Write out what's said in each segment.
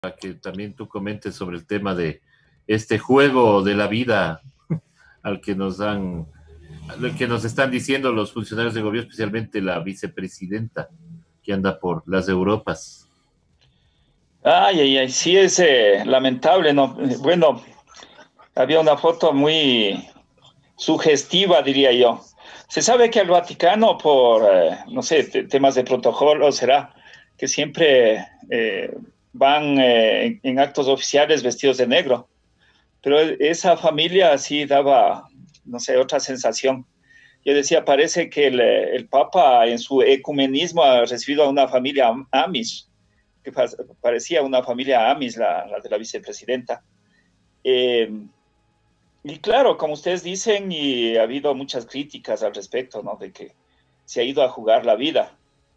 para que también tú comentes sobre el tema de este juego de la vida al que nos dan, al que nos están diciendo los funcionarios de gobierno, especialmente la vicepresidenta que anda por las Europas. Ay, ay, ay, sí es lamentable, ¿no? Bueno, había una foto muy sugestiva, diría yo. Se sabe que el Vaticano, por, no sé, temas de protocolo, será que siempre van en actos oficiales vestidos de negro, pero esa familia sí daba, no sé, otra sensación. Yo decía, parece que el Papa en su ecumenismo ha recibido a una familia Amish, que parecía una familia Amish, la de la vicepresidenta. Eh, y claro, como ustedes dicen, y ha habido muchas críticas al respecto, ¿no? De que se ha ido a jugar la vida.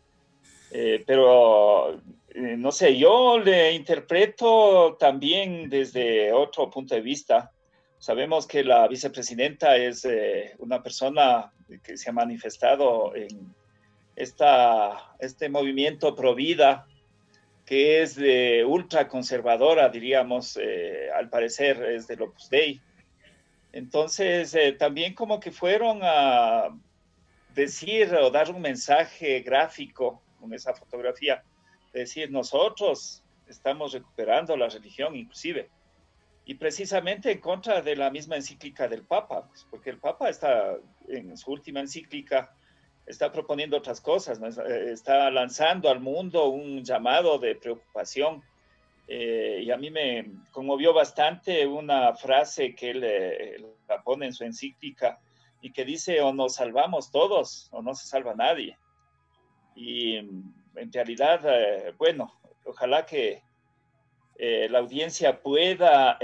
Pero, no sé, yo le interpreto también desde otro punto de vista. Sabemos que la vicepresidenta es una persona que se ha manifestado en este movimiento pro vida, que es de ultraconservadora, diríamos, al parecer es del Opus Dei. Entonces, también como que fueron a decir o dar un mensaje gráfico con esa fotografía, decir, nosotros estamos recuperando la religión inclusive, y precisamente en contra de la misma encíclica del Papa, pues, porque el Papa está en su última encíclica, está proponiendo otras cosas, ¿no? Está lanzando al mundo un llamado de preocupación. Y a mí me conmovió bastante una frase que él la pone en su encíclica y que dice, o nos salvamos todos o no se salva nadie. Y en realidad, bueno, ojalá que la audiencia pueda,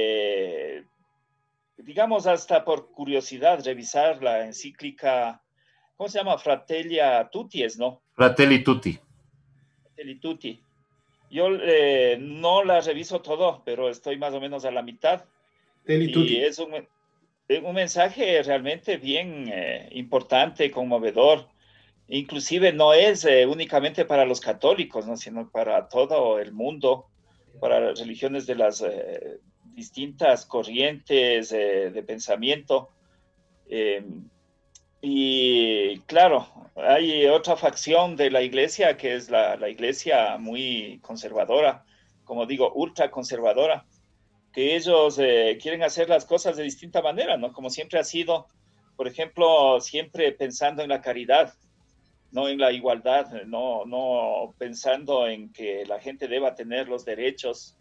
digamos, hasta por curiosidad, revisar la encíclica, ¿cómo se llama? Fratelli Tutti, ¿no? Fratelli Tutti. Fratelli Tutti. Yo no la reviso todo, pero estoy más o menos a la mitad. Teli Y Tutti. es un mensaje realmente bien importante, conmovedor. Inclusive no es únicamente para los católicos, ¿no? Sino para todo el mundo, para las religiones de las distintas corrientes de pensamiento. Eh, y claro, hay otra facción de la iglesia que es la iglesia muy conservadora, como digo, ultra conservadora, que ellos quieren hacer las cosas de distinta manera, ¿no? Como siempre ha sido, por ejemplo, siempre pensando en la caridad, no en la igualdad, no pensando en que la gente deba tener los derechos,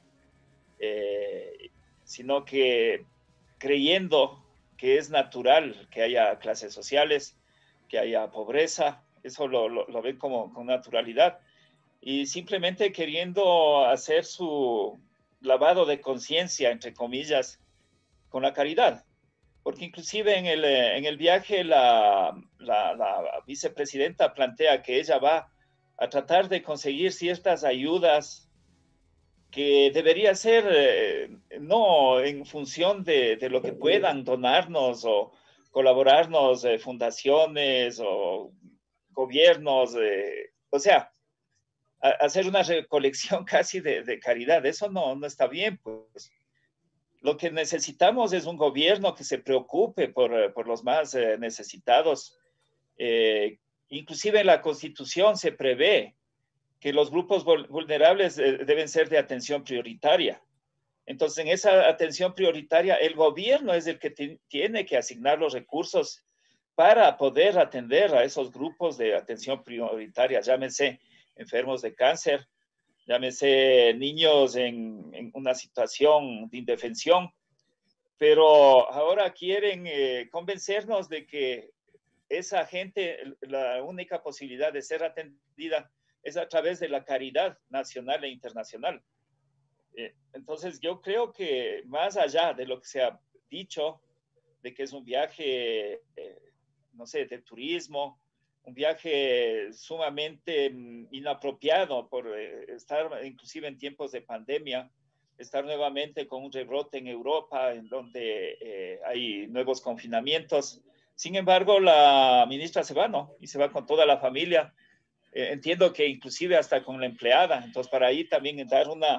sino que creyendo que es natural que haya clases sociales, que haya pobreza, eso lo ven como con naturalidad, y simplemente queriendo hacer su lavado de conciencia, entre comillas, con la caridad. Porque inclusive en el viaje la vicepresidenta plantea que ella va a tratar de conseguir ciertas ayudas que debería ser no en función de lo que puedan donarnos o colaborarnos fundaciones o gobiernos, o sea, hacer una recolección casi de caridad. Eso no está bien, pues. Lo que necesitamos es un gobierno que se preocupe por los más necesitados. Eh, Inclusive en la Constitución se prevé que los grupos vulnerables deben ser de atención prioritaria. Entonces, en esa atención prioritaria, el gobierno es el que tiene que asignar los recursos para poder atender a esos grupos de atención prioritaria, llámense enfermos de cáncer, llámese niños en una situación de indefensión, pero ahora quieren convencernos de que esa gente, la única posibilidad de ser atendida es a través de la caridad nacional e internacional. Entonces yo creo que más allá de lo que se ha dicho, de que es un viaje, no sé, de turismo, un viaje sumamente inapropiado por estar inclusive en tiempos de pandemia, estar nuevamente con un rebrote en Europa, en donde hay nuevos confinamientos. Sin embargo, la ministra se va, ¿no? Y se va con toda la familia. Entiendo que inclusive hasta con la empleada. Entonces, para ahí también dar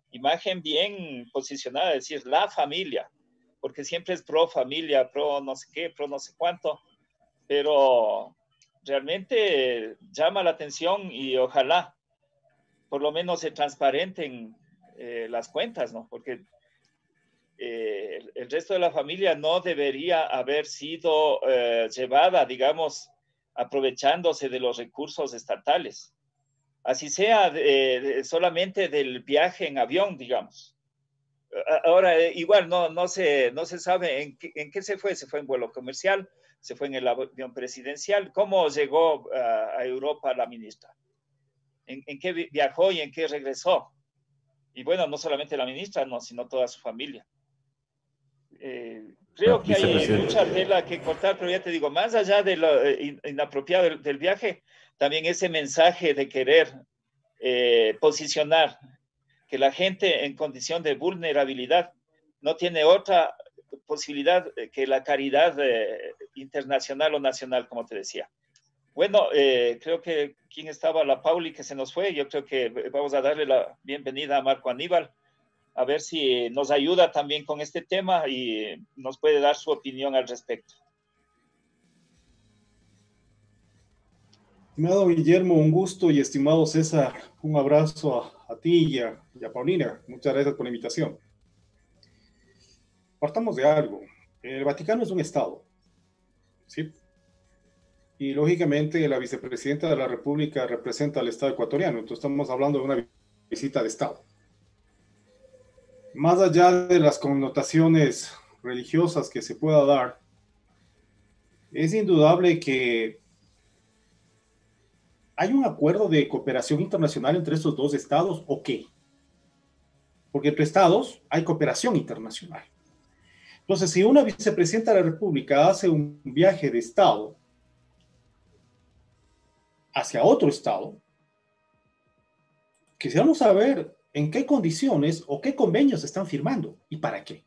imagen bien posicionada, es decir, la familia, porque siempre es pro familia, pro no sé qué, pro no sé cuánto, pero realmente llama la atención y ojalá por lo menos se transparenten las cuentas, ¿no? Porque el resto de la familia no debería haber sido llevada, digamos, aprovechándose de los recursos estatales. Así sea solamente del viaje en avión, digamos. Ahora, igual no se sabe en qué se fue en vuelo comercial, se fue en el avión presidencial. ¿Cómo llegó a Europa la ministra? ¿En qué viajó y en qué regresó? Y bueno, no solamente la ministra, no, sino toda su familia. Creo que hay mucha tela que cortar, pero ya te digo, más allá de lo inapropiado del viaje, también ese mensaje de querer posicionar que la gente en condición de vulnerabilidad no tiene otra posibilidad que la caridad internacional o nacional, como te decía. Bueno, creo que quien estaba, la Pauli, que se nos fue, yo creo que vamos a darle la bienvenida a Marco Aníbal, a ver si nos ayuda también con este tema y nos puede dar su opinión al respecto. Estimado Guillermo, un gusto, y estimado César, un abrazo a ti y a Paulina. Muchas gracias por la invitación. Partamos de algo. El Vaticano es un Estado, ¿sí? Y lógicamente la vicepresidenta de la República representa al Estado ecuatoriano, entonces estamos hablando de una visita de Estado. Más allá de las connotaciones religiosas que se pueda dar, es indudable que ¿hay un acuerdo de cooperación internacional entre estos dos estados o qué? Porque entre estados hay cooperación internacional. Entonces, si una vicepresidenta de la República hace un viaje de estado hacia otro estado, quisiéramos saber en qué condiciones o qué convenios están firmando y para qué.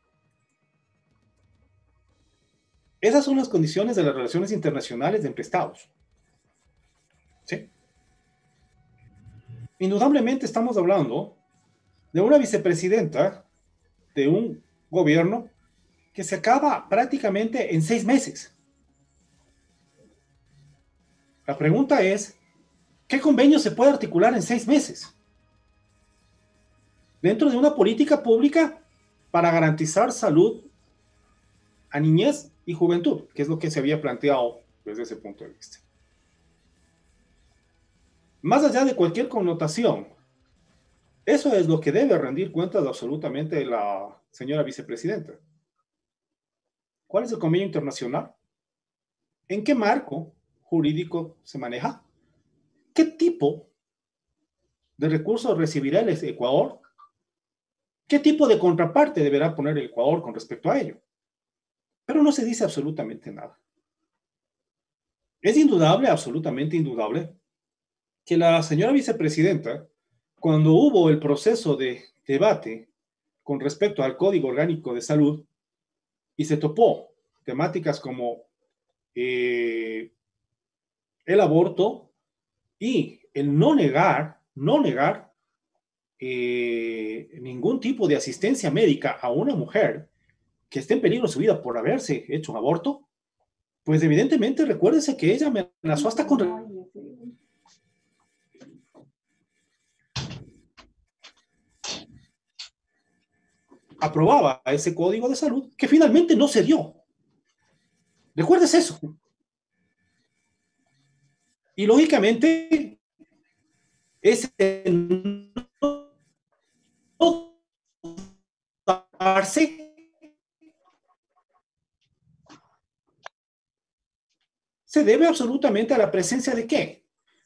Esas son las condiciones de las relaciones internacionales entre estados. ¿Sí? Indudablemente estamos hablando de una vicepresidenta de un gobierno que se acaba prácticamente en 6 meses. La pregunta es, ¿qué convenio se puede articular en 6 meses? Dentro de una política pública para garantizar salud a niñez y juventud, que es lo que se había planteado desde ese punto de vista. Más allá de cualquier connotación, eso es lo que debe rendir cuentas absolutamente la señora vicepresidenta. ¿Cuál es el convenio internacional? ¿En qué marco jurídico se maneja? ¿Qué tipo de recursos recibirá el Ecuador? ¿Qué tipo de contraparte deberá poner el Ecuador con respecto a ello? Pero no se dice absolutamente nada. Es indudable, absolutamente indudable, que la señora vicepresidenta, cuando hubo el proceso de debate con respecto al Código Orgánico de Salud y se topó temáticas como el aborto y el no negar ningún tipo de asistencia médica a una mujer que esté en peligro su vida por haberse hecho un aborto, pues evidentemente recuérdese que ella amenazó hasta con... aprobaba ese código de salud que finalmente no se dio. Recuerdes eso. Y lógicamente, ese no darse se debe absolutamente a la presencia de ¿qué?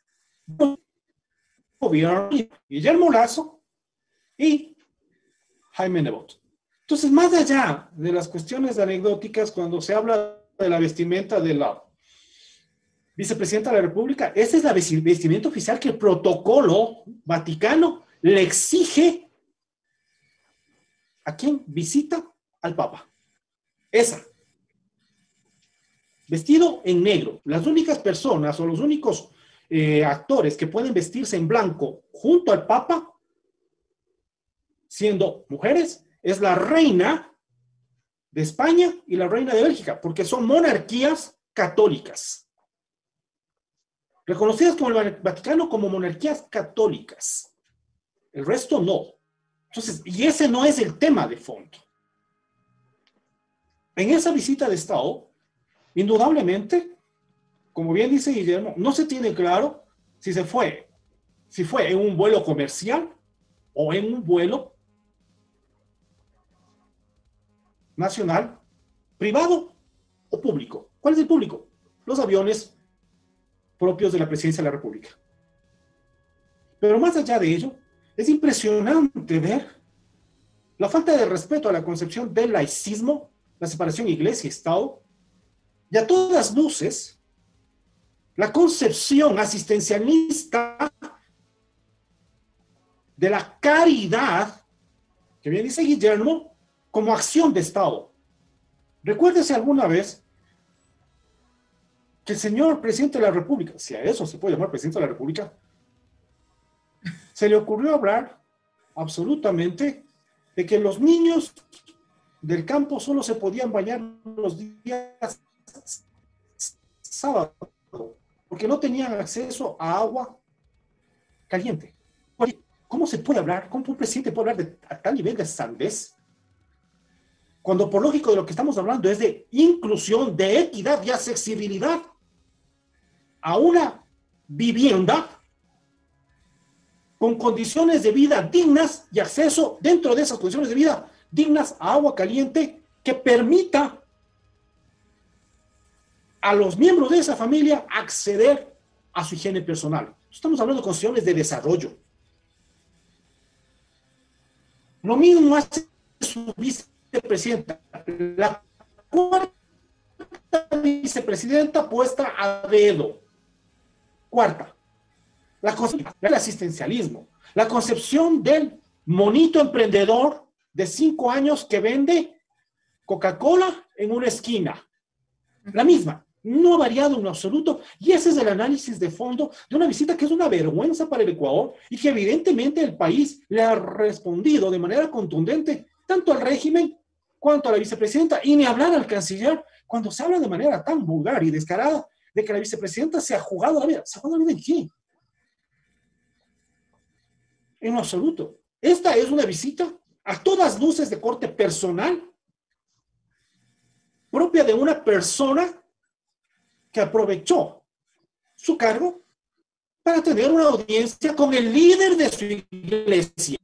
Gobierno Guillermo Lazo y Jaime Nebot. Entonces, más allá de las cuestiones anecdóticas, cuando se habla de la vestimenta de la vicepresidenta de la República, esa es la vestimenta oficial que el protocolo vaticano le exige a quien visita al Papa. Esa. Vestido en negro. Las únicas personas o los únicos actores que pueden vestirse en blanco junto al Papa siendo mujeres, es la reina de España y la reina de Bélgica, porque son monarquías católicas, reconocidas como el Vaticano como monarquías católicas. El resto no. Entonces, y ese no es el tema de fondo. En esa visita de Estado, indudablemente, como bien dice Guillermo, no se tiene claro si fue en un vuelo comercial o en un vuelo nacional, privado o público. ¿Cuál es el público? Los aviones propios de la Presidencia de la República. Pero más allá de ello, es impresionante ver la falta de respeto a la concepción del laicismo, la separación iglesia-estado, y a todas luces, la concepción asistencialista de la caridad, que bien dice Guillermo, como acción de Estado. Recuérdese alguna vez que el señor presidente de la República, si a eso se puede llamar presidente de la República, se le ocurrió hablar absolutamente de que los niños del campo solo se podían bañar los días sábado, porque no tenían acceso a agua caliente. ¿Cómo se puede hablar? ¿Cómo un presidente puede hablar a tal nivel de sandez? Cuando por lógico de lo que estamos hablando es de inclusión, de equidad y accesibilidad a una vivienda con condiciones de vida dignas y acceso dentro de esas condiciones de vida dignas a agua caliente que permita a los miembros de esa familia acceder a su higiene personal. Estamos hablando de condiciones de desarrollo. Lo mismo hace su vicepresidenta, la cuarta vicepresidenta puesta a dedo. Cuarta, la concepción del asistencialismo, la concepción del monito emprendedor de 5 años que vende Coca-Cola en una esquina. La misma, no ha variado en absoluto, y ese es el análisis de fondo de una visita que es una vergüenza para el Ecuador y que evidentemente el país le ha respondido de manera contundente tanto al régimen cuanto a la vicepresidenta, y ni hablar al canciller cuando se habla de manera tan vulgar y descarada de que la vicepresidenta se ha jugado la vida. ¿Se ha jugado la vida en qué? En absoluto. Esta es una visita a todas luces de corte personal, propia de una persona que aprovechó su cargo para tener una audiencia con el líder de su iglesia.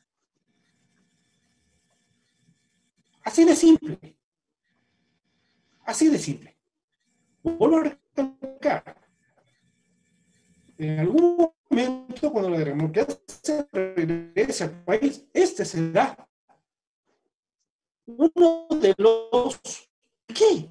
Así de simple. Así de simple. Vuelvo a recalcar. En algún momento, cuando la democracia regrese al país, este será uno de los... ¿Qué?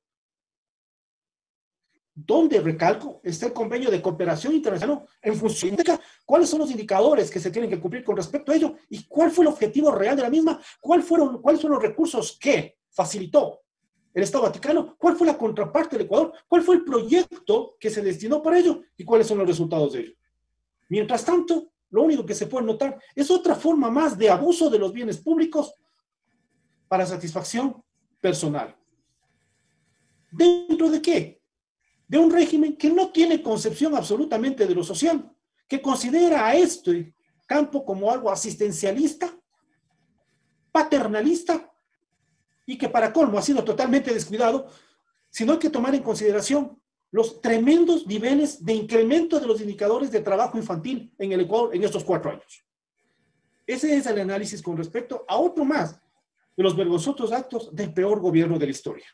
¿Dónde, recalco, está el convenio de cooperación internacional en función de cuáles son los indicadores que se tienen que cumplir con respecto a ello y cuál fue el objetivo real de la misma? ¿Cuáles son los recursos que facilitó el Estado Vaticano? ¿Cuál fue la contraparte del Ecuador? ¿Cuál fue el proyecto que se destinó para ello? ¿Y cuáles son los resultados de ello? Mientras tanto, lo único que se puede notar es otra forma más de abuso de los bienes públicos para satisfacción personal. ¿Dentro de qué? De un régimen que no tiene concepción absolutamente de lo social, que considera a este campo como algo asistencialista, paternalista, y que para colmo ha sido totalmente descuidado, sino hay que tomar en consideración los tremendos niveles de incremento de los indicadores de trabajo infantil en el Ecuador en estos 4 años. Ese es el análisis con respecto a otro más de los vergonzosos actos del peor gobierno de la historia.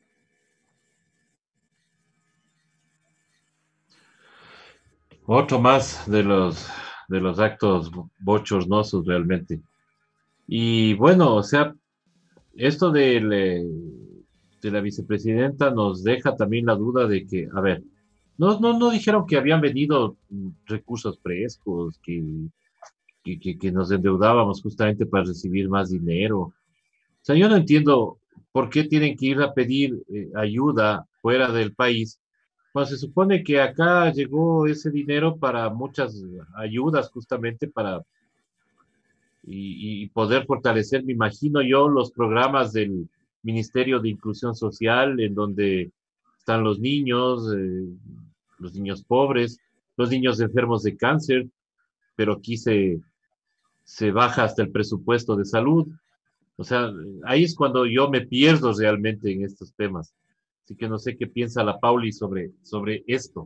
Otro más de los actos bochornosos realmente. Y bueno, o sea, esto de la vicepresidenta nos deja también la duda de que, a ver, no dijeron que habían venido recursos frescos, que nos endeudábamos justamente para recibir más dinero. O sea, yo no entiendo por qué tienen que ir a pedir ayuda fuera del país, cuando se supone que acá llegó ese dinero para muchas ayudas justamente y poder fortalecer, me imagino yo, los programas del Ministerio de Inclusión Social, en donde están los niños pobres, los niños enfermos de cáncer, pero aquí se baja hasta el presupuesto de salud. O sea, ahí es cuando yo me pierdo realmente en estos temas. Así que no sé qué piensa la Pauli sobre esto.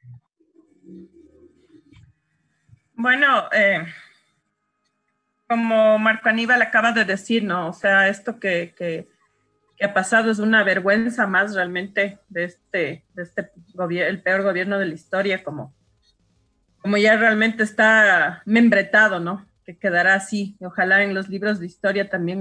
Bueno, como Marco Aníbal acaba de decir, ¿no? O sea, esto que ha pasado es una vergüenza más realmente de este gobierno, el peor gobierno de la historia, como ya realmente está membretado, ¿no? Que quedará así. Y ojalá en los libros de historia también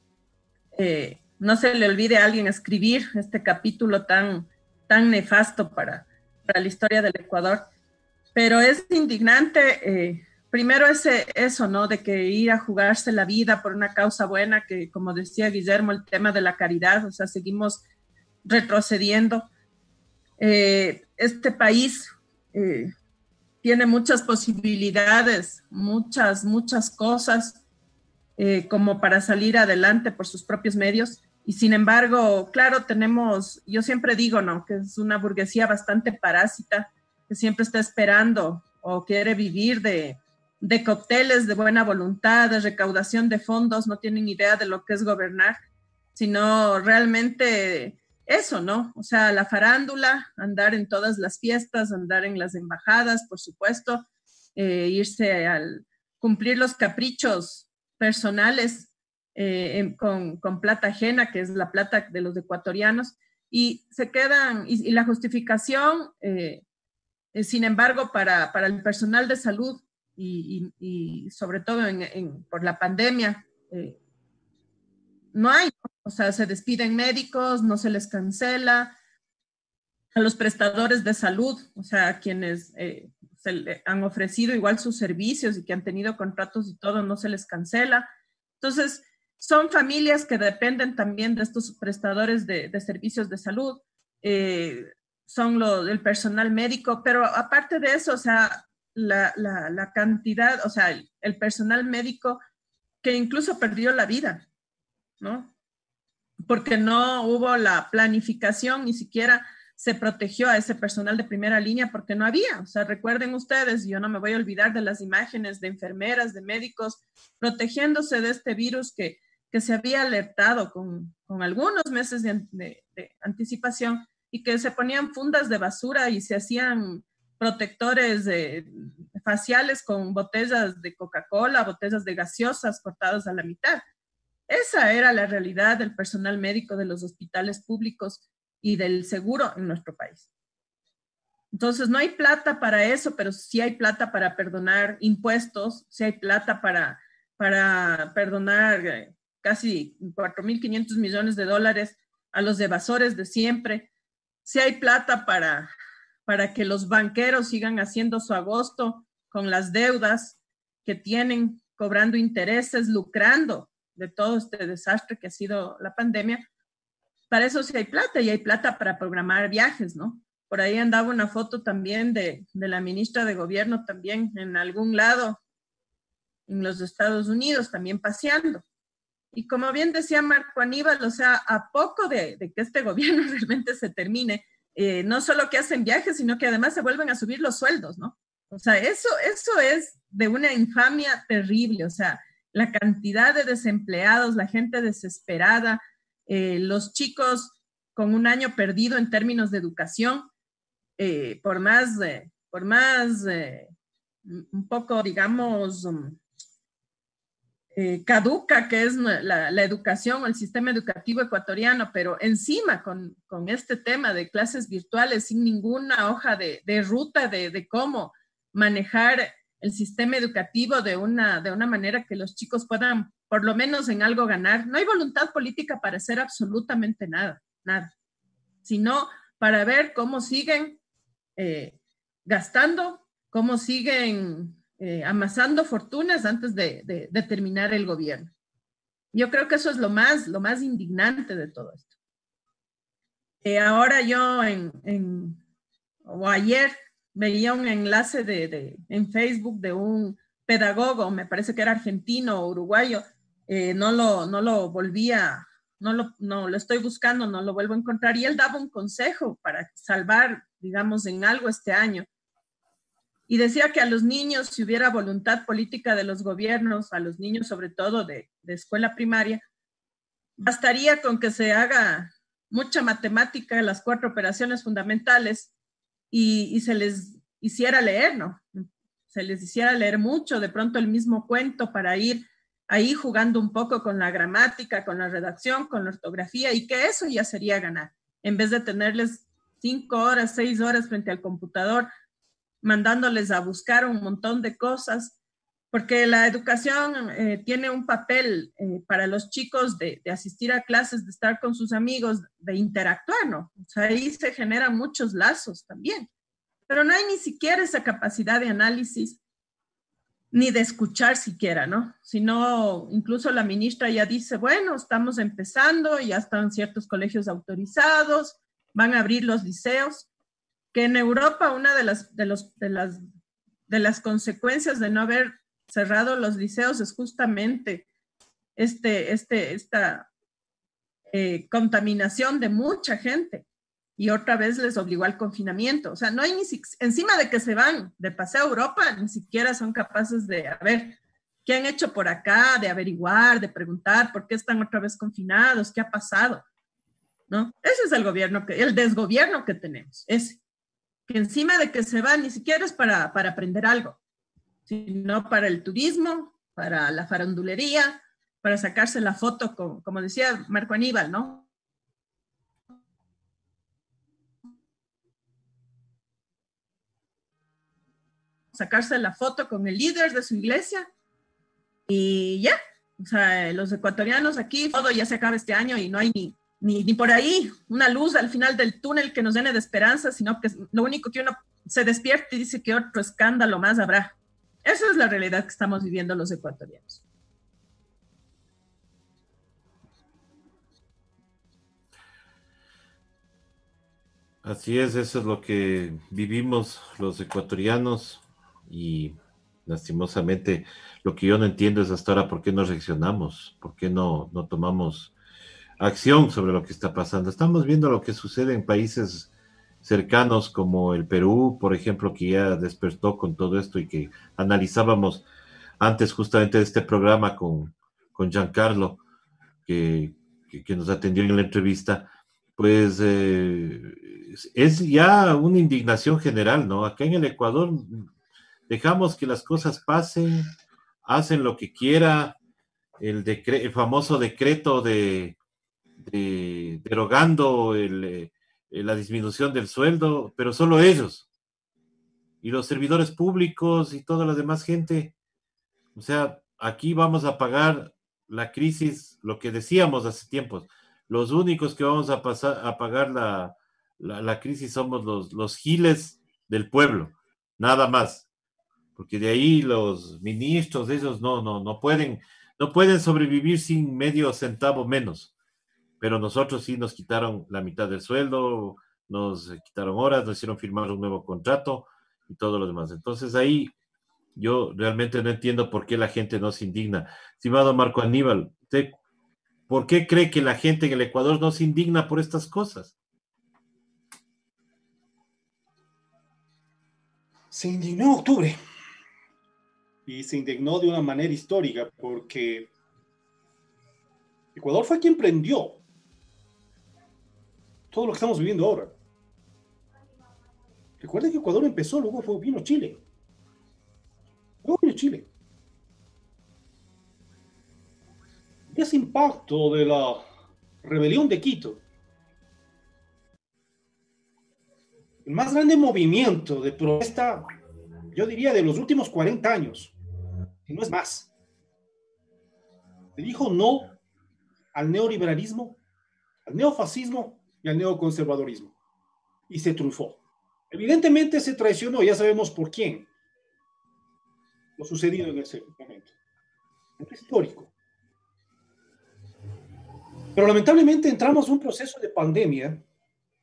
no se le olvide a alguien escribir este capítulo tan nefasto para la historia del Ecuador. Pero es indignante, primero eso, ¿no? De que ir a jugarse la vida por una causa buena, que como decía Guillermo, el tema de la caridad, o sea, seguimos retrocediendo. Este país tiene muchas posibilidades, muchas cosas como para salir adelante por sus propios medios. Y sin embargo, claro, yo siempre digo, ¿no? Que es una burguesía bastante parásita, que siempre está esperando o quiere vivir de cócteles de buena voluntad, de recaudación de fondos, no tienen idea de lo que es gobernar, sino realmente eso, ¿no? O sea, la farándula, andar en todas las fiestas, andar en las embajadas, por supuesto, irse al cumplir los caprichos personales con plata ajena, que es la plata de los ecuatorianos, y se quedan, y la justificación, sin embargo, para el personal de salud y sobre todo por la pandemia, no hay, ¿no? O sea, se despiden médicos, no se les cancela, a los prestadores de salud, o sea, a quienes se le han ofrecido igual sus servicios y que han tenido contratos y todo, no se les cancela. Entonces, son familias que dependen también de estos prestadores de servicios de salud, son el personal médico, pero aparte de eso, o sea, la cantidad, o sea, el personal médico que incluso perdió la vida, ¿no? Porque no hubo la planificación, ni siquiera se protegió a ese personal de primera línea porque no había. O sea, recuerden ustedes, yo no me voy a olvidar de las imágenes de enfermeras, de médicos, protegiéndose de este virus que se había alertado con algunos meses de anticipación y que se ponían fundas de basura y se hacían protectores faciales con botellas de Coca-Cola, botellas de gaseosas cortadas a la mitad. Esa era la realidad del personal médico de los hospitales públicos y del seguro en nuestro país. Entonces, no hay plata para eso, pero sí hay plata para perdonar impuestos, sí hay plata para perdonar casi 4.500 millones de dólares a los evasores de siempre, sí hay plata para que los banqueros sigan haciendo su agosto con las deudas que tienen, cobrando intereses, lucrando de todo este desastre que ha sido la pandemia. Para eso sí hay plata, y hay plata para programar viajes, ¿no? Por ahí andaba una foto también de la ministra de Gobierno también en algún lado en los Estados Unidos, también paseando. Y como bien decía Marco Aníbal, o sea, a poco de que este gobierno realmente se termine, no solo que hacen viajes, sino que además se vuelven a subir los sueldos, ¿no? O sea, eso es de una infamia terrible, o sea, la cantidad de desempleados, la gente desesperada, los chicos con un año perdido en términos de educación, por más un poco, digamos, caduca que es la educación o el sistema educativo ecuatoriano, pero encima con este tema de clases virtuales sin ninguna hoja de ruta de cómo manejar el sistema educativo de una manera que los chicos puedan por lo menos en algo ganar. No hay voluntad política para hacer absolutamente nada, sino para ver cómo siguen gastando, cómo siguen amasando fortunas antes de terminar el gobierno. Yo creo que eso es lo más indignante de todo esto. Ahora yo o ayer veía un enlace en Facebook de un pedagogo, me parece que era argentino o uruguayo, no lo volvía, no lo estoy buscando, no lo vuelvo a encontrar, y él daba un consejo para salvar, digamos, en algo este año. Y decía que a los niños, si hubiera voluntad política de los gobiernos, a los niños sobre todo de escuela primaria, bastaría con que se haga mucha matemática, las 4 operaciones fundamentales, y se les hiciera leer, ¿no? Se les hiciera leer mucho, de pronto el mismo cuento, para ir ahí jugando un poco con la gramática, con la redacción, con la ortografía, y que eso ya sería ganar, en vez de tenerles 5 horas, 6 horas frente al computador, mandándoles a buscar un montón de cosas, porque la educación tiene un papel para los chicos de asistir a clases, de estar con sus amigos, de interactuar, ¿no? O sea, ahí se generan muchos lazos también, pero no hay ni siquiera esa capacidad de análisis, ni de escuchar siquiera, ¿no? Sino, incluso la ministra ya dice, bueno, estamos empezando, ya están ciertos colegios autorizados, van a abrir los liceos, que en Europa una de las consecuencias de no haber cerrado los liceos es justamente esta contaminación de mucha gente, y otra vez les obligó al confinamiento. O sea, no hay encima de que se van de paseo a Europa, ni siquiera son capaces de, a ver, ¿qué han hecho por acá? De averiguar, de preguntar por qué están otra vez confinados, qué ha pasado, ¿no? Ese es el gobierno, el desgobierno que tenemos, ese. Que encima de que se va, ni siquiera es para aprender algo, sino para el turismo, para la farandulería, para sacarse la foto, como decía Marco Aníbal, ¿no? Sacarse la foto con el líder de su iglesia y ya. O sea, los ecuatorianos aquí, todo ya se acaba este año y no hay ni por ahí una luz al final del túnel que nos llene de esperanza, sino que lo único que uno se despierta y dice que otro escándalo más habrá. Esa es la realidad que estamos viviendo los ecuatorianos. Así es, eso es lo que vivimos los ecuatorianos, y lastimosamente lo que yo no entiendo es hasta ahora por qué no reaccionamos, por qué no tomamos acción sobre lo que está pasando. Estamos viendo lo que sucede en países cercanos como el Perú, por ejemplo, que ya despertó con todo esto y que analizábamos antes justamente de este programa con Giancarlo, que nos atendió en la entrevista. Pues es ya una indignación general, ¿no? Acá en el Ecuador dejamos que las cosas pasen, hacen lo que quiera, el famoso decreto derogando la disminución del sueldo, pero solo ellos, y los servidores públicos y toda la demás gente. O sea, aquí vamos a pagar la crisis, lo que decíamos hace tiempos. Los únicos que vamos a pagar la crisis somos los giles del pueblo, nada más. Porque de ahí los ministros, ellos no pueden sobrevivir sin medio centavo menos. Pero nosotros sí nos quitaron la mitad del sueldo, nos quitaron horas, nos hicieron firmar un nuevo contrato y todo lo demás. Entonces ahí yo realmente no entiendo por qué la gente no se indigna. Estimado Marco Aníbal, ¿usted por qué cree que la gente en el Ecuador no se indigna por estas cosas? Se indignó en octubre. Y se indignó de una manera histórica porque Ecuador fue quien prendió todo lo que estamos viviendo ahora. Recuerden que Ecuador empezó, luego vino Chile. Luego vino Chile. Y ese impacto de la rebelión de Quito, el más grande movimiento de protesta, yo diría, de los últimos 40 años, y no es más, le dijo no al neoliberalismo, al neofascismo y al neoconservadorismo. Y se triunfó. Evidentemente se traicionó, ya sabemos por quién. Lo sucedido en ese momento. Es histórico. Pero lamentablemente entramos en un proceso de pandemia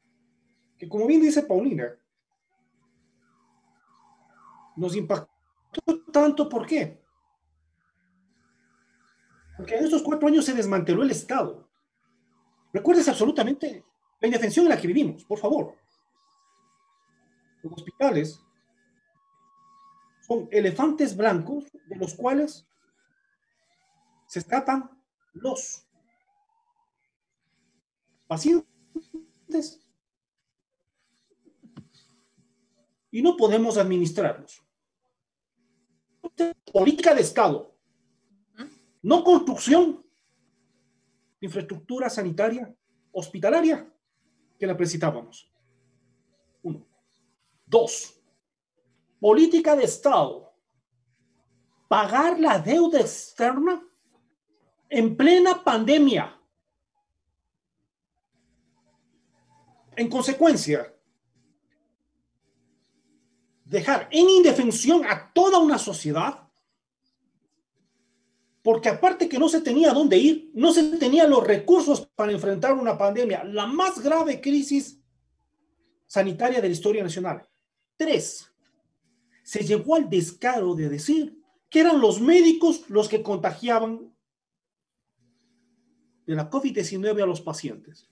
que, como bien dice Paulina, nos impactó tanto, ¿por qué? Porque en estos 4 años se desmanteló el Estado. Recuerdes absolutamente la indefensión en la que vivimos, por favor. Los hospitales son elefantes blancos de los cuales se escapan los pacientes y no podemos administrarlos. Política de Estado, no construcción de infraestructura sanitaria, hospitalaria, que la necesitábamos. 1. 2. Política de Estado. Pagar la deuda externa en plena pandemia. En consecuencia, dejar en indefensión a toda una sociedad, porque aparte que no se tenía dónde ir, no se tenían los recursos para enfrentar una pandemia, la más grave crisis sanitaria de la historia nacional. 3. Se llegó al descaro de decir que eran los médicos los que contagiaban de la COVID-19 a los pacientes.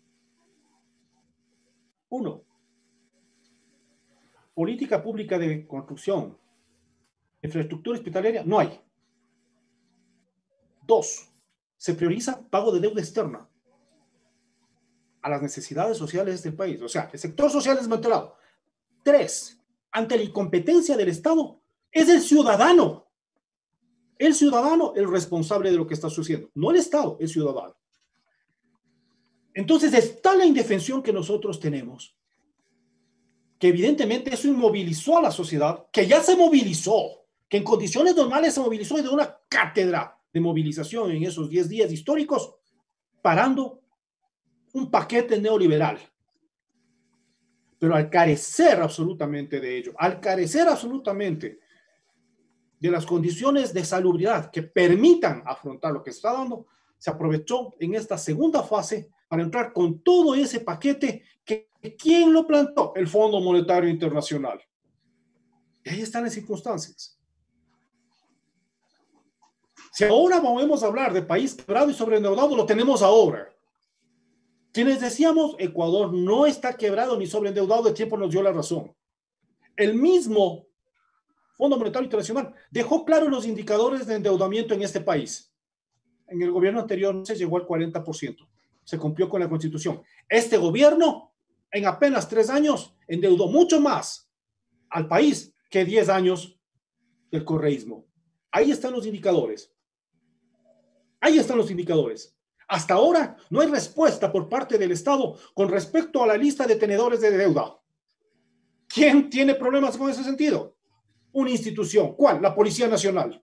1. Política pública de construcción, infraestructura hospitalaria, no hay. 2. Se prioriza pago de deuda externa a las necesidades sociales del país. O sea, el sector social es desmantelado. 3. Ante la incompetencia del Estado, es el ciudadano el responsable de lo que está sucediendo. No el Estado, el ciudadano. Entonces, está la indefensión que nosotros tenemos, que evidentemente eso inmovilizó a la sociedad, que ya se movilizó, que en condiciones normales se movilizó y de una cátedra de movilización en esos 10 días históricos, parando un paquete neoliberal. Pero al carecer absolutamente de ello, al carecer absolutamente de las condiciones de salubridad que permitan afrontar lo que se está dando, se aprovechó en esta segunda fase para entrar con todo ese paquete que ¿quién lo plantó? El Fondo Monetario Internacional. Y ahí están las circunstancias. Si ahora vamos a hablar de país quebrado y sobreendeudado, lo tenemos ahora. Quienes decíamos, Ecuador no está quebrado ni sobreendeudado, el tiempo nos dio la razón. El mismo Fondo Monetario Internacional dejó claros los indicadores de endeudamiento en este país. En el gobierno anterior no se llegó al 40%. Se cumplió con la Constitución. Este gobierno, en apenas 3 años, endeudó mucho más al país que 10 años del correísmo. Ahí están los indicadores. Ahí están los indicadores. Hasta ahora no hay respuesta por parte del Estado con respecto a la lista de tenedores de deuda. ¿Quién tiene problemas con ese sentido? Una institución. ¿Cuál? La Policía Nacional.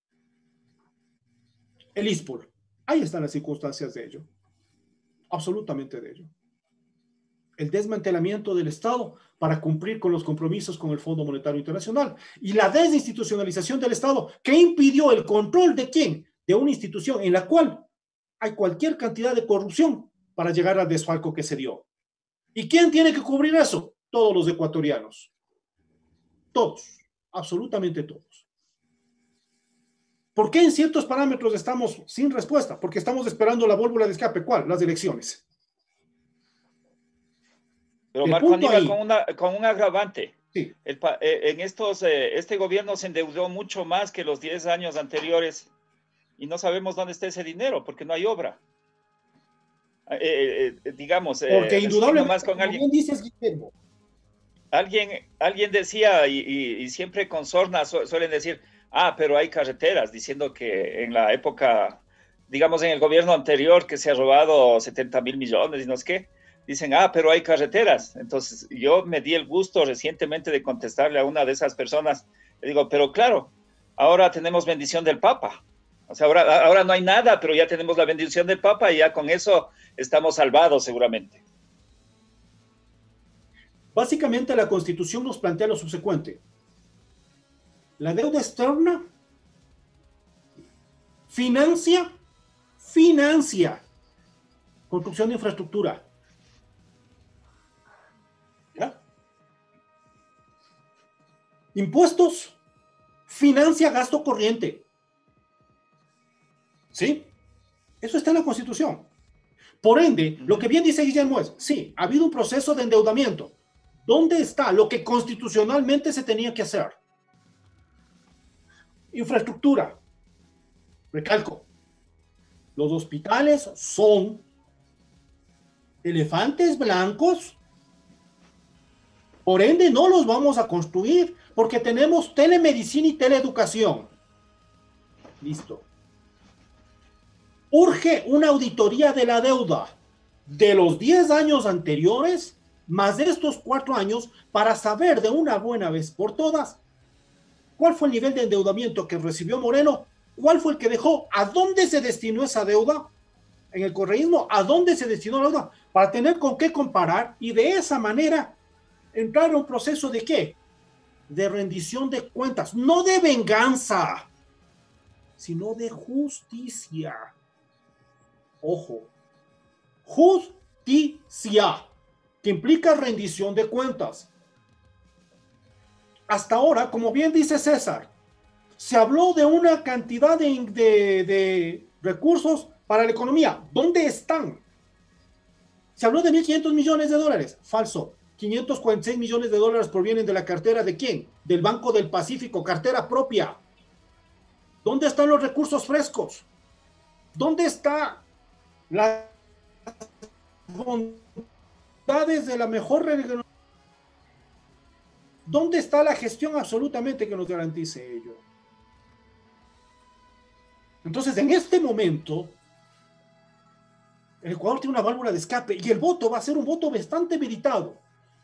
El ISPOL. Ahí están las circunstancias de ello. Absolutamente de ello. El desmantelamiento del Estado para cumplir con los compromisos con el Fondo Monetario Internacional y la desinstitucionalización del Estado que impidió el control de ¿quién? De una institución en la cual hay cualquier cantidad de corrupción para llegar al desfalco que se dio. ¿Y quién tiene que cubrir eso? Todos los ecuatorianos. Todos. Absolutamente todos. ¿Por qué en ciertos parámetros estamos sin respuesta? Porque estamos esperando la válvula de escape. ¿Cuál? Las elecciones. Pero Marco Aníbal, con un agravante. Sí. Este gobierno se endeudó mucho más que los 10 años anteriores y no sabemos dónde está ese dinero porque no hay obra. Digamos, porque indudablemente, más con como bien dices, Guillermo. Alguien decía, y siempre con sorna suelen decir, pero hay carreteras, diciendo que en la época, digamos en el gobierno anterior que se ha robado 70.000 millones y no sé qué, dicen, pero hay carreteras. Entonces yo me di el gusto recientemente de contestarle a una de esas personas, le digo, pero claro, ahora tenemos bendición del Papa. O sea, ahora no hay nada, pero ya tenemos la bendición del Papa y ya con eso estamos salvados seguramente. Básicamente la Constitución nos plantea lo subsecuente. La deuda externa financia construcción de infraestructura. ¿Ya? Impuestos financia gasto corriente. ¿Sí? Eso está en la Constitución. Por ende, lo que bien dice Guillermo es, sí, ha habido un proceso de endeudamiento. ¿Dónde está lo que constitucionalmente se tenía que hacer? Infraestructura. Recalco, los hospitales son elefantes blancos, por ende no los vamos a construir porque tenemos telemedicina y teleeducación. Listo. Urge una auditoría de la deuda de los 10 años anteriores, más de estos 4 años, para saber de una buena vez por todas cuál fue el nivel de endeudamiento que recibió Moreno, cuál fue el que dejó, a dónde se destinó esa deuda, en el correísmo, a dónde se destinó la deuda, para tener con qué comparar y de esa manera entrar a un proceso de ¿qué? De rendición de cuentas, no de venganza, sino de justicia. Ojo, justicia, que implica rendición de cuentas. Hasta ahora, como bien dice César, se habló de una cantidad de recursos para la economía. ¿Dónde están? Se habló de 1.500 millones de dólares. Falso. 546 millones de dólares provienen de la cartera ¿de quién? Del Banco del Pacífico, cartera propia. ¿Dónde están los recursos frescos? ¿Dónde están las bondades de la mejor regionalización? ¿Dónde está la gestión absolutamente que nos garantice ello? Entonces, en este momento, el Ecuador tiene una válvula de escape y el voto va a ser un voto bastante meditado.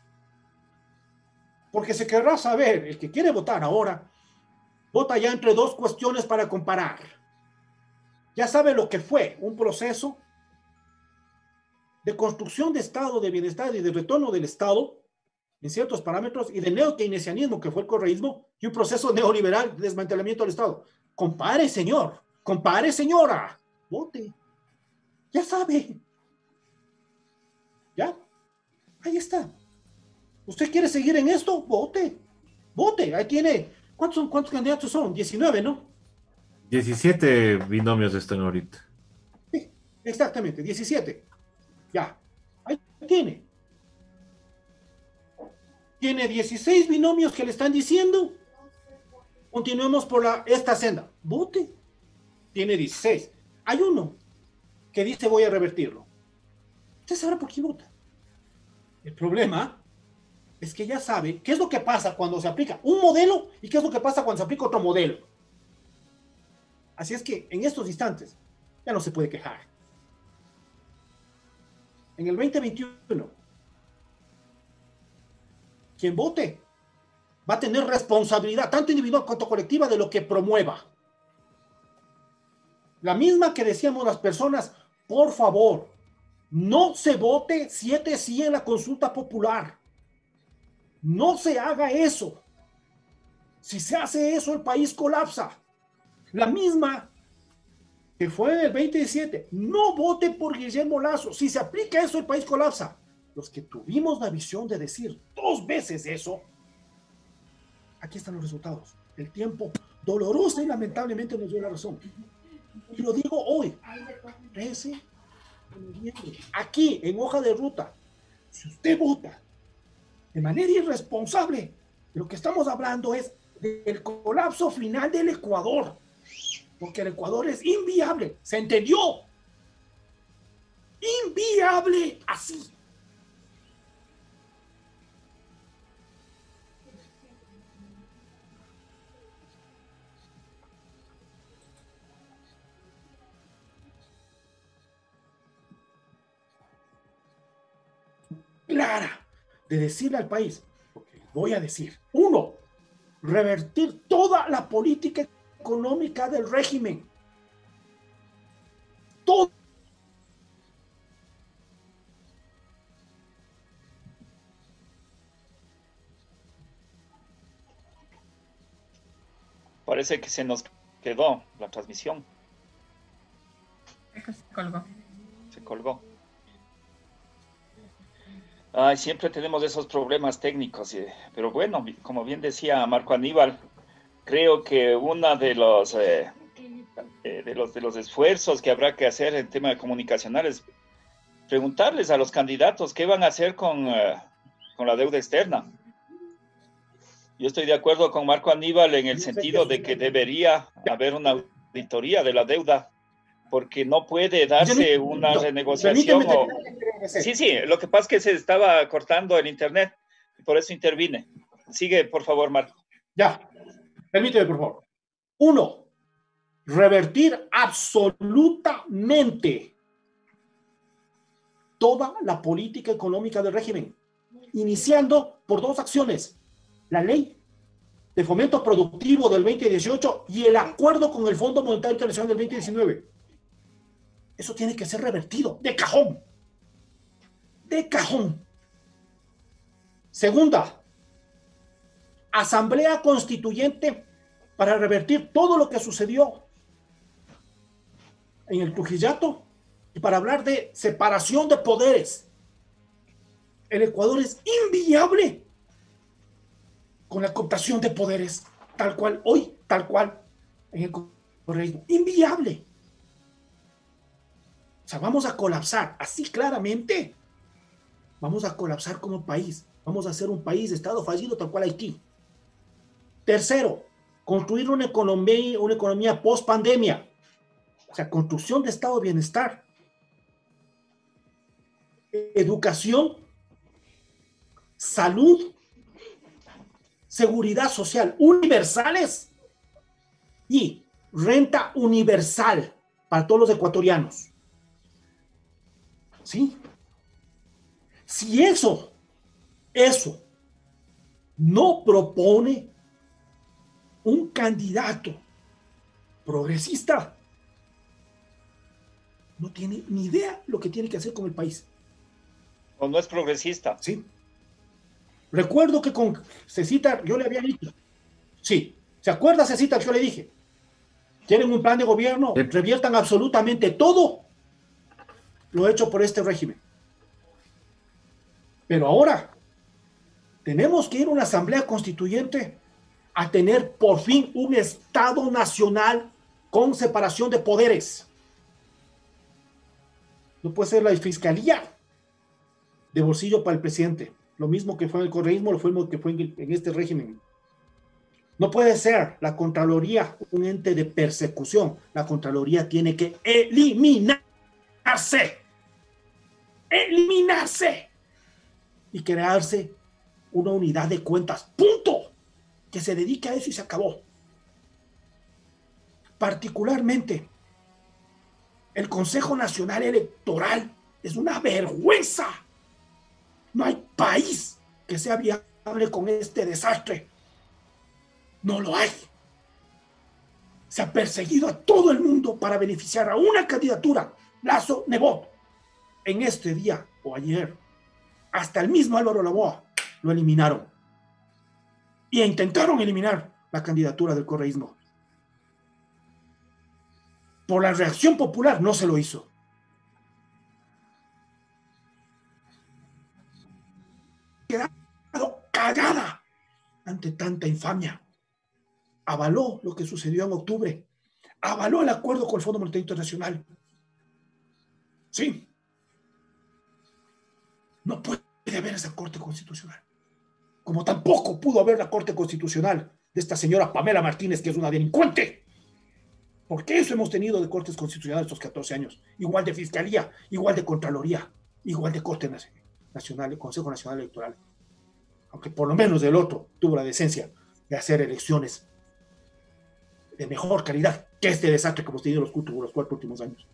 Porque se querrá saber, el que quiere votar ahora, vota ya entre dos cuestiones para comparar. Ya sabe lo que fue un proceso de construcción de estado de bienestar y de retorno del Estado en ciertos parámetros y de neo-keynesianismo, que fue el correísmo, y un proceso neoliberal de desmantelamiento del Estado. Compare, señor. Compare, señora. Vote. Ya sabe. ¿Ya? Ahí está. ¿Usted quiere seguir en esto? Vote. Vote. Ahí tiene. ¿Cuántos candidatos son? 19, ¿no? 17 binomios están ahorita. Sí, exactamente. 17. Ya. Ahí tiene. Tiene 16 binomios que le están diciendo. Continuemos por esta senda. Vote. Tiene 16. Hay uno que dice voy a revertirlo. Usted sabrá por qué vota. El problema es que ya sabe qué es lo que pasa cuando se aplica un modelo y qué es lo que pasa cuando se aplica otro modelo. Así es que en estos instantes ya no se puede quejar. En el 2021, quien vote va a tener responsabilidad, tanto individual como colectiva, de lo que promueva. La misma que decíamos las personas, por favor, no se vote 7 sí en la consulta popular. No se haga eso. Si se hace eso, el país colapsa. La misma que fue en el 2017, no vote por Guillermo Lasso. Si se aplica eso, el país colapsa. Los que tuvimos la visión de decir 2 veces eso, aquí están los resultados. El tiempo doloroso y lamentablemente nos dio la razón. Y lo digo hoy, 13 de noviembre, aquí en hoja de ruta. Si usted vota de manera irresponsable, de lo que estamos hablando es del colapso final del Ecuador, porque el Ecuador es inviable, ¿se entendió? Inviable, así. Clara de decirle al país, porque voy a decir, 1, revertir toda la política económica del régimen. Todo. Parece que se nos quedó la transmisión. Se colgó. Se colgó. Ay, siempre tenemos esos problemas técnicos, pero bueno, como bien decía Marco Aníbal, creo que uno de los esfuerzos que habrá que hacer en tema comunicacional es preguntarles a los candidatos qué van a hacer con la deuda externa. Yo estoy de acuerdo con Marco Aníbal en el sentido de que debería haber una auditoría de la deuda, porque no puede darse una renegociación. Sí, lo que pasa es que se estaba cortando el internet, y por eso intervine. Sigue, por favor, Marco. Ya, permíteme, por favor. 1. Revertir absolutamente toda la política económica del régimen, iniciando por 2 acciones: la ley de fomento productivo del 2018 y el acuerdo con el Fondo Monetario Internacional del 2019. Eso tiene que ser revertido de cajón. De cajón. Segunda, asamblea constituyente para revertir todo lo que sucedió en el Trujillato y para hablar de separación de poderes. El Ecuador es inviable con la cooptación de poderes, tal cual hoy, tal cual en el correísmo. Inviable. O sea, vamos a colapsar, así claramente. Vamos a colapsar como país. Vamos a ser un país de estado fallido, tal cual Haití. Tercero, construir una economía post-pandemia. O sea, construcción de estado de bienestar. Educación, salud, seguridad social universales y renta universal para todos los ecuatorianos. ¿Sí? Si eso no propone un candidato progresista, no tiene ni idea lo que tiene que hacer con el país. O no es progresista. Sí. Recuerdo que con Cecita yo le había dicho, sí, ¿se acuerda, Cecita, que yo le dije? Tienen un plan de gobierno, reviertan absolutamente todo lo hecho por este régimen. Pero ahora tenemos que ir a una asamblea constituyente a tener por fin un Estado nacional con separación de poderes. No puede ser la fiscalía de bolsillo para el presidente. Lo mismo que fue en el correísmo, lo mismo que fue en este régimen. No puede ser la Contraloría un ente de persecución. La Contraloría tiene que eliminarse. Eliminarse. Y crearse una unidad de cuentas. Punto. Que se dedique a eso y se acabó. Particularmente, el Consejo Nacional Electoral es una vergüenza. No hay país que sea viable con este desastre. No lo hay. Se ha perseguido a todo el mundo para beneficiar a una candidatura, Lazo Nebot. En este día o ayer, hasta el mismo Álvaro Laboa lo eliminaron. Y intentaron eliminar la candidatura del correísmo. Por la reacción popular no se lo hizo. Quedado callada ante tanta infamia. Avaló lo que sucedió en octubre. Avaló el acuerdo con el Fondo Monetario Internacional. Sí. No puede haber esa Corte Constitucional. Como tampoco pudo haber la Corte Constitucional de esta señora Pamela Martínez, que es una delincuente. Porque eso hemos tenido de Cortes Constitucionales estos 14 años. Igual de Fiscalía, igual de Contraloría, igual de Corte Nacional, Consejo Nacional Electoral. Aunque por lo menos el otro tuvo la decencia de hacer elecciones de mejor calidad que este desastre que hemos tenido los 4 últimos años.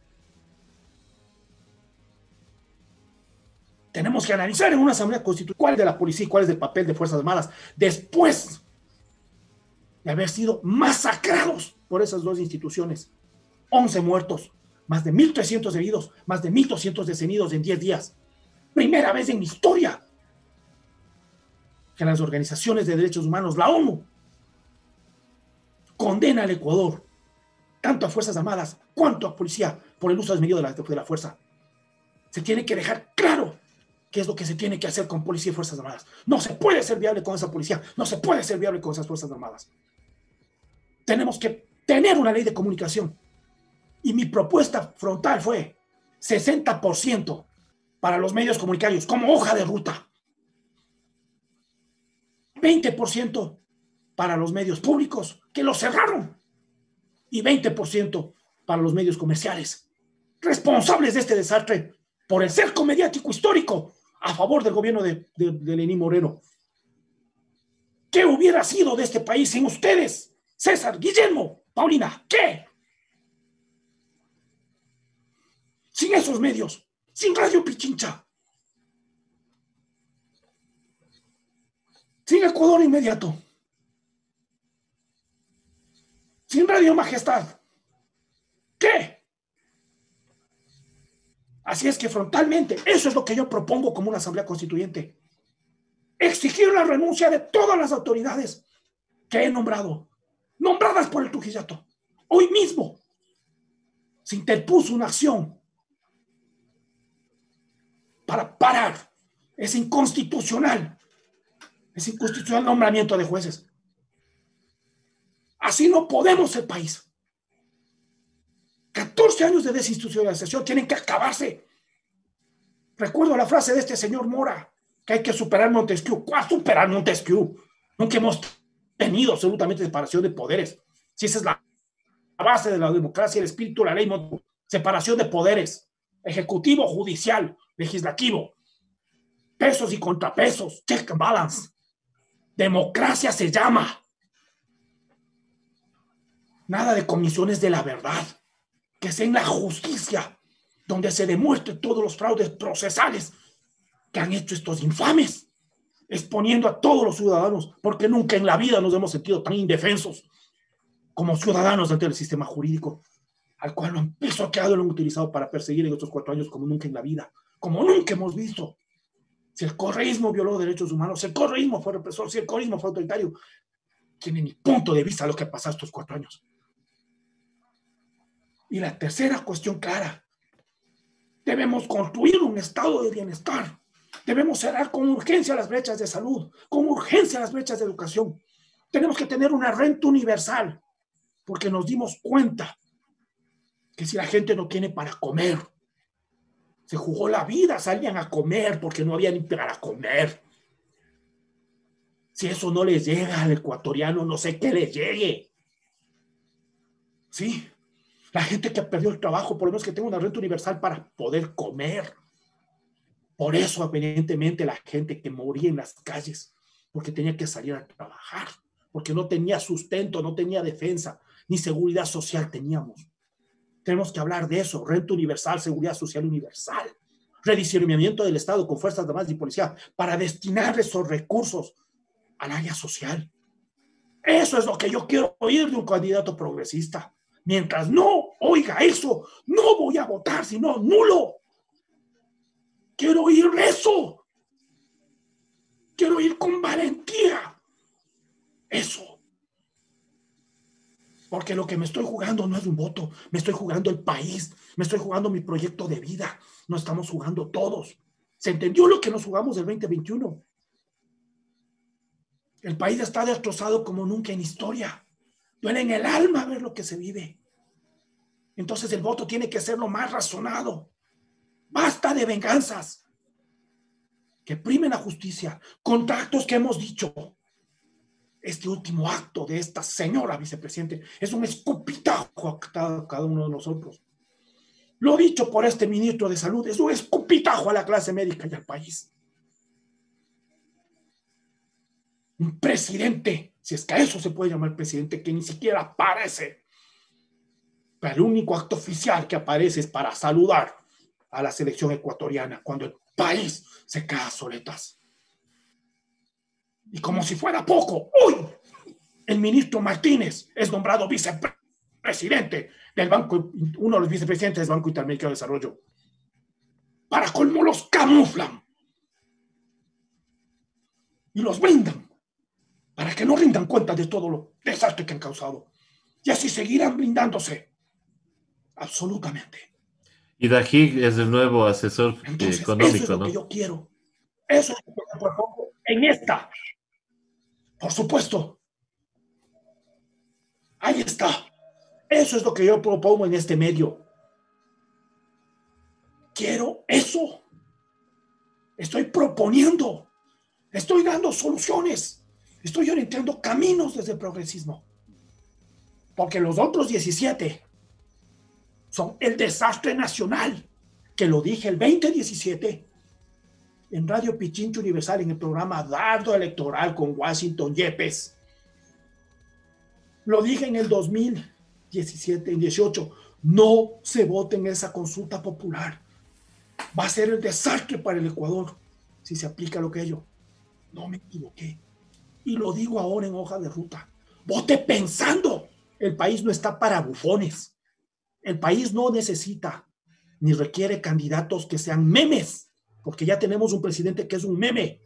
Tenemos que analizar en una asamblea constitucional cuál es de la policía y cuál es del papel de Fuerzas Armadas después de haber sido masacrados por esas dos instituciones. 11 muertos, más de 1.300 heridos, más de 1.200 detenidos en 10 días. Primera vez en la historia que las organizaciones de derechos humanos, la ONU, condena al Ecuador, tanto a Fuerzas Armadas cuanto a policía, por el uso desmedido de la fuerza. Se tiene que dejar claro qué es lo que se tiene que hacer con policía y Fuerzas Armadas. No se puede ser viable con esa policía, no se puede ser viable con esas Fuerzas Armadas. tenemos que tener una ley de comunicación. Y mi propuesta frontal fue 60% para los medios comunitarios como hoja de ruta, 20% para los medios públicos, que los cerraron, y 20% para los medios comerciales, responsables de este desastre por el cerco mediático histórico a favor del gobierno de Lenín Moreno. ¿Qué hubiera sido de este país sin ustedes? César, Guillermo, Paulina, ¿qué? Sin esos medios, sin Radio Pichincha, sin Ecuador Inmediato, sin Radio Majestad, ¿qué? Así es que frontalmente, eso es lo que yo propongo como una asamblea constituyente. Exigir la renuncia de todas las autoridades que he nombrado, nombradas por el Trujillato. Hoy mismo se interpuso una acción para parar ese inconstitucional nombramiento de jueces. Así no podemos ser país. 14 años de desinstitucionalización tienen que acabarse. Recuerdo la frase de este señor Mora, que hay que superar Montesquieu. ¿Cuál superar Montesquieu? Nunca hemos tenido absolutamente separación de poderes. Si esa es la base de la democracia, el espíritu de la ley, separación de poderes, ejecutivo, judicial, legislativo, pesos y contrapesos, check and balance. Democracia se llama. Nada de comisiones de la verdad, que sea en la justicia donde se demuestre todos los fraudes procesales que han hecho estos infames, exponiendo a todos los ciudadanos, porque nunca en la vida nos hemos sentido tan indefensos como ciudadanos ante el sistema jurídico, al cual lo han pisoteado y lo han utilizado para perseguir en estos 4 años como nunca en la vida, como nunca hemos visto. Si el correísmo violó derechos humanos, si el correísmo fue represor, si el correísmo fue autoritario, tiene mi punto de vista lo que ha pasado estos 4 años. Y la tercera cuestión clara, debemos construir un estado de bienestar. Debemos cerrar con urgencia las brechas de salud, con urgencia las brechas de educación. Tenemos que tener una renta universal, porque nos dimos cuenta que si la gente no tiene para comer, se jugó la vida, salían a comer porque no había ni para comer. Si eso no les llega al ecuatoriano, no sé qué les llegue. Sí, la gente que perdió el trabajo, por lo menos que tenga una renta universal para poder comer. Por eso, evidentemente, la gente que moría en las calles, porque tenía que salir a trabajar, porque no tenía sustento, no tenía defensa, ni seguridad social teníamos. Tenemos que hablar de eso, renta universal, seguridad social universal, rediseñamiento del Estado con fuerzas armadas y policía para destinar esos recursos al área social. Eso es lo que yo quiero oír de un candidato progresista. Mientras no oiga eso, no voy a votar, sino nulo. Quiero oír eso. Quiero oír con valentía eso. Porque lo que me estoy jugando no es un voto, me estoy jugando el país, me estoy jugando mi proyecto de vida. No estamos jugando todos. ¿Se entendió lo que nos jugamos el 2021? El país está destrozado como nunca en historia. Duele en el alma ver lo que se vive. Entonces el voto tiene que ser lo más razonado. Basta de venganzas. Que primen la justicia. Contactos que hemos dicho. Este último acto de esta señora vicepresidente es un escupitajo a cada uno de nosotros. Lo dicho por este ministro de Salud es un escupitajo a la clase médica y al país. Un presidente, si es que a eso se puede llamar presidente, que ni siquiera aparece. Pero el único acto oficial que aparece es para saludar a la selección ecuatoriana cuando el país se cae a soletas. Y como si fuera poco, hoy el ministro Martínez es nombrado vicepresidente del Banco, uno de los vicepresidentes del Banco Interamericano de Desarrollo. Para colmo los camuflan y los brindan para que no rindan cuenta de todo lo desastre que han causado. Y así seguirán brindándose. Absolutamente. Y Dajig es el nuevo asesor económico, eso es lo que yo quiero. Eso es lo que yo propongo en esta. Por supuesto, Ahí está. Eso es lo que yo propongo en este medio. Quiero eso. Estoy proponiendo. Estoy dando soluciones. Estoy orientando caminos desde el progresismo. Porque los otros 17 son el desastre nacional, que lo dije el 2017 en Radio Pichincha Universal en el programa Dardo Electoral con Washington Yepes. Lo dije en el 2017, en 18. No se vote en esa consulta popular. Va a ser el desastre para el Ecuador si se aplica lo que yo. No me equivoqué. Y lo digo ahora en hoja de ruta. Vote pensando. El país no está para bufones. El país no necesita ni requiere candidatos que sean memes, porque ya tenemos un presidente que es un meme.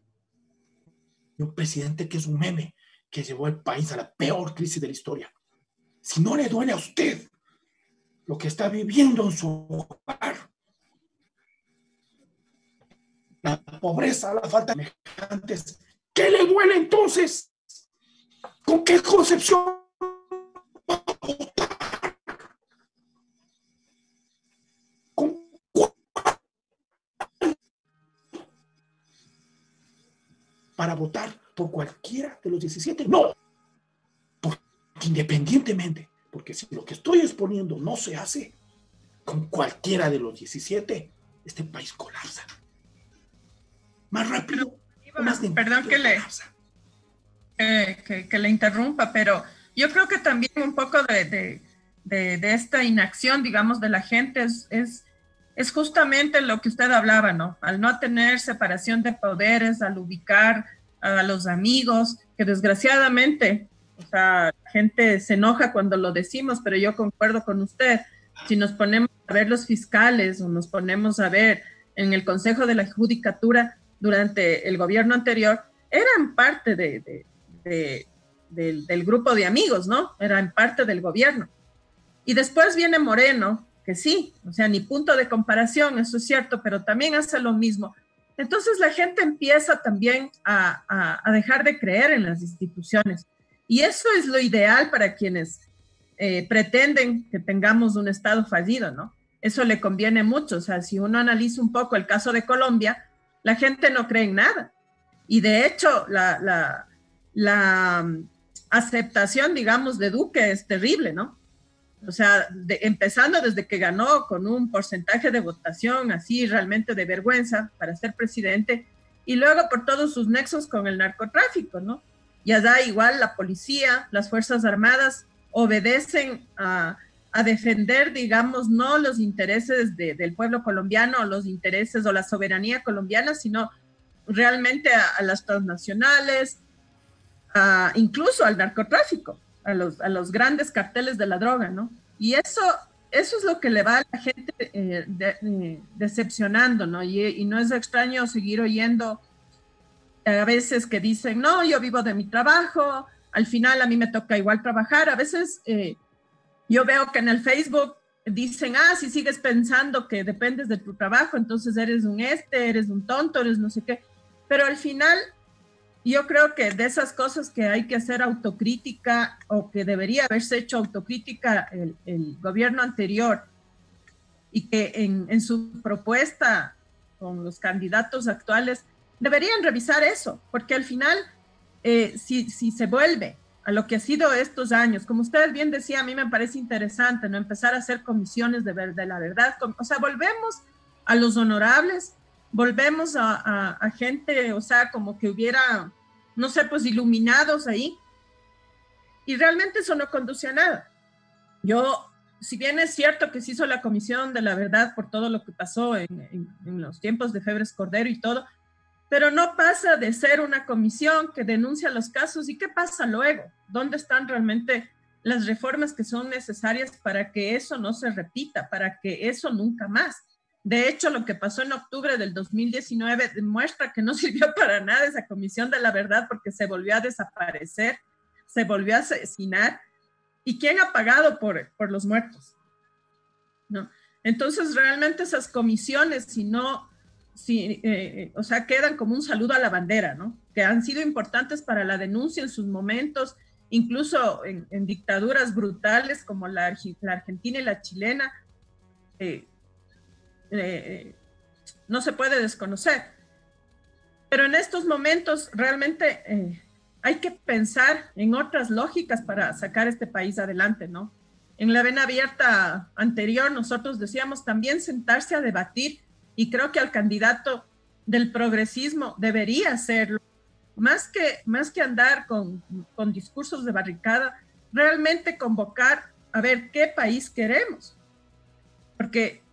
Y un presidente que es un meme, que llevó al país a la peor crisis de la historia. Si no le duele a usted lo que está viviendo en su hogar, la pobreza, la falta de semejantes, ¿qué le duele entonces? ¿Con qué concepción? ¿Con cuál? Para votar por cualquiera de los 17, no. Porque independientemente, porque si lo que estoy exponiendo no se hace con cualquiera de los 17, este país colapsa. Más rápido. Perdón que le interrumpa, pero yo creo que también un poco de esta inacción, digamos, de la gente es justamente lo que usted hablaba, ¿no? Al no tener separación de poderes, al ubicar a los amigos, que desgraciadamente, o sea, la gente se enoja cuando lo decimos, pero yo concuerdo con usted. Si nos ponemos a ver los fiscales o nos ponemos a ver en el Consejo de la Judicatura durante el gobierno anterior, eran parte del grupo de amigos, ¿no? Eran parte del gobierno. Y después viene Moreno, que sí, o sea, ni punto de comparación, eso es cierto, pero también hace lo mismo. Entonces la gente empieza también a dejar de creer en las instituciones. Y eso es lo ideal para quienes pretenden que tengamos un Estado fallido, ¿no? Eso le conviene mucho. O sea, si uno analiza un poco el caso de Colombia, la gente no cree en nada. Y de hecho, la aceptación, digamos, de Duque es terrible, ¿no? O sea, empezando desde que ganó con un porcentaje de votación así realmente de vergüenza para ser presidente, y luego por todos sus nexos con el narcotráfico, ¿no? Ya da igual la policía, las Fuerzas Armadas obedecen a defender, digamos, no los intereses del pueblo colombiano, o los intereses o la soberanía colombiana, sino realmente a las transnacionales, incluso al narcotráfico, a los grandes carteles de la droga, ¿no? Y eso es lo que le va a la gente decepcionando, ¿no? Y no es extraño seguir oyendo a veces que dicen, no, yo vivo de mi trabajo, al final a mí me toca igual trabajar. A veces yo veo que en el Facebook dicen, si sigues pensando que dependes de tu trabajo, entonces eres un tonto, eres no sé qué. Pero al final, yo creo que de esas cosas que hay que hacer autocrítica, o que debería haberse hecho autocrítica el gobierno anterior, y que en su propuesta con los candidatos actuales deberían revisar eso, porque al final, si se vuelve a lo que ha sido estos años, como ustedes bien decía, a mí me parece interesante, ¿no? Empezar a hacer comisiones de la verdad, o sea, volvemos a los honorables, volvemos a gente, o sea, como que hubiera, no sé, pues iluminados ahí, y realmente eso no conduce a nada. Si bien es cierto que se hizo la comisión de la verdad por todo lo que pasó en los tiempos de Febres Cordero y todo, pero no pasa de ser una comisión que denuncia los casos. ¿Y qué pasa luego? ¿Dónde están realmente las reformas que son necesarias para que eso no se repita, para que eso nunca más? De hecho, lo que pasó en octubre del 2019 demuestra que no sirvió para nada esa comisión de la verdad, porque se volvió a desaparecer, se volvió a asesinar. ¿Y quién ha pagado por los muertos? ¿No? Entonces, realmente esas comisiones, o sea, quedan como un saludo a la bandera, ¿no? Que han sido importantes para la denuncia en sus momentos incluso en dictaduras brutales como la argentina y la chilena, no se puede desconocer. Pero en estos momentos realmente hay que pensar en otras lógicas para sacar este país adelante, ¿no? En la vena abierta anterior nosotros decíamos también sentarse a debatir, y creo que al candidato del progresismo debería hacerlo, más que andar con discursos de barricada, realmente convocar a ver qué país queremos. Porque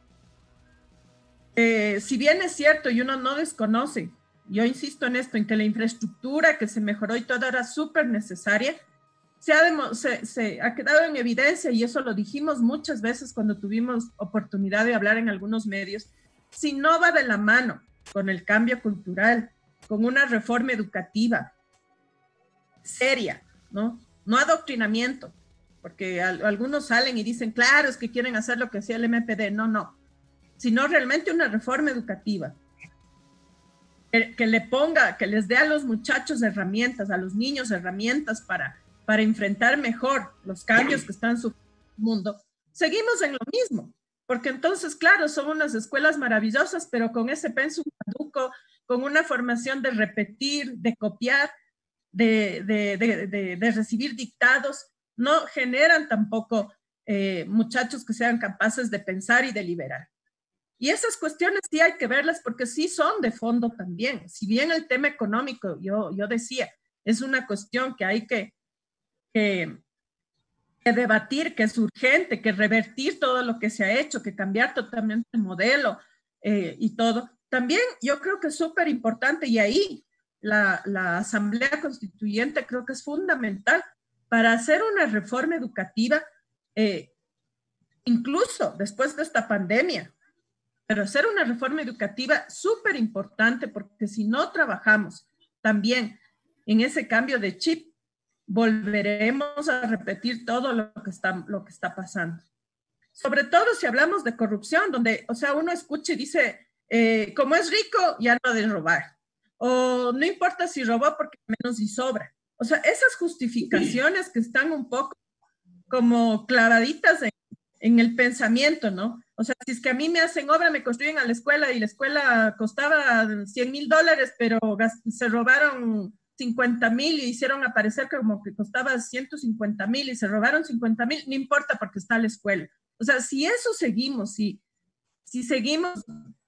si bien es cierto y uno no desconoce, yo insisto en esto, en que la infraestructura que se mejoró y todo era súper necesaria, se ha quedado en evidencia, y eso lo dijimos muchas veces cuando tuvimos oportunidad de hablar en algunos medios, si no va de la mano con el cambio cultural, con una reforma educativa seria, ¿no? No adoctrinamiento, porque algunos salen y dicen, claro, es que quieren hacer lo que hacía el MPD. No, sino realmente una reforma educativa que les dé a los muchachos herramientas, a los niños herramientas para enfrentar mejor los cambios que están en su mundo. Seguimos en lo mismo, porque entonces, claro, son unas escuelas maravillosas, pero con ese pensum caduco, con una formación de repetir, de copiar, de recibir dictados, no generan tampoco muchachos que sean capaces de pensar y deliberar. Y esas cuestiones sí hay que verlas porque sí son de fondo también. Si bien el tema económico, yo decía, es una cuestión que hay que debatir, que es urgente, que revertir todo lo que se ha hecho, que cambiar totalmente el modelo y todo. También yo creo que es súper importante, y ahí la Asamblea Constituyente creo que es fundamental para hacer una reforma educativa, incluso después de esta pandemia, pero hacer una reforma educativa súper importante, porque si no trabajamos también en ese cambio de chip, volveremos a repetir todo lo que está pasando. Sobre todo si hablamos de corrupción, donde, o sea, uno escucha y dice, como es rico, ya no debe robar. O no importa si robó porque menos y sobra. O sea, esas justificaciones que están un poco como clavaditas en el pensamiento, ¿no? O sea, si es que a mí me hacen obra, me construyen a la escuela y la escuela costaba $100,000, pero se robaron 50,000 y hicieron aparecer como que costaba 150,000 y se robaron 50,000, no importa porque está la escuela. O sea, si eso seguimos, si seguimos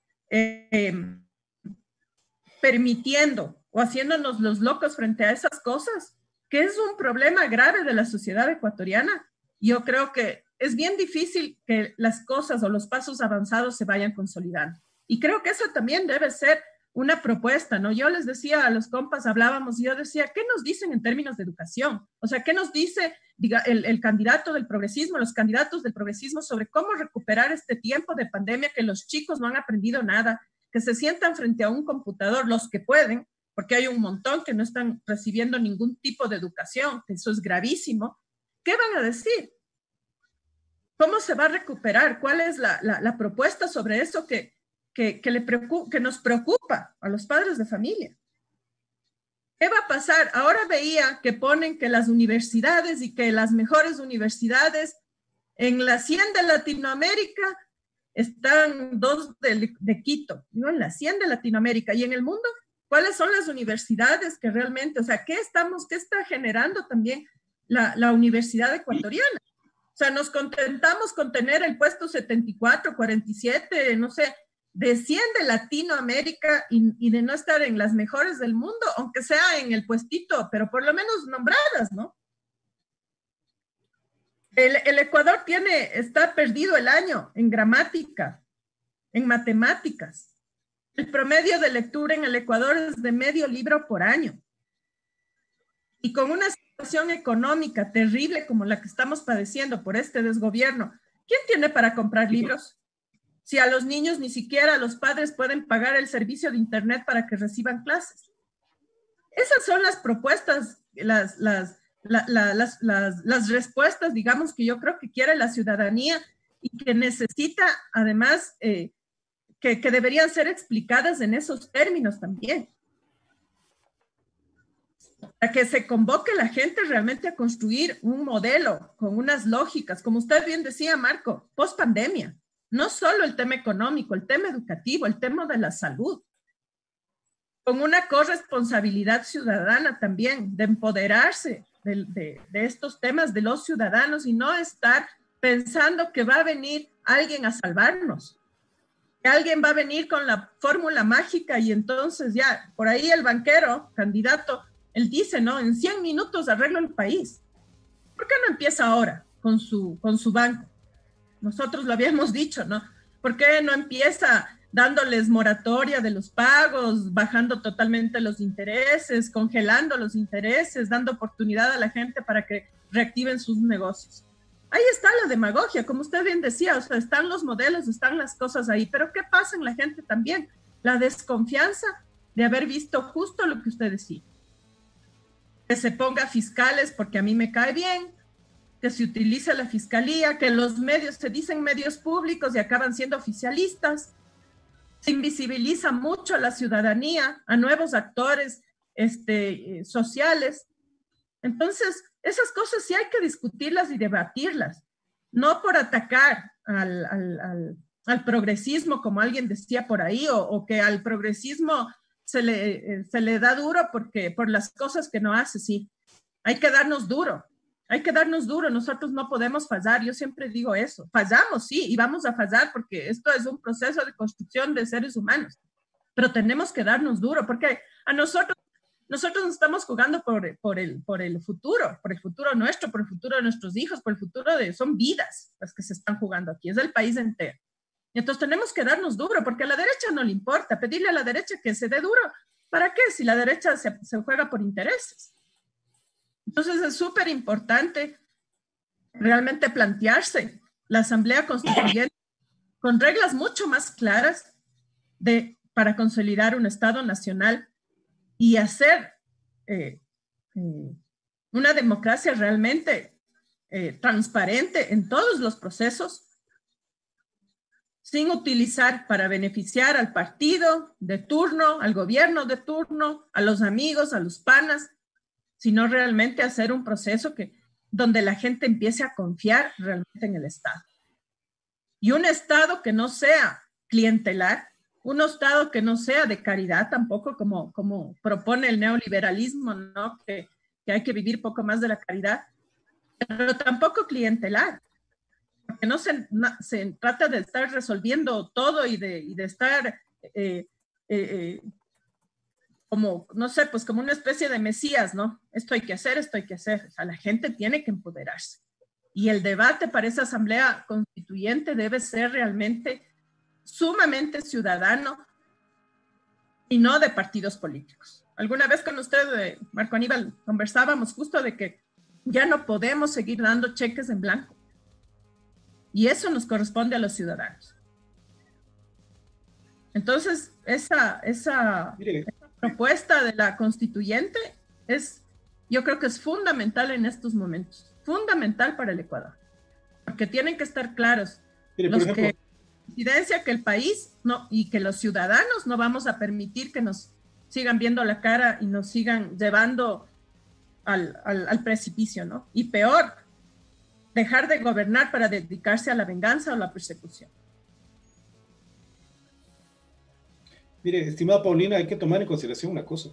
permitiendo o haciéndonos los locos frente a esas cosas, que es un problema grave de la sociedad ecuatoriana, yo creo que es bien difícil que las cosas o los pasos avanzados se vayan consolidando. Y creo que eso también debe ser una propuesta, ¿no? Yo les decía a los compas, hablábamos, y yo decía, ¿qué nos dicen en términos de educación? O sea, ¿qué nos dice el candidato del progresismo, los candidatos del progresismo sobre cómo recuperar este tiempo de pandemia que los chicos no han aprendido nada, que se sientan frente a un computador, los que pueden, porque hay un montón que no están recibiendo ningún tipo de educación, que eso es gravísimo? ¿Qué van a decir? ¿Cómo se va a recuperar? ¿Cuál es la propuesta sobre eso que nos preocupa a los padres de familia? ¿Qué va a pasar? Ahora veía que ponen que las universidades y que las mejores universidades en la 100 de Latinoamérica están 2 de Quito, ¿no? En la 100 de Latinoamérica. Y en el mundo, ¿cuáles son las universidades que realmente, o sea, qué está generando también la universidad ecuatoriana? O sea, nos contentamos con tener el puesto 74, 47, no sé, de 100 de Latinoamérica y de no estar en las mejores del mundo, aunque sea en el puestito, pero por lo menos nombradas, ¿no? El Ecuador está perdido el año en gramática, en matemáticas. El promedio de lectura en el Ecuador es de medio libro por año. Y con una situación económica terrible como la que estamos padeciendo por este desgobierno, ¿quién tiene para comprar libros? Si a los niños ni siquiera los padres pueden pagar el servicio de internet para que reciban clases. Esas son las propuestas, las respuestas, digamos, que yo creo que quiere la ciudadanía y que necesita, además, que deberían ser explicadas en esos términos también. para que se convoque la gente realmente a construir un modelo con unas lógicas, como usted bien decía, Marco, post pandemia. No solo el tema económico, el tema educativo, el tema de la salud, con una corresponsabilidad ciudadana también de empoderarse de estos temas de los ciudadanos y no estar pensando que va a venir alguien a salvarnos, que alguien va a venir con la fórmula mágica y entonces ya, por ahí el banquero, candidato, él dice, ¿no? En 100 minutos arreglo el país. ¿Por qué no empieza ahora con su banco? Nosotros lo habíamos dicho, ¿no? ¿Por qué no empieza dándoles moratoria de los pagos, bajando totalmente los intereses, congelando los intereses, dando oportunidad a la gente para que reactiven sus negocios? Ahí está la demagogia, como usted bien decía, o sea, están los modelos, están las cosas ahí, pero ¿qué pasa en la gente también? La desconfianza de haber visto justo lo que usted decía. Que se ponga fiscales porque a mí me cae bien, que se utilice la fiscalía, que los medios se dicen medios públicos y acaban siendo oficialistas. Se invisibiliza mucho a la ciudadanía, a nuevos actores sociales. Entonces, esas cosas sí hay que discutirlas y debatirlas, no por atacar al progresismo, como alguien decía por ahí, o que al progresismo se le da duro por las cosas que no hace, sí. Hay que darnos duro, nosotros no podemos fallar, yo siempre digo eso, fallamos, sí, y vamos a fallar porque esto es un proceso de construcción de seres humanos, pero tenemos que darnos duro, porque a nosotros nos estamos jugando por el futuro nuestro, por el futuro de nuestros hijos, por el futuro son vidas las que se están jugando aquí, es el país entero. Entonces tenemos que darnos duro, porque a la derecha no le importa, pedirle a la derecha que se dé duro, ¿para qué? Si la derecha se juega por intereses. Entonces es súper importante realmente plantearse la Asamblea Constituyente con reglas mucho más claras para consolidar un Estado nacional y hacer una democracia realmente transparente en todos los procesos, sin utilizar para beneficiar al partido de turno, al gobierno de turno, a los amigos, a los panas, sino realmente hacer un proceso donde la gente empiece a confiar realmente en el Estado. Y un Estado que no sea clientelar, un Estado que no sea de caridad tampoco, como propone el neoliberalismo, ¿no? Que hay que vivir poco más de la caridad, pero tampoco clientelar, porque no se trata de estar resolviendo todo y de estar como, no sé, pues como una especie de mesías, ¿no? Esto hay que hacer. O sea, la gente tiene que empoderarse. Y el debate para esa asamblea constituyente debe ser realmente sumamente ciudadano y no de partidos políticos. Alguna vez con usted, Marco Aníbal, conversábamos justo de que ya no podemos seguir dando cheques en blanco. Y eso nos corresponde a los ciudadanos. Entonces, esa propuesta de la constituyente yo creo que es fundamental en estos momentos, fundamental para el Ecuador, porque tienen que estar claros que el país y que los ciudadanos no vamos a permitir que nos sigan viendo la cara y nos sigan llevando al precipicio, ¿no? Y peor, dejar de gobernar para dedicarse a la venganza o la persecución. Mire, estimada Paulina, hay que tomar en consideración una cosa.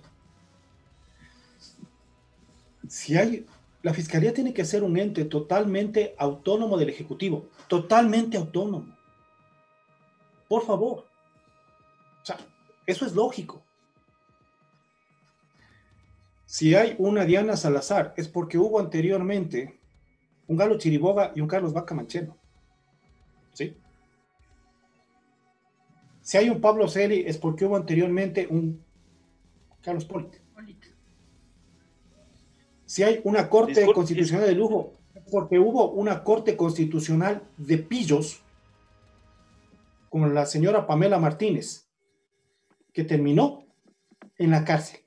La Fiscalía tiene que ser un ente totalmente autónomo del Ejecutivo, totalmente autónomo. Por favor. O sea, eso es lógico. Si hay una Diana Salazar, es porque hubo anteriormente un Galo Chiriboga y un Carlos Vaca Mancheno. ¿Sí? Si hay un Pablo Celi, es porque hubo anteriormente un Carlos Polite. Si hay una corte constitucional de lujo, es porque hubo una corte constitucional de pillos, como la señora Pamela Martínez, que terminó en la cárcel.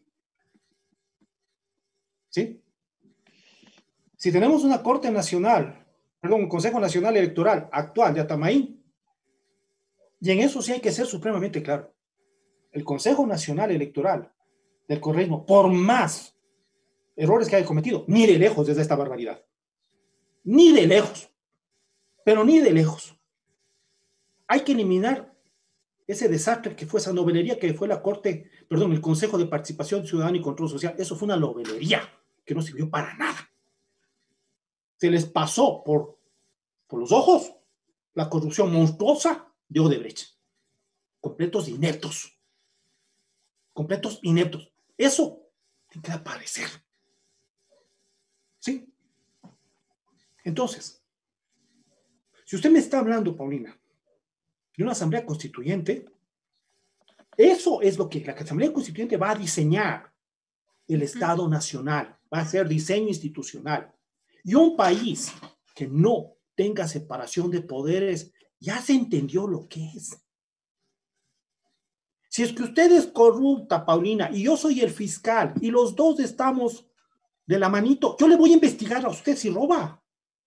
¿Sí? Si tenemos una corte nacional, un Consejo Nacional Electoral actual de Atamaín, y en eso sí hay que ser supremamente claro. El Consejo Nacional Electoral del correísmo, por más errores que haya cometido. Ni de lejos desde esta barbaridad. Ni de lejos. Pero ni de lejos. Hay que eliminar ese desastre que fue esa novelería que fue el Consejo de Participación Ciudadana y Control Social. Eso fue una novelería que no sirvió para nada. Se les pasó por los ojos la corrupción monstruosa de Odebrecht. Completos ineptos. Completos ineptos. Eso tiene que aparecer. ¿Sí? Entonces, si usted me está hablando, Paulina, de una asamblea constituyente, eso es lo que la asamblea constituyente va a diseñar el Estado nacional, va a ser diseño institucional. Y un país que no tenga separación de poderes, ya se entendió lo que es. Si es que usted es corrupta, Paulina, y yo soy el fiscal, y los dos estamos de la manito, yo le voy a investigar a usted si roba.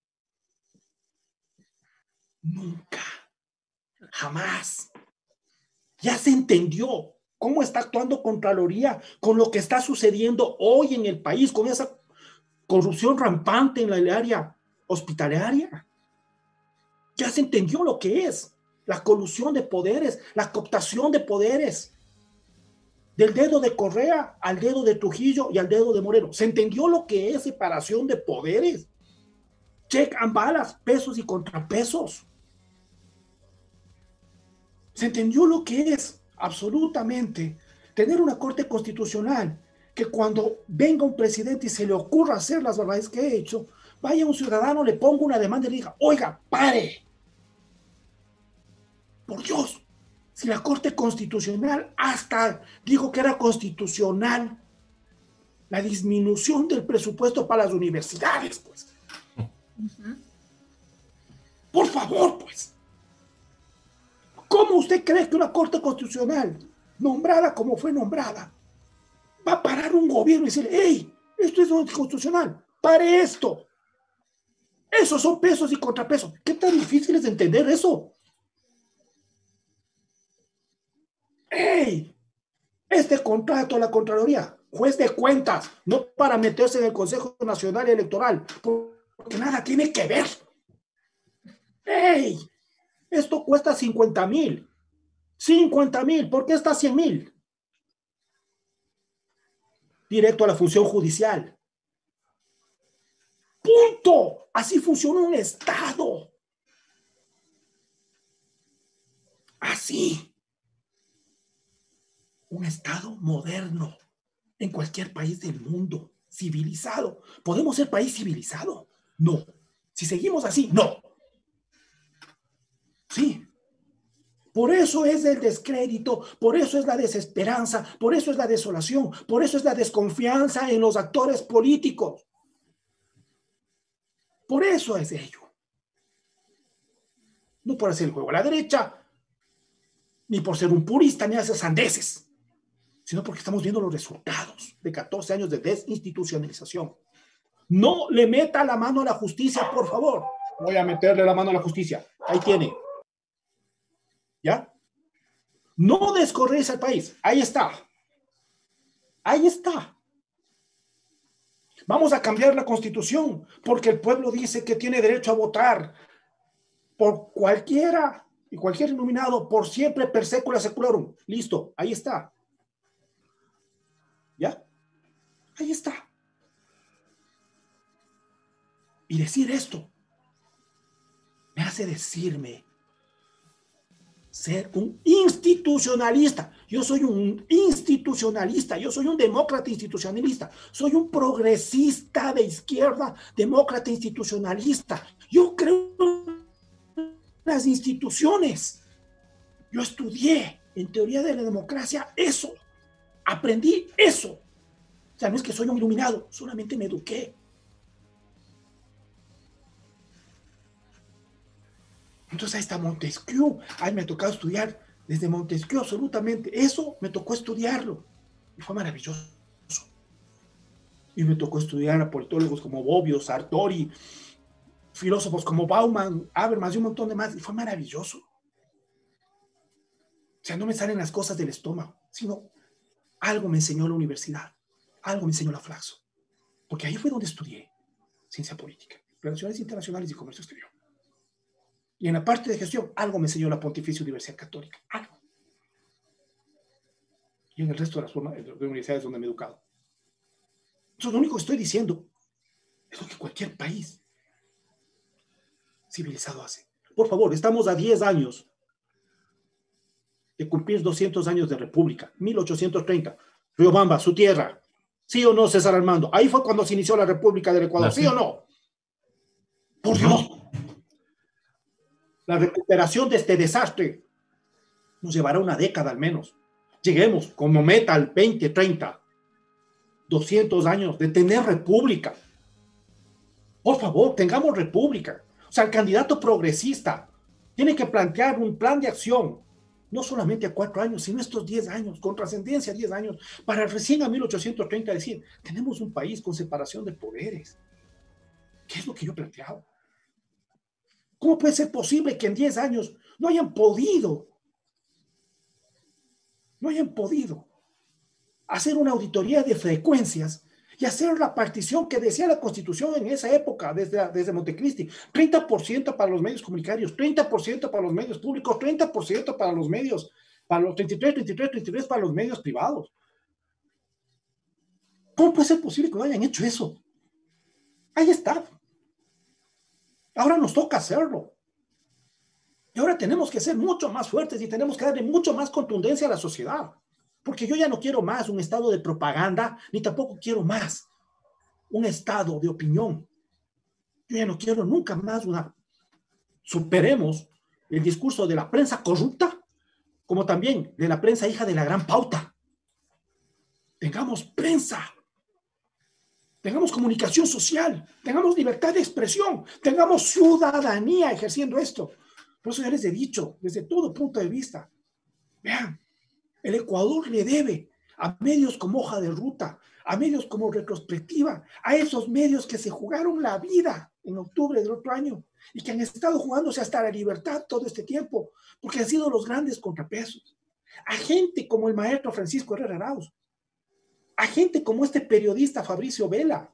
Nunca. Jamás. Ya se entendió cómo está actuando Contraloría con lo que está sucediendo hoy en el país, con esa corrupción rampante en el área hospitalaria. Ya se entendió lo que es la colusión de poderes, la cooptación de poderes. Del dedo de Correa al dedo de Trujillo y al dedo de Moreno. Se entendió lo que es separación de poderes. Check and balance, pesos y contrapesos. Se entendió lo que es absolutamente tener una corte constitucional que cuando venga un presidente y se le ocurra hacer las barbaridades que he hecho, vaya un ciudadano, le ponga una demanda y le diga, oiga, pare. Por Dios, si la corte constitucional hasta dijo que era constitucional la disminución del presupuesto para las universidades, pues. Por favor, pues. ¿Cómo usted cree que una corte constitucional, nombrada como fue nombrada, va a parar un gobierno y decirle, hey, esto es constitucional, pare esto? Esos son pesos y contrapesos. ¿Qué tan difícil es de entender eso? ¡Hey! Este contrato de la Contraloría, juez de cuentas, no para meterse en el Consejo Nacional Electoral, porque nada tiene que ver. ¡Hey! Esto cuesta 50,000. 50,000, ¿por qué está 100,000? Directo a la función judicial. ¡Punto! Así funciona un Estado. Así. Un Estado moderno en cualquier país del mundo, civilizado. ¿Podemos ser país civilizado? No. Si seguimos así, no. Sí. Por eso es el descrédito, por eso es la desesperanza, por eso es la desolación, por eso es la desconfianza en los actores políticos. Por eso es ello. No por hacer el juego a la derecha, ni por ser un purista, ni hacer sandeces, sino porque estamos viendo los resultados de 14 años de desinstitucionalización. No le meta la mano a la justicia, por favor. Voy a meterle la mano a la justicia. Ahí tiene. ¿Ya? No descorréis al país. Ahí está. Ahí está. Vamos a cambiar la Constitución porque el pueblo dice que tiene derecho a votar por cualquiera y cualquier iluminado por siempre per secula secularum. Listo. Ahí está. ¿Ya? Ahí está. Y decir esto me hace decirme ser un institucionalista. Yo soy un institucionalista, yo soy un demócrata institucionalista, soy un progresista de izquierda, demócrata institucionalista. Yo creo en las instituciones. Yo estudié en teoría de la democracia eso, aprendí eso. O sea, no es que soy un iluminado, solamente me eduqué. Entonces ahí está Montesquieu, ahí me ha tocado estudiar desde Montesquieu absolutamente, eso me tocó estudiarlo y fue maravilloso. Y me tocó estudiar a politólogos como Bobbio, Sartori, filósofos como Bauman, Habermas y un montón de más, y fue maravilloso. O sea, no me salen las cosas del estómago, sino algo me enseñó la universidad, algo me enseñó la Flaxo. porque ahí fue donde estudié ciencia política, relaciones internacionales y comercio exterior. Y en la parte de gestión, algo me enseñó la Pontificia Universidad Católica, algo. Y en el resto de las universidades donde me he educado. Entonces, lo único que estoy diciendo es lo que cualquier país civilizado hace. Por favor, estamos a 10 años de cumplir 200 años de república, 1830. Riobamba, su tierra. ¿Sí o no, César Armando? Ahí fue cuando se inició la República del Ecuador. ¿Sí o no? Por Dios. La recuperación de este desastre nos llevará una década al menos. Lleguemos como meta al 2030. 200 años de tener república. Por favor, tengamos república. O sea, el candidato progresista tiene que plantear un plan de acción, no solamente a 4 años, sino estos 10 años, con trascendencia 10 años, para recién a 1830 decir, tenemos un país con separación de poderes. ¿Qué es lo que yo he planteado? ¿Cómo puede ser posible que en 10 años no hayan podido hacer una auditoría de frecuencias y hacer la partición que decía la Constitución en esa época, desde Montecristi? 30% para los medios comunitarios, 30% para los medios públicos, 30% para los medios, para los 33 para los medios privados. ¿Cómo puede ser posible que no hayan hecho eso? Ahí está. Ahora nos toca hacerlo. Y ahora tenemos que ser mucho más fuertes y tenemos que darle mucho más contundencia a la sociedad. Porque yo ya no quiero más un estado de propaganda, ni tampoco quiero más un estado de opinión. Yo ya no quiero nunca más Superemos el discurso de la prensa corrupta, como también de la prensa hija de la gran pauta. Tengamos prensa. Tengamos comunicación social, tengamos libertad de expresión, tengamos ciudadanía ejerciendo esto. Por eso ya les he dicho, desde todo punto de vista, vean, el Ecuador le debe a medios como Hoja de Ruta, a medios como Retrospectiva, a esos medios que se jugaron la vida en octubre del otro año y que han estado jugándose hasta la libertad todo este tiempo, porque han sido los grandes contrapesos. A gente como el maestro Francisco Herrera Arauz, a gente como este periodista Fabricio Vela,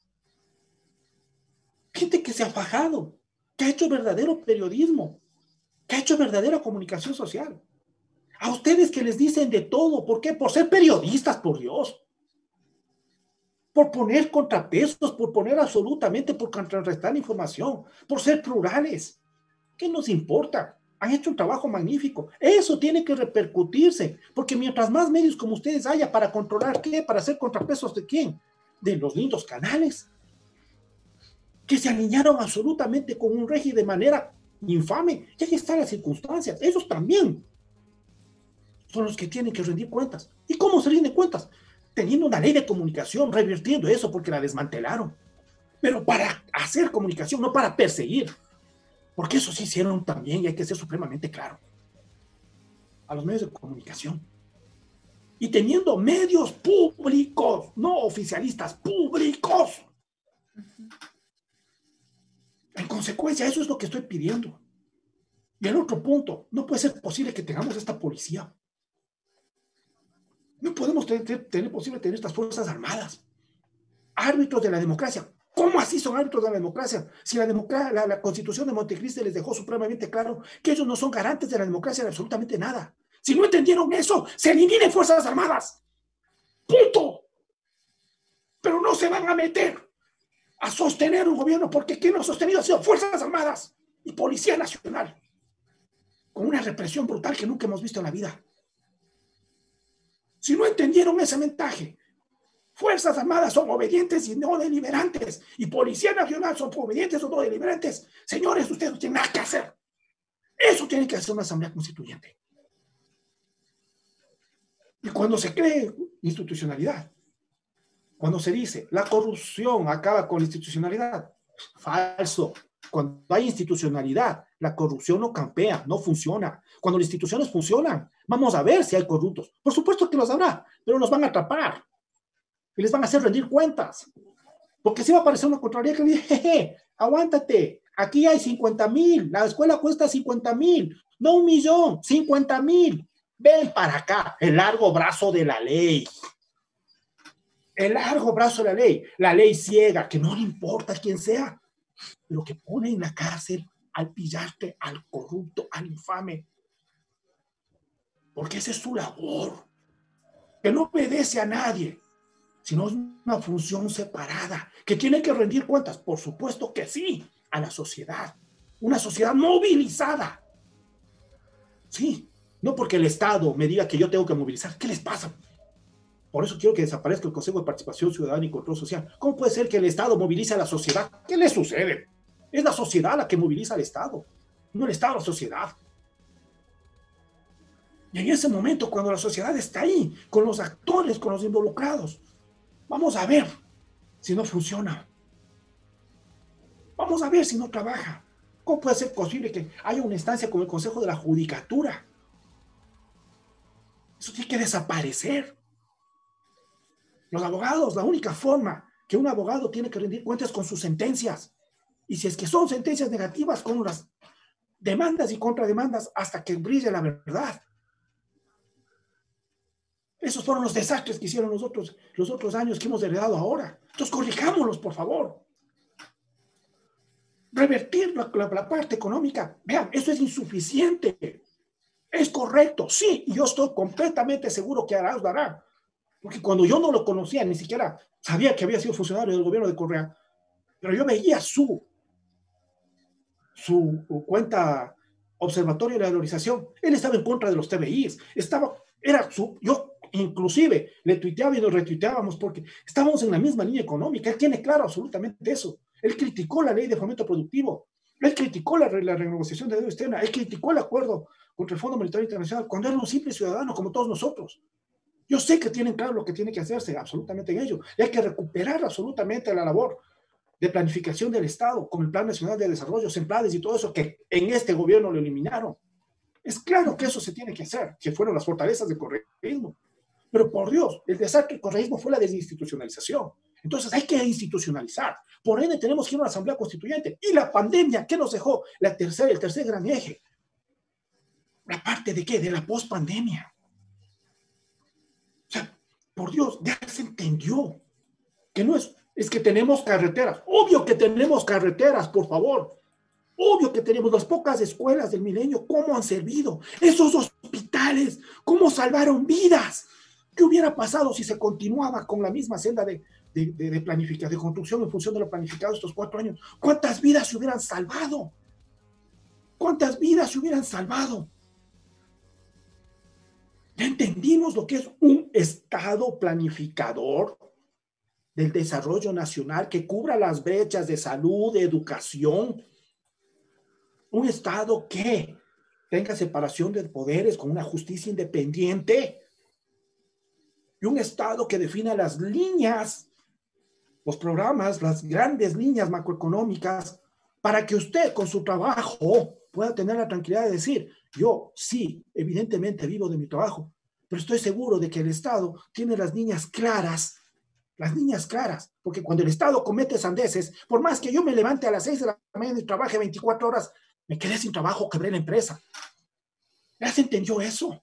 gente que se ha fajado, que ha hecho verdadero periodismo, que ha hecho verdadera comunicación social. A ustedes que les dicen de todo, ¿por qué? Por ser periodistas, por Dios. Por poner contrapesos, por poner absolutamente, por contrarrestar información, por ser plurales. ¿Qué nos importa? Han hecho un trabajo magnífico. Eso tiene que repercutirse, porque mientras más medios como ustedes haya para controlar qué, para hacer contrapesos de quién, de los lindos canales, que se alinearon absolutamente con un régimen de manera infame. Y ahí están las circunstancias. Esos también son los que tienen que rendir cuentas. ¿Y cómo se rinden cuentas? Teniendo una ley de comunicación, revirtiendo eso porque la desmantelaron. Pero para hacer comunicación, no para perseguir. Porque eso sí hicieron también y hay que ser supremamente claro. A los medios de comunicación. Y teniendo medios públicos, no oficialistas, públicos. En consecuencia, eso es lo que estoy pidiendo. Y el otro punto, no puede ser posible que tengamos esta policía. No podemos tener posible tener estas fuerzas armadas. Árbitros de la democracia. ¿Cómo así son árbitros de la democracia? Si la Constitución de Montecristi les dejó supremamente claro que ellos no son garantes de la democracia de absolutamente nada. Si no entendieron eso, se eliminen fuerzas armadas. ¡Punto! Pero no se van a meter a sostener un gobierno, porque quien lo ha sostenido ha sido Fuerzas Armadas y Policía Nacional, con una represión brutal que nunca hemos visto en la vida. Si no entendieron ese mensaje, Fuerzas Armadas son obedientes y no deliberantes, y Policía Nacional son obedientes o no deliberantes. Señores, ustedes no tienen nada que hacer. Eso tiene que hacer una asamblea constituyente. Y cuando se cree institucionalidad, cuando se dice la corrupción acaba con la institucionalidad, falso. Cuando hay institucionalidad, la corrupción no campea, no funciona. Cuando las instituciones funcionan, vamos a ver si hay corruptos. Por supuesto que los habrá, pero los van a atrapar. Y les van a hacer rendir cuentas. Porque si va a aparecer una Contraloría que dice, jeje, aguántate, aquí hay 50,000, la escuela cuesta 50,000, no 1,000,000, 50,000. Ven para acá, el largo brazo de la ley. el largo brazo de la ley ciega, que no le importa quién sea, pero que pone en la cárcel al pillastre, al corrupto, al infame, porque esa es su labor, que no obedece a nadie, sino es una función separada, que tiene que rendir cuentas, por supuesto que sí, a la sociedad, una sociedad movilizada. Sí, no porque el Estado me diga que yo tengo que movilizar. ¿Qué les pasa? Por eso quiero que desaparezca el Consejo de Participación Ciudadana y Control Social. ¿Cómo puede ser que el Estado movilice a la sociedad? ¿Qué le sucede? Es la sociedad la que moviliza al Estado, no el Estado a la sociedad. Y en ese momento, cuando la sociedad está ahí, con los actores, con los involucrados, vamos a ver si no funciona. Vamos a ver si no trabaja. ¿Cómo puede ser posible que haya una instancia como el Consejo de la Judicatura? Eso tiene que desaparecer. Los abogados, la única forma que un abogado tiene que rendir cuentas con sus sentencias. Y si es que son sentencias negativas, con las demandas y contrademandas hasta que brille la verdad. Esos fueron los desastres que hicieron los otros años que hemos heredado ahora. Entonces corrijámoslos, por favor. Revertir la parte económica. Vean, eso es insuficiente. Es correcto, sí, y yo estoy completamente seguro que Arauz lo hará. Porque cuando yo no lo conocía, ni siquiera sabía que había sido funcionario del gobierno de Correa, pero yo veía su cuenta Observatorio de la Valorización. Él estaba en contra de los TBIs. Yo inclusive le tuiteaba y nos retuiteábamos porque estábamos en la misma línea económica. Él tiene claro absolutamente eso. Él criticó la ley de fomento productivo. Él criticó la renegociación de deuda externa. Él criticó el acuerdo contra el Fondo Monetario Internacional cuando era un simple ciudadano como todos nosotros. Yo sé que tienen claro lo que tiene que hacerse absolutamente en ello. Y hay que recuperar absolutamente la labor de planificación del Estado con el Plan Nacional de Desarrollo, SEMPLADES y todo eso que en este gobierno lo eliminaron. Es claro que eso se tiene que hacer, que fueron las fortalezas del correísmo. Pero por Dios, el desastre del correísmo fue la desinstitucionalización. Entonces hay que institucionalizar. Por ende tenemos que ir a una asamblea constituyente. Y la pandemia, ¿qué nos dejó? El tercer gran eje. ¿La parte de qué? De la pospandemia. O sea, por Dios, ya se entendió que no es que tenemos carreteras. Obvio que tenemos carreteras, por favor. Obvio que tenemos las pocas escuelas del milenio. ¿Cómo han servido? Esos hospitales, ¿cómo salvaron vidas? ¿Qué hubiera pasado si se continuaba con la misma senda de planificación, de construcción en función de lo planificado estos 4 años? ¿Cuántas vidas se hubieran salvado? ¿Cuántas vidas se hubieran salvado? Ya entendimos lo que es un Estado planificador del desarrollo nacional que cubra las brechas de salud, de educación. Un Estado que tenga separación de poderes con una justicia independiente. Y un Estado que defina las líneas, los programas, las grandes líneas macroeconómicas, para que usted con su trabajo pueda tener la tranquilidad de decir, yo sí, evidentemente vivo de mi trabajo, pero estoy seguro de que el Estado tiene las líneas claras, porque cuando el Estado comete sandeces, por más que yo me levante a las 6 de la mañana y trabaje 24 horas, me quedé sin trabajo, quebré la empresa. ¿Ya se entendió eso?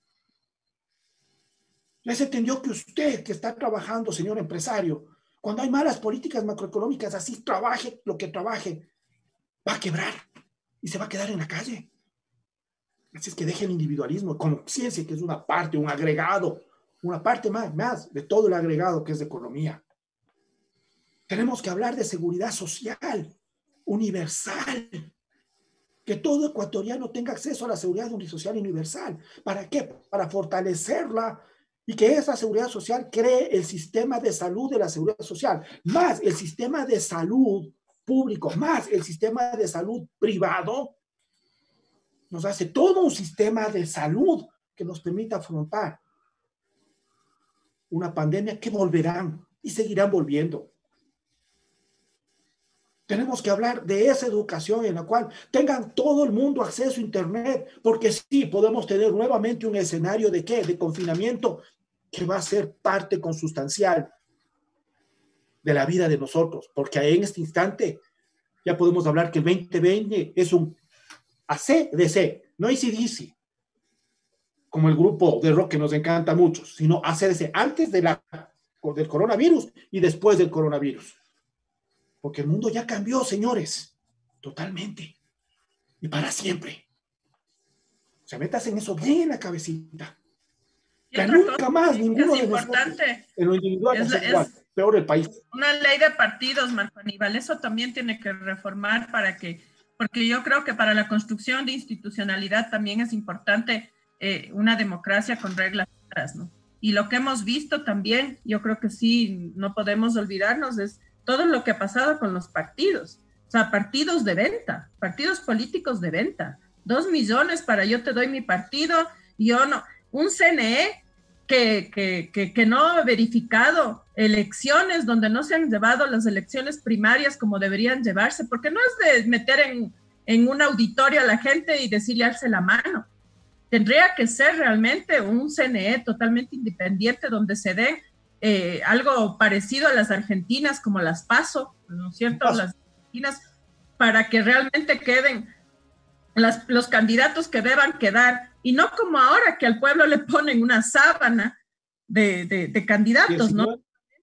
¿Ya se entendió que usted que está trabajando, señor empresario, cuando hay malas políticas macroeconómicas, así trabaje lo que trabaje, va a quebrar y se va a quedar en la calle? Así es que deje el individualismo, conciencia que es una parte, un agregado, una parte más de todo el agregado que es de economía. Tenemos que hablar de seguridad social, universal. Que todo ecuatoriano tenga acceso a la seguridad social universal. ¿Para qué? Para fortalecerla y que esa seguridad social cree el sistema de salud de la seguridad social, más el sistema de salud público, más el sistema de salud privado, nos hace todo un sistema de salud que nos permita afrontar una pandemia que volverán y seguirán volviendo. Tenemos que hablar de esa educación en la cual tengan todo el mundo acceso a Internet, porque sí, podemos tener nuevamente un escenario de ¿qué? De confinamiento que va a ser parte consustancial de la vida de nosotros, porque en este instante ya podemos hablar que el 2020 es un ACDC, no AC/DC, como el grupo de rock que nos encanta mucho, sino ACDC, antes de la del coronavirus y después del coronavirus. Porque el mundo ya cambió, señores, totalmente y para siempre. O sea, metas en eso bien en la cabecita. Que nunca más ninguno de nosotros en lo individual va a ser igual, peor el país. Una ley de partidos, Marco Aníbal, eso también tiene que reformar porque yo creo que para la construcción de institucionalidad también es importante una democracia con reglas claras, ¿no? Y lo que hemos visto también, yo creo que sí, no podemos olvidarnos, es todo lo que ha pasado con los partidos. O sea, partidos de venta, partidos políticos de venta. 2 millones para yo te doy mi partido, yo no. Un CNE que no ha verificado elecciones donde no se han llevado las elecciones primarias como deberían llevarse, porque no es de meter en un auditorio a la gente y decirle alce la mano. Tendría que ser realmente un CNE totalmente independiente donde se dé algo parecido a las argentinas como las PASO, ¿no es cierto? Las argentinas, para que realmente queden los candidatos que deban quedar, y no como ahora que al pueblo le ponen una sábana de candidatos, ¿no?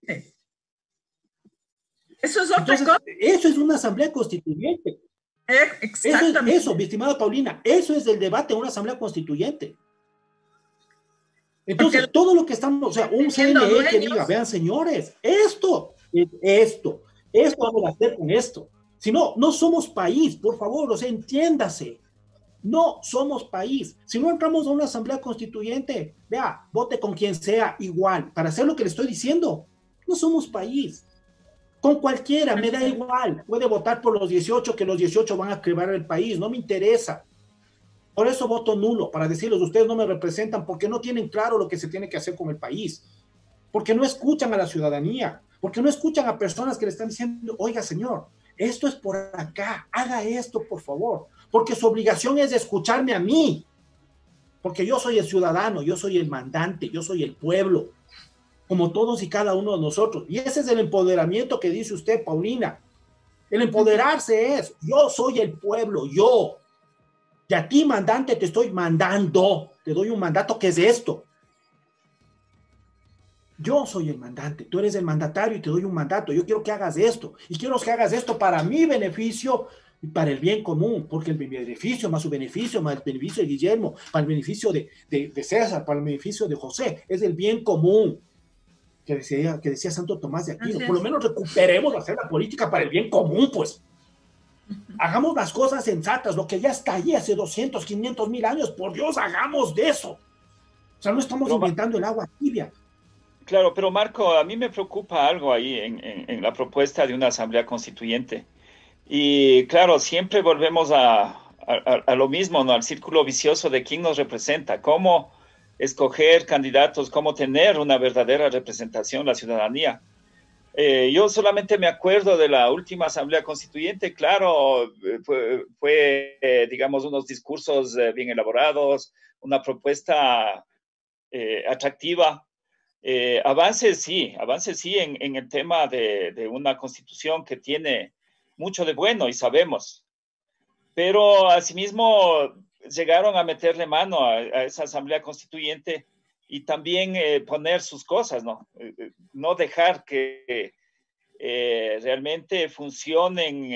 Eso es otra cosa. Eso es una asamblea constituyente. Exactamente. Eso, mi estimada Paulina, eso es el debate de una asamblea constituyente. Entonces, porque todo lo que estamos, o sea, un CNE que diga, vean señores, esto vamos a hacer con esto. Si no, no somos país, por favor, o sea, entiéndase. No somos país. Si no entramos a una asamblea constituyente, vea, vote con quien sea igual, para hacer lo que le estoy diciendo. No somos país. Con cualquiera, me da igual. Puede votar por los 18, que los 18 van a quebrar el país, no me interesa. Por eso voto nulo, para decirles, ustedes no me representan porque no tienen claro lo que se tiene que hacer con el país. Porque no escuchan a la ciudadanía, porque no escuchan a personas que le están diciendo, oiga señor, esto es por acá, haga esto por favor, porque su obligación es de escucharme a mí, porque yo soy el ciudadano, yo soy el mandante, yo soy el pueblo, como todos y cada uno de nosotros, y ese es el empoderamiento que dice usted, Paulina. El empoderarse es, yo soy el pueblo, yo, y a ti mandante te estoy mandando, te doy un mandato que es esto. Yo soy el mandante, tú eres el mandatario y te doy un mandato. Yo quiero que hagas esto y quiero que hagas esto para mi beneficio y para el bien común, porque el beneficio más su beneficio, más el beneficio de Guillermo, para el beneficio de César, para el beneficio de José, es el bien común que decía Santo Tomás de Aquino. Por lo menos recuperemos hacer la política para el bien común, pues. Hagamos las cosas sensatas, lo que ya está ahí hace 200, 500 mil años, por Dios, hagamos de eso. O sea, no estamos inventando el agua tibia. Claro, pero Marco, a mí me preocupa algo ahí en la propuesta de una asamblea constituyente. Y claro, siempre volvemos a lo mismo, ¿no? Al círculo vicioso de quién nos representa, cómo escoger candidatos, cómo tener una verdadera representación la ciudadanía. Yo solamente me acuerdo de la última asamblea constituyente, claro, fue digamos, unos discursos bien elaborados, una propuesta atractiva. Avances sí en el tema de una constitución que tiene mucho de bueno y sabemos, pero asimismo llegaron a meterle mano a esa asamblea constituyente y también poner sus cosas, ¿no? No dejar que realmente funcionen,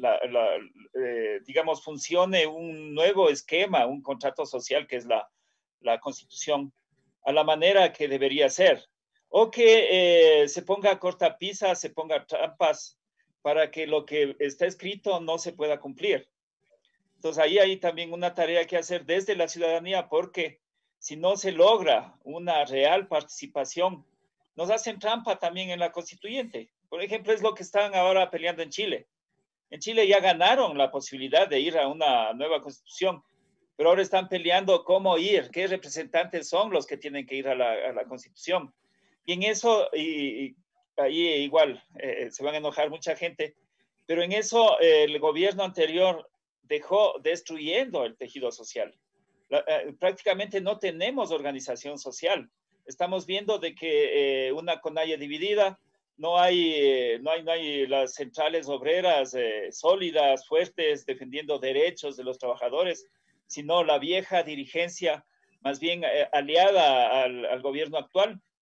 digamos, funcione un nuevo esquema, un contrato social que es la Constitución, a la manera que debería ser, o que se ponga cortapisas, se ponga trampas para que lo que está escrito no se pueda cumplir. Entonces ahí hay también una tarea que hacer desde la ciudadanía, porque si no se logra una real participación, nos hacen trampa también en la constituyente. Por ejemplo, es lo que están ahora peleando en Chile. En Chile ya ganaron la posibilidad de ir a una nueva constitución, pero ahora están peleando cómo ir, qué representantes son los que tienen que ir a la Constitución. Y en eso, y ahí igual se van a enojar mucha gente, pero en eso el gobierno anterior dejó destruyendo el tejido social. Prácticamente no tenemos organización social. Estamos viendo de que una CONAIE dividida, no hay las centrales obreras sólidas, fuertes, defendiendo derechos de los trabajadores, sino la vieja dirigencia, más bien aliada al gobierno actual,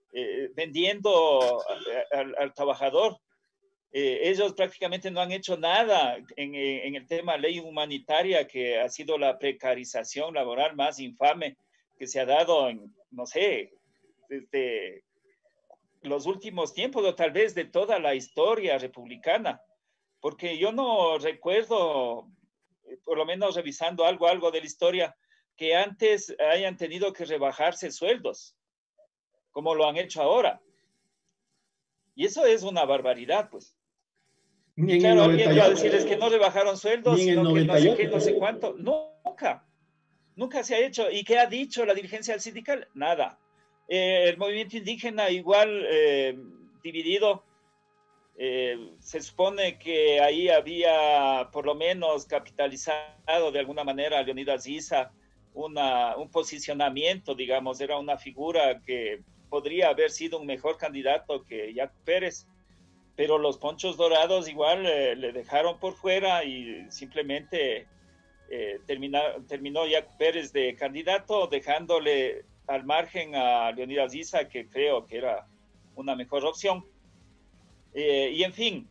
vendiendo al trabajador. Ellos prácticamente no han hecho nada en el tema ley humanitaria, que ha sido la precarización laboral más infame que se ha dado en, no sé, desde los últimos tiempos o tal vez de toda la historia republicana, porque yo no recuerdo, por lo menos revisando algo de la historia, que antes hayan tenido que rebajarse sueldos, como lo han hecho ahora. Y eso es una barbaridad, pues. Ni Y en claro, el alguien va a 98, decir, es que no rebajaron sueldos, ni en el sino que no sé 98. qué, no sé cuánto. Nunca se ha hecho. ¿Y qué ha dicho la dirigencia sindical? Nada. El movimiento indígena igual dividido. Se supone que ahí había por lo menos capitalizado de alguna manera a Leonidas Issa un posicionamiento, digamos, era una figura que podría haber sido un mejor candidato que Yacu Pérez, pero los Ponchos Dorados igual le dejaron por fuera y simplemente terminó Yacu Pérez de candidato, dejándole al margen a Leonidas Issa, que creo que era una mejor opción. Y en fin,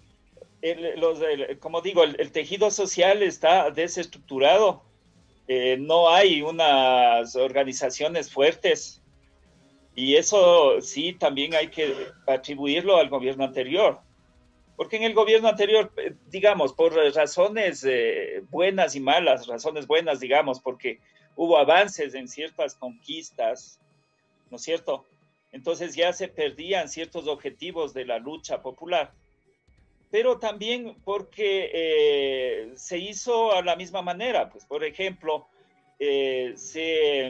como digo, el tejido social está desestructurado. No hay unas organizaciones fuertes. Y eso sí, también hay que atribuirlo al gobierno anterior. Porque en el gobierno anterior, digamos, por razones buenas y malas, razones buenas, digamos, porque hubo avances en ciertas conquistas, ¿no es cierto? Entonces ya se perdían ciertos objetivos de la lucha popular, pero también porque se hizo a la misma manera. Pues, por ejemplo, se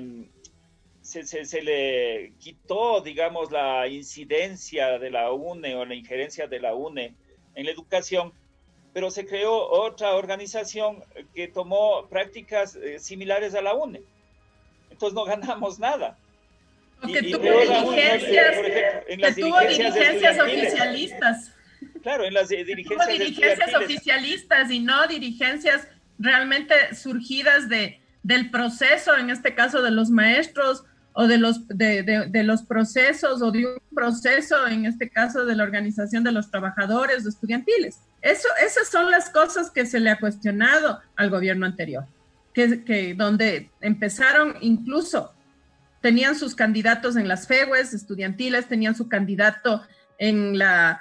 le quitó, digamos, la incidencia de la UNE o la injerencia de la UNE en la educación, pero se creó otra organización que tomó prácticas similares a la UNE. Entonces no ganamos nada. Que tuvo dirigencias oficialistas. Claro, en las dirigencias oficialistas y no dirigencias realmente surgidas del proceso, en este caso de los maestros, o de los procesos, o de un proceso, en este caso de la organización de los trabajadores estudiantiles. Esas son las cosas que se le ha cuestionado al gobierno anterior, que donde empezaron incluso, tenían sus candidatos en las FEWES estudiantiles, tenían su candidato en la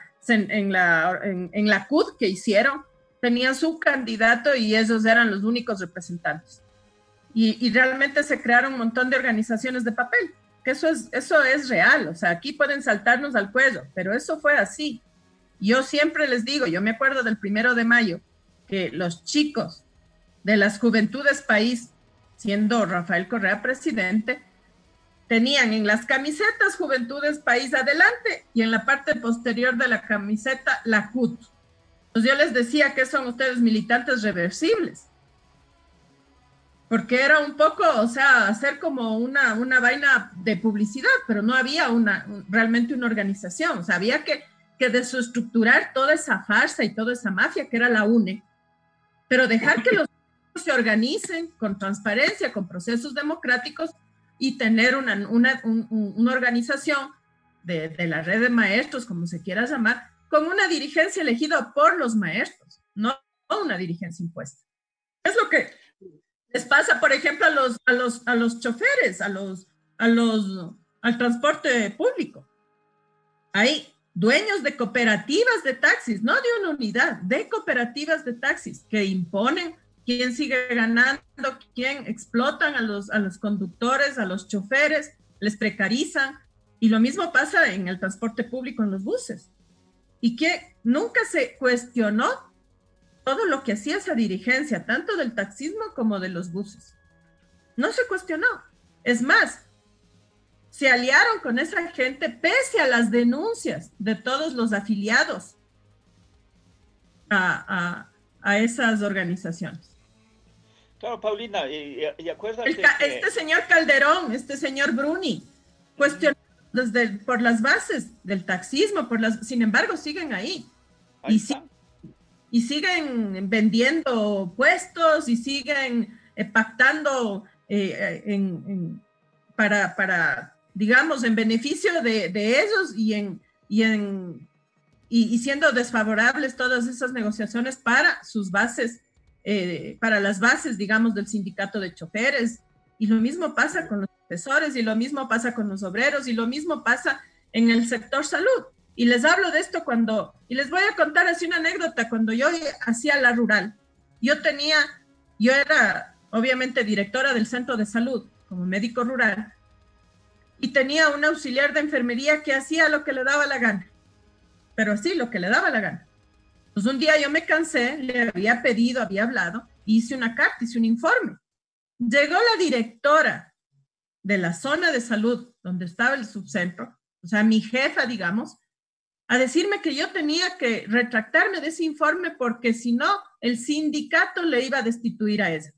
CUT que hicieron, tenían su candidato y esos eran los únicos representantes. Y realmente se crearon un montón de organizaciones de papel, que eso es real. O sea, aquí pueden saltarnos al cuello, pero eso fue así. Yo siempre les digo, yo me acuerdo del 1 de mayo, que los chicos de las Juventudes País, siendo Rafael Correa presidente, tenían en las camisetas Juventudes País adelante y en la parte posterior de la camiseta la CUT. Entonces yo les decía que son ustedes militantes reversibles, porque era un poco, o sea, hacer como una vaina de publicidad, pero no había realmente una organización. O sea, había que desestructurar toda esa farsa y toda esa mafia que era la UNE, pero dejar que los se organicen con transparencia, con procesos democráticos, y tener una organización de la red de maestros, como se quiera llamar, con una dirigencia elegida por los maestros, no una dirigencia impuesta. Es lo que les pasa, por ejemplo, a los choferes, al transporte público. Hay dueños de cooperativas de taxis, no de una unidad, de cooperativas de taxis que imponen quién sigue ganando, quién explotan a los conductores, a los choferes, les precarizan. Y lo mismo pasa en el transporte público, en los buses. Y que nunca se cuestionó todo lo que hacía esa dirigencia, tanto del taxismo como de los buses. No se cuestionó. Es más, se aliaron con esa gente pese a las denuncias de todos los afiliados a esas organizaciones. Claro, Paulina, y acuérdate este señor Calderón, este señor Bruni, cuestionó por las bases del taxismo, sin embargo, siguen ahí. Y siguen vendiendo puestos y siguen pactando para digamos, en beneficio de ellos y siendo desfavorables todas esas negociaciones para sus bases, para las bases, digamos, del sindicato de choferes. Y lo mismo pasa con los profesores, y lo mismo pasa con los obreros, y lo mismo pasa en el sector salud. Y les hablo de esto y les voy a contar así una anécdota, cuando yo hacía la rural, yo era obviamente directora del centro de salud, como médico rural, y tenía un auxiliar de enfermería que hacía lo que le daba la gana, pero sí, lo que le daba la gana. Pues un día yo me cansé, le había pedido, había hablado, hice una carta, hice un informe. Llegó la directora de la zona de salud donde estaba el subcentro, o sea, mi jefa, digamos, a decirme que yo tenía que retractarme de ese informe porque si no, el sindicato le iba a destituir a ella.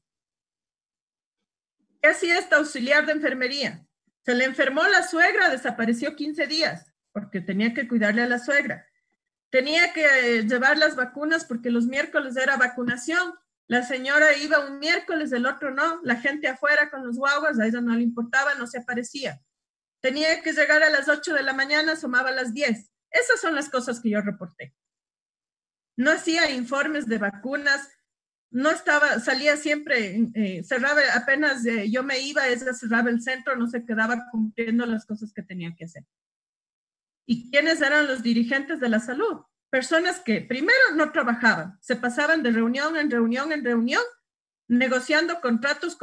¿Qué hacía esta auxiliar de enfermería? Se le enfermó la suegra, desapareció 15 días porque tenía que cuidarle a la suegra. Tenía que llevar las vacunas porque los miércoles era vacunación. La señora iba un miércoles, el otro no. La gente afuera con los guaguas, a ella no le importaba, no se aparecía. Tenía que llegar a las 8 de la mañana, asomaba a las 10. Esas son las cosas que yo reporté. No hacía informes de vacunas, no estaba, salía siempre, cerraba, apenas yo me iba, ella cerraba el centro, no se quedaba cumpliendo las cosas que tenía que hacer. ¿Y quiénes eran los dirigentes de la salud? Personas que primero no trabajaban, se pasaban de reunión en reunión en reunión, negociando contratos,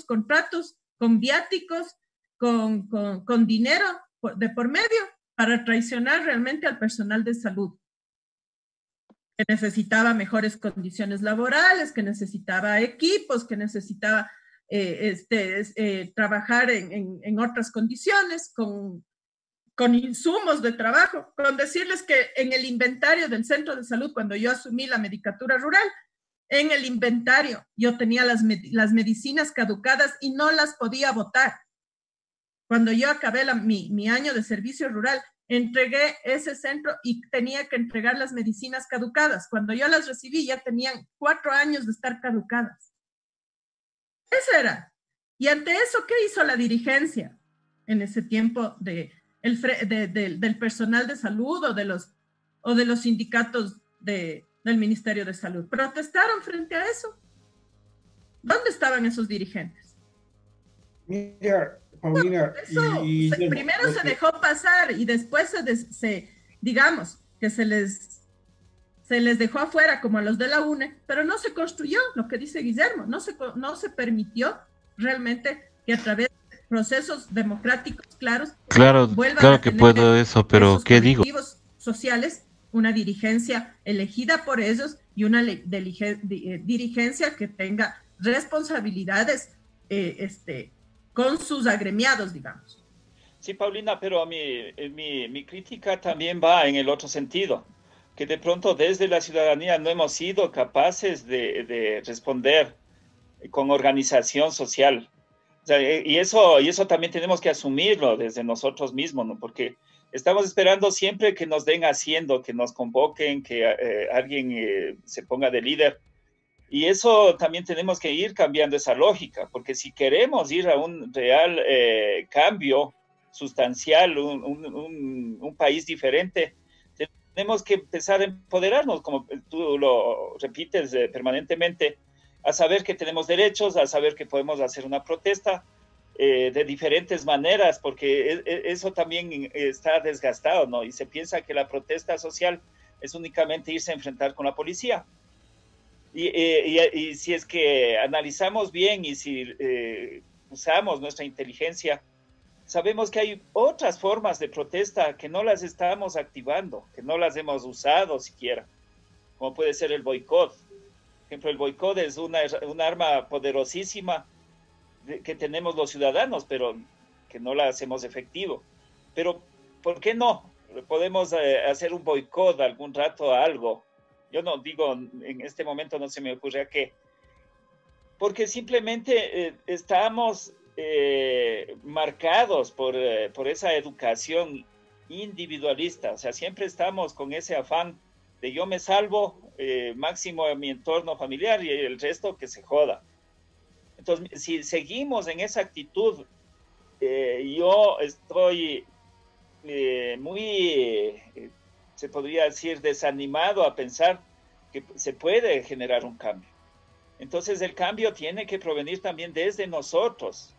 con viáticos, con dinero de por medio, para traicionar realmente al personal de salud, que necesitaba mejores condiciones laborales, que necesitaba equipos, que necesitaba trabajar en otras condiciones, con insumos de trabajo, con decirles que en el inventario del centro de salud, cuando yo asumí la medicatura rural, en el inventario yo tenía las medicinas caducadas y no las podía botar. Cuando yo acabé mi año de servicio rural, entregué ese centro y tenía que entregar las medicinas caducadas. Cuando yo las recibí ya tenían 4 años de estar caducadas. Eso era. Y ante eso, ¿qué hizo la dirigencia en ese tiempo del personal de salud o de los sindicatos del Ministerio de Salud? ¿Protestaron frente a eso? ¿Dónde estaban esos dirigentes? Mira, Paulina, primero se dejó pasar y después digamos que se les dejó afuera como a los de la UNE, pero no se construyó, lo que dice Guillermo, no se permitió realmente que a través de procesos democráticos claros, claro que puedo eso, pero ¿qué digo? Sociales, una dirigencia elegida por ellos y una dirigencia que tenga responsabilidades con sus agremiados, digamos. Sí, Paulina, pero mi crítica también va en el otro sentido, que de pronto desde la ciudadanía no hemos sido capaces de responder con organización social. O sea, y eso también tenemos que asumirlo desde nosotros mismos, ¿no? Porque estamos esperando siempre que nos den haciendo, que nos convoquen, que alguien se ponga de líder. Y eso también tenemos que ir cambiando esa lógica, porque si queremos ir a un real cambio sustancial, un país diferente, tenemos que empezar a empoderarnos, como tú lo repites permanentemente, a saber que tenemos derechos, a saber que podemos hacer una protesta de diferentes maneras, porque eso también está desgastado, ¿no? Y se piensa que la protesta social es únicamente irse a enfrentar con la policía. Y si es que analizamos bien y si usamos nuestra inteligencia, sabemos que hay otras formas de protesta que no las estamos activando, que no las hemos usado siquiera, como puede ser el boicot. Por ejemplo, el boicot es un arma poderosísima que tenemos los ciudadanos, pero que no la hacemos efectivo. Pero, ¿por qué no? Podemos hacer un boicot algún rato a algo. Yo no digo, en este momento no se me ocurre a qué. Porque simplemente estamos marcados por esa educación individualista. O sea, siempre estamos con ese afán de yo me salvo, máximo en mi entorno familiar y el resto que se joda. Entonces, si seguimos en esa actitud yo estoy se podría decir, desanimado a pensar que se puede generar un cambio. Entonces el cambio tiene que provenir también desde nosotros.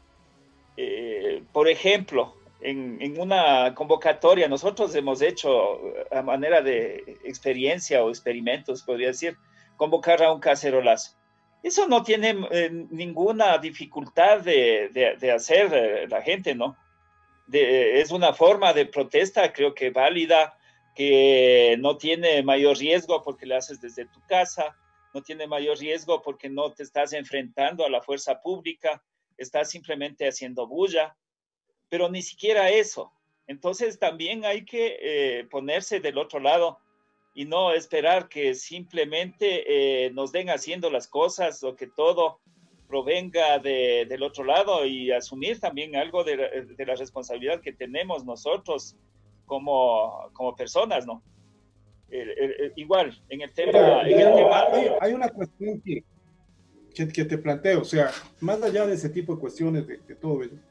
Por ejemplo, en una convocatoria, nosotros hemos hecho a manera de experiencia o experimentos, podría decir, convocar a un cacerolazo. Eso no tiene ninguna dificultad de hacer la gente, ¿no? Es una forma de protesta, creo que válida, que no tiene mayor riesgo porque lo haces desde tu casa, no tiene mayor riesgo porque no te estás enfrentando a la fuerza pública, estás simplemente haciendo bulla, pero ni siquiera eso. Entonces también hay que ponerse del otro lado y no esperar que simplemente nos den haciendo las cosas o que todo provenga del otro lado, y asumir también algo de la responsabilidad que tenemos nosotros como personas, ¿no? Igual, en el tema... Hay una cuestión que te planteo, o sea, más allá de ese tipo de cuestiones, de todo ello,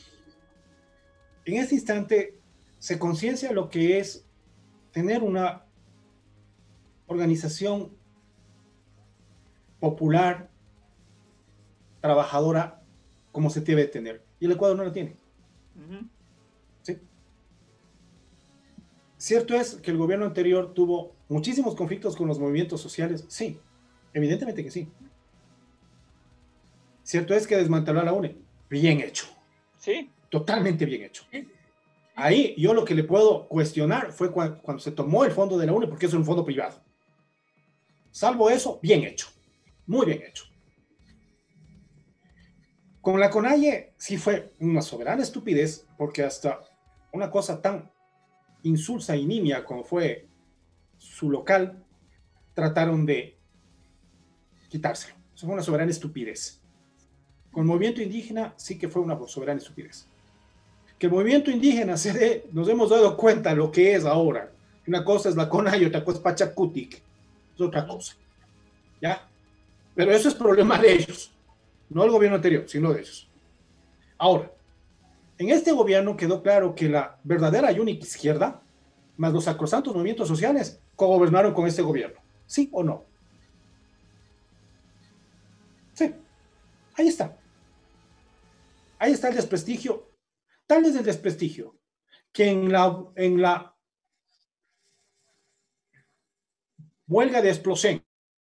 en este instante se conciencia lo que es tener una organización popular, trabajadora, como se debe tener. Y el Ecuador no la tiene. ¿Sí? Cierto es que el gobierno anterior tuvo muchísimos conflictos con los movimientos sociales. Sí, evidentemente que sí. Cierto es que desmanteló a la UNE. Bien hecho. Sí. Totalmente bien hecho. Ahí yo lo que le puedo cuestionar fue cuando se tomó el fondo de la UNE, porque es un fondo privado. Salvo eso, bien hecho. Muy bien hecho. Con la CONAIE sí fue una soberana estupidez, porque hasta una cosa tan insulsa y nimia como fue su local, trataron de quitárselo. Eso fue una soberana estupidez. Con el movimiento indígena sí que fue una soberana estupidez. Que el movimiento indígena nos hemos dado cuenta de lo que es ahora. Una cosa es la CONAIE y otra cosa es Pachacutic. Es otra cosa. ¿Ya? Pero eso es problema de ellos. No del gobierno anterior, sino de ellos. Ahora, en este gobierno quedó claro que la verdadera y única izquierda, más los sacrosantos movimientos sociales, cogobernaron con este gobierno. ¿Sí o no? Sí. Ahí está. Ahí está el desprestigio. Tal es el desprestigio que en la huelga de Explosen,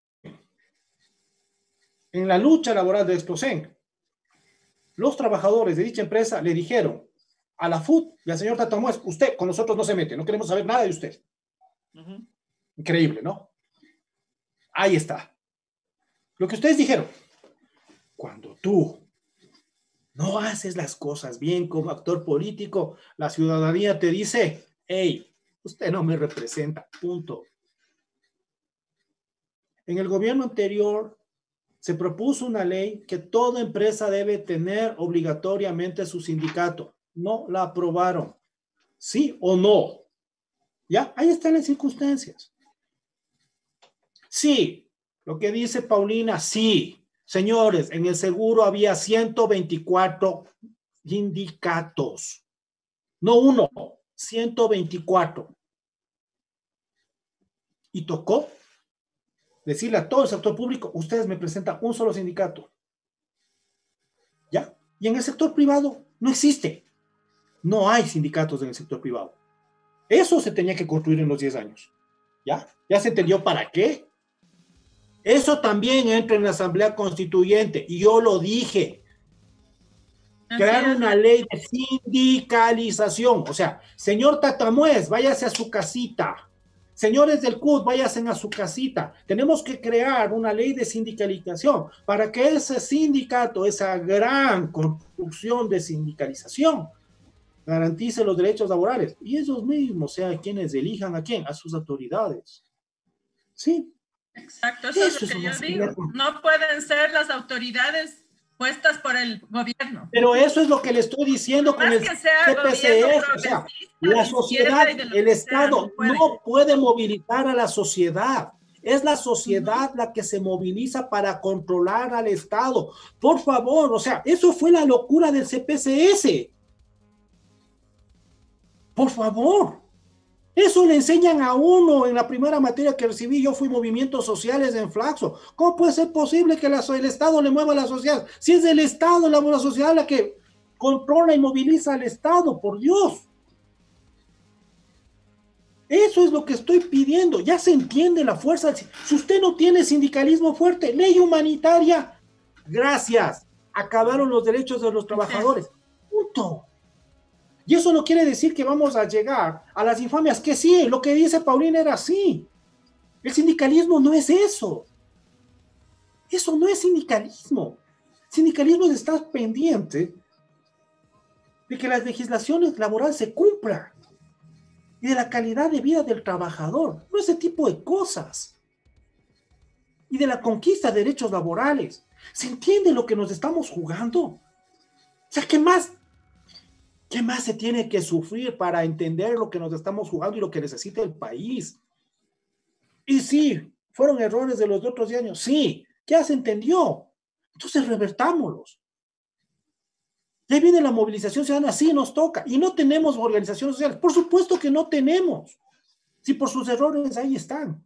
en la lucha laboral de Explosen, los trabajadores de dicha empresa le dijeron a la FUT y al señor Tatamuez: usted con nosotros no se mete, no queremos saber nada de usted. Increíble, ¿no? Ahí está. Lo que ustedes dijeron: cuando tú no haces las cosas bien como actor político, la ciudadanía te dice: hey, usted no me representa, punto. En el gobierno anterior se propuso una ley que toda empresa debe tener obligatoriamente su sindicato. No la aprobaron. ¿Sí o no? ¿Ya? Ahí están las circunstancias. Sí, lo que dice Paulina, sí. Señores, en el seguro había 124 sindicatos. No uno, 124. Y tocó decirle a todo el sector público: ustedes me presentan un solo sindicato. ¿Ya? Y en el sector privado no existe. No hay sindicatos en el sector privado. Eso se tenía que construir en los 10 años. ¿Ya? ¿Ya se entendió para qué? Eso también entra en la Asamblea Constituyente. Y yo lo dije. Crear una ley de sindicalización. O sea, señor Tatamuez, váyase a su casita. Señores del CUT, váyanse a su casita. Tenemos que crear una ley de sindicalización para que ese sindicato, esa gran construcción de sindicalización, garantice los derechos laborales. Y ellos mismos sean quienes elijan a quién, a sus autoridades. ¿Sí? Exacto, eso es lo que yo digo. No pueden ser las autoridades puestas por el gobierno. Pero eso es lo que le estoy diciendo con el CPCF. O sea, la sociedad, el Estado no puede movilizar a la sociedad. es la sociedad la que se moviliza para controlar al Estado. Por favor, o sea, eso fue la locura del CPCS. Por favor. Eso le enseñan a uno en la primera materia que recibí. Yo fui movimientos sociales en Flaxo. ¿Cómo puede ser posible que el Estado le mueva a la sociedad? Si es el Estado, la sociedad la que controla y moviliza al Estado, por Dios. Eso es lo que estoy pidiendo. Ya se entiende la fuerza. Si usted no tiene sindicalismo fuerte, ley humanitaria, gracias. Acabaron los derechos de los trabajadores. Punto. Y eso no quiere decir que vamos a llegar a las infamias, que sí, lo que dice Paulina era así. El sindicalismo no es eso. Eso no es sindicalismo. Sindicalismo es estar pendiente de que las legislaciones laborales se cumplan y de la calidad de vida del trabajador, no ese tipo de cosas. Y de la conquista de derechos laborales. ¿Se entiende lo que nos estamos jugando? O sea, ¿qué más se tiene que sufrir para entender lo que nos estamos jugando y lo que necesita el país? Y sí, fueron errores de los otros 10 años. Sí, ya se entendió. Entonces revertámoslos. Ya viene la movilización ciudadana, sí nos toca. Y no tenemos organizaciones sociales. Por supuesto que no tenemos. Si por sus errores ahí están.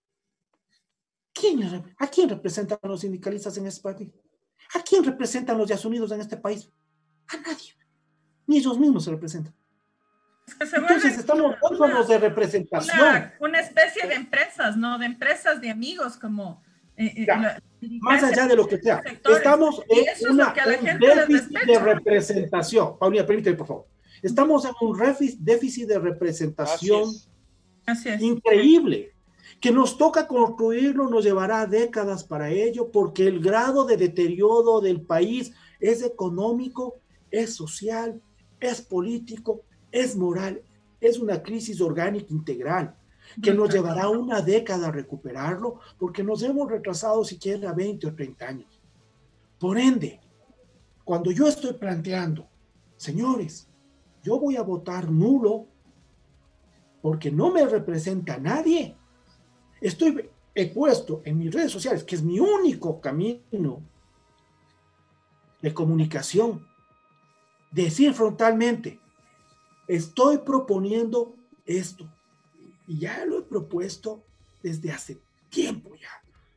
¿A quién representan los sindicalistas en este país? ¿A quién representan los Unidos en este país? A nadie. Ni ellos mismos se representan. Es que Entonces estamos órganos de representación. Una especie de empresas, ¿no? De empresas, de amigos, como... más allá de lo que sea. Estamos en un déficit de representación. Paulina, permíteme, por favor. Estamos en un déficit de representación increíble. Que nos toca construirlo, nos llevará décadas para ello, porque el grado de deterioro del país es económico, es social, es político, es moral, es una crisis orgánica integral que nos llevará una década a recuperarlo porque nos hemos retrasado siquiera 20 o 30 años. Por ende, cuando yo estoy planteando, señores, yo voy a votar nulo porque no me representa a nadie, he puesto en mis redes sociales, que es mi único camino de comunicación, decir frontalmente, estoy proponiendo esto, y ya lo he propuesto desde hace tiempo ya.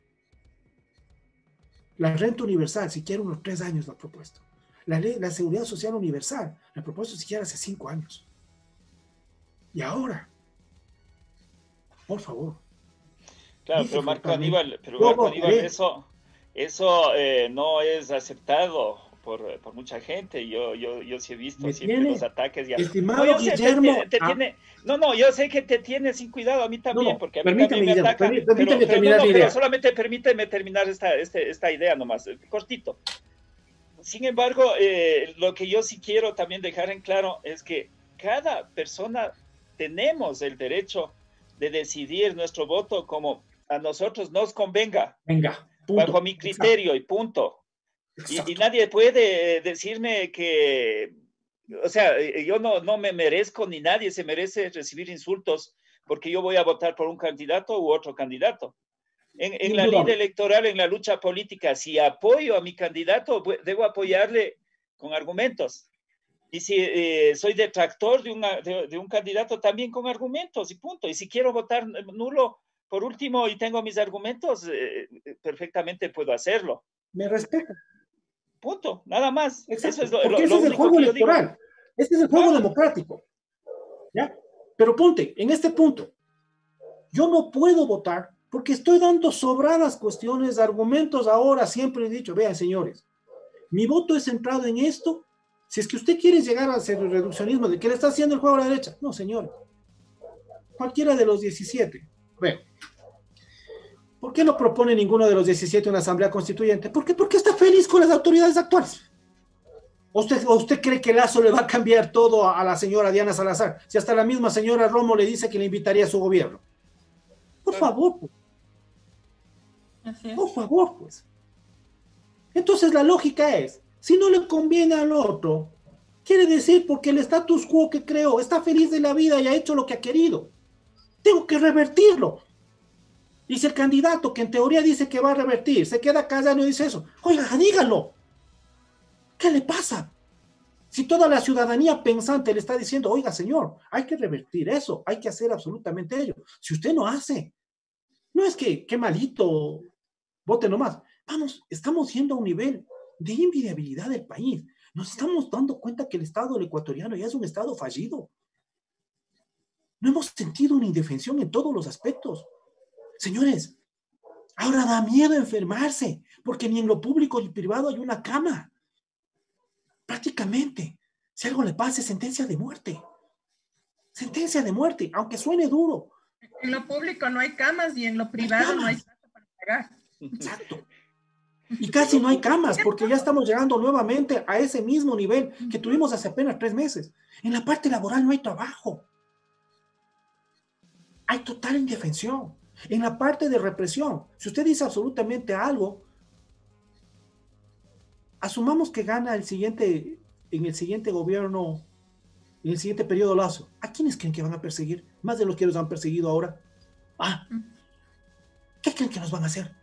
La renta universal, siquiera unos 3 años la he propuesto. La seguridad social universal, la he propuesto siquiera hace 5 años. Y ahora, por favor. Claro, pero Marco Aníbal, eso no es aceptado por mucha gente. Yo sí he visto siempre los ataques. Estimado Guillermo. Yo sé que te tiene sin cuidado, a mí también, porque a mí también me atacan. Pero solamente permíteme terminar esta idea nomás, cortito. Sin embargo, lo que yo sí quiero también dejar en claro es que cada persona tenemos el derecho de decidir nuestro voto como a nosotros nos convenga. Venga, punto. Bajo mi criterio. Exacto. Y punto. Y nadie puede decirme que, o sea, yo no me merezco, ni nadie se merece recibir insultos porque yo voy a votar por un candidato u otro candidato. En la ley electoral, en la lucha política, si apoyo a mi candidato, debo apoyarle con argumentos. Y si soy detractor de un candidato, también con argumentos y punto. Y si quiero votar nulo, por último, y tengo mis argumentos, perfectamente puedo hacerlo. Me respeto. Punto, nada más. Exacto. Eso es porque ese es el juego electoral. Este es el juego democrático. ¿Ya? Pero ponte, en este punto, yo no puedo votar porque estoy dando sobradas cuestiones, argumentos ahora, siempre he dicho, vean señores, mi voto es centrado en esto. Si es que usted quiere llegar a hacer el reduccionismo de que le está haciendo el juego a la derecha, no señores. Cualquiera de los 17. Bueno, ¿por qué no propone ninguno de los 17 una asamblea constituyente? ¿Por qué? Porque está feliz con las autoridades actuales. ¿O usted cree que Lazo le va a cambiar todo a la señora Diana Salazar? Si hasta la misma señora Romo le dice que le invitaría a su gobierno. Por favor, pues. Por favor, pues. Entonces la lógica es, si no le conviene al otro, quiere decir porque el status quo que creó está feliz de la vida y ha hecho lo que ha querido. Tengo que revertirlo. Y si el candidato que en teoría dice que va a revertir, se queda callado y dice eso, oiga, dígalo. ¿Qué le pasa? Si toda la ciudadanía pensante le está diciendo, oiga, señor, hay que revertir eso, hay que hacer absolutamente ello. Si usted no hace, no es que, qué malito, vote nomás. Vamos, estamos yendo a un nivel de inviabilidad del país. Nos estamos dando cuenta que el Estado ecuatoriano ya es un Estado fallido. No hemos sentido una indefensión en todos los aspectos. Señores, ahora da miedo enfermarse, porque ni en lo público ni privado hay una cama. Prácticamente, si algo le pasa, es sentencia de muerte. Sentencia de muerte, aunque suene duro. En lo público no hay camas y en lo privado no hay casa para pagar. Exacto. Y casi no hay camas, porque ya estamos llegando nuevamente a ese mismo nivel que tuvimos hace apenas 3 meses. En la parte laboral no hay trabajo. Hay total indefensión. En la parte de represión, si usted dice absolutamente algo, asumamos que gana en el siguiente gobierno, en el siguiente periodo Lazo. ¿A quiénes creen que van a perseguir? Más de los que los han perseguido ahora. ¿Qué creen que nos van a hacer?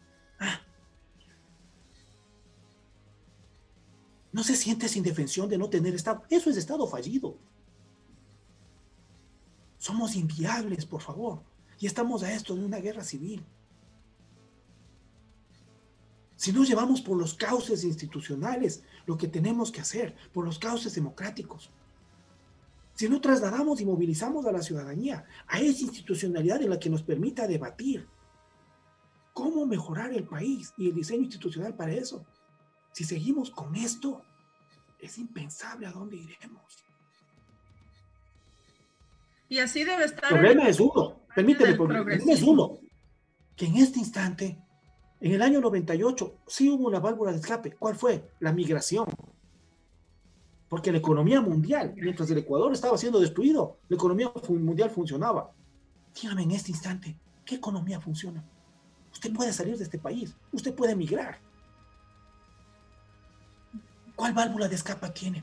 ¿No se siente esa indefensión de no tener Estado? Eso es Estado fallido. Somos inviables, por favor. Y estamos a esto de una guerra civil. Si no llevamos por los cauces institucionales lo que tenemos que hacer, por los cauces democráticos, si no trasladamos y movilizamos a la ciudadanía a esa institucionalidad en la que nos permita debatir cómo mejorar el país y el diseño institucional para eso, si seguimos con esto, es impensable a dónde iremos. Y así debe estar. El problema es uno, permíteme, el problema es uno, que en este instante, en el año 98, sí hubo una válvula de escape. ¿Cuál fue? La migración. Porque la economía mundial, mientras el Ecuador estaba siendo destruido, la economía mundial funcionaba. Dígame en este instante, ¿qué economía funciona? Usted puede salir de este país, usted puede migrar. ¿Cuál válvula de escape tiene?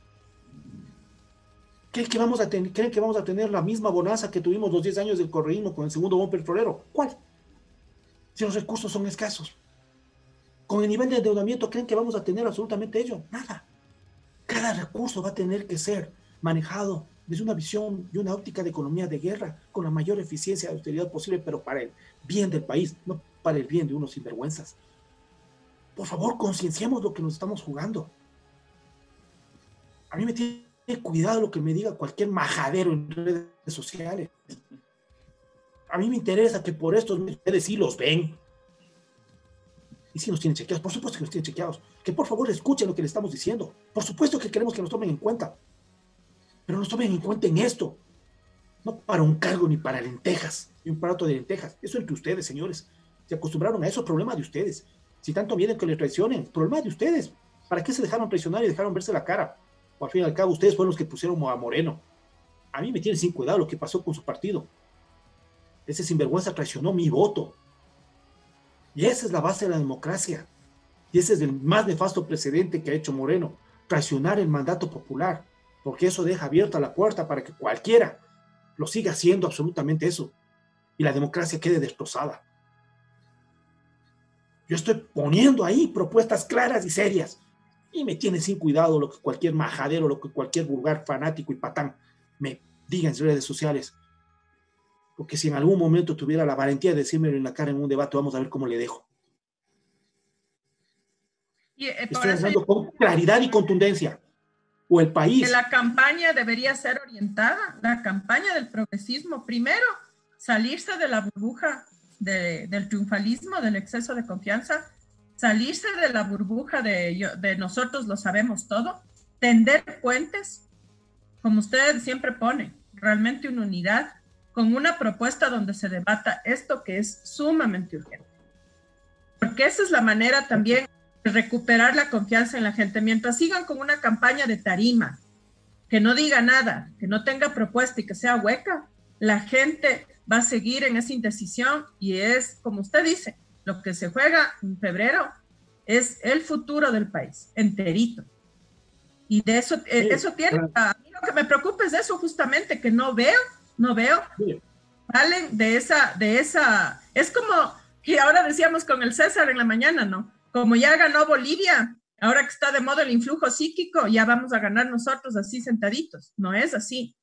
¿Creen que vamos a tener la misma bonanza que tuvimos los 10 años del correísmo con el segundo boom petrolero? ¿Cuál? Si los recursos son escasos. Con el nivel de endeudamiento, ¿creen que vamos a tener absolutamente ello? Nada. Cada recurso va a tener que ser manejado desde una visión y una óptica de economía de guerra con la mayor eficiencia y austeridad posible, pero para el bien del país, no para el bien de unos sinvergüenzas. Por favor, concienciemos lo que nos estamos jugando. A mí me tiene cuidado lo que me diga cualquier majadero en redes sociales. A mí me interesa que por estos ustedes sí los ven. Y sí nos tienen chequeados, por supuesto que nos tienen chequeados. Que por favor escuchen lo que les estamos diciendo. Por supuesto que queremos que nos tomen en cuenta. Pero nos tomen en cuenta en esto. No para un cargo ni para lentejas. Ni un plato de lentejas. Eso entre ustedes, señores. Se acostumbraron a eso, problema de ustedes. Si tanto miedo que les traicionen, problema de ustedes. ¿Para qué se dejaron traicionar y dejaron verse la cara? O al fin y al cabo, ustedes fueron los que pusieron a Moreno. A mí me tiene sin cuidado lo que pasó con su partido. Ese sinvergüenza traicionó mi voto. Y esa es la base de la democracia. Y ese es el más nefasto precedente que ha hecho Moreno. Traicionar el mandato popular. Porque eso deja abierta la puerta para que cualquiera lo siga haciendo absolutamente eso. Y la democracia quede destrozada. Yo estoy poniendo ahí propuestas claras y serias. Y me tiene sin cuidado lo que cualquier majadero, lo que cualquier vulgar fanático y patán me diga en redes sociales. Porque si en algún momento tuviera la valentía de decírmelo en la cara en un debate, vamos a ver cómo le dejo. Estoy hablando con claridad y contundencia. O el país. Que la campaña debería ser orientada, la campaña del progresismo, primero, salirse de la burbuja del triunfalismo, del exceso de confianza, salirse de la burbuja de nosotros lo sabemos todo, tender puentes, como ustedes siempre ponen, realmente una unidad, con una propuesta donde se debata esto que es sumamente urgente. Porque esa es la manera también de recuperar la confianza en la gente. Mientras sigan con una campaña de tarima, que no diga nada, que no tenga propuesta y que sea hueca, la gente va a seguir en esa indecisión y es, como usted dice, lo que se juega en febrero es el futuro del país, enterito. Y de eso, eso tiene, a mí lo que me preocupa es eso justamente, que no veo, salen de esa Es como que ahora decíamos con el César en la mañana, ¿no? Como ya ganó Bolivia, ahora que está de moda el influjo psíquico, ya vamos a ganar nosotros así sentaditos. No es así.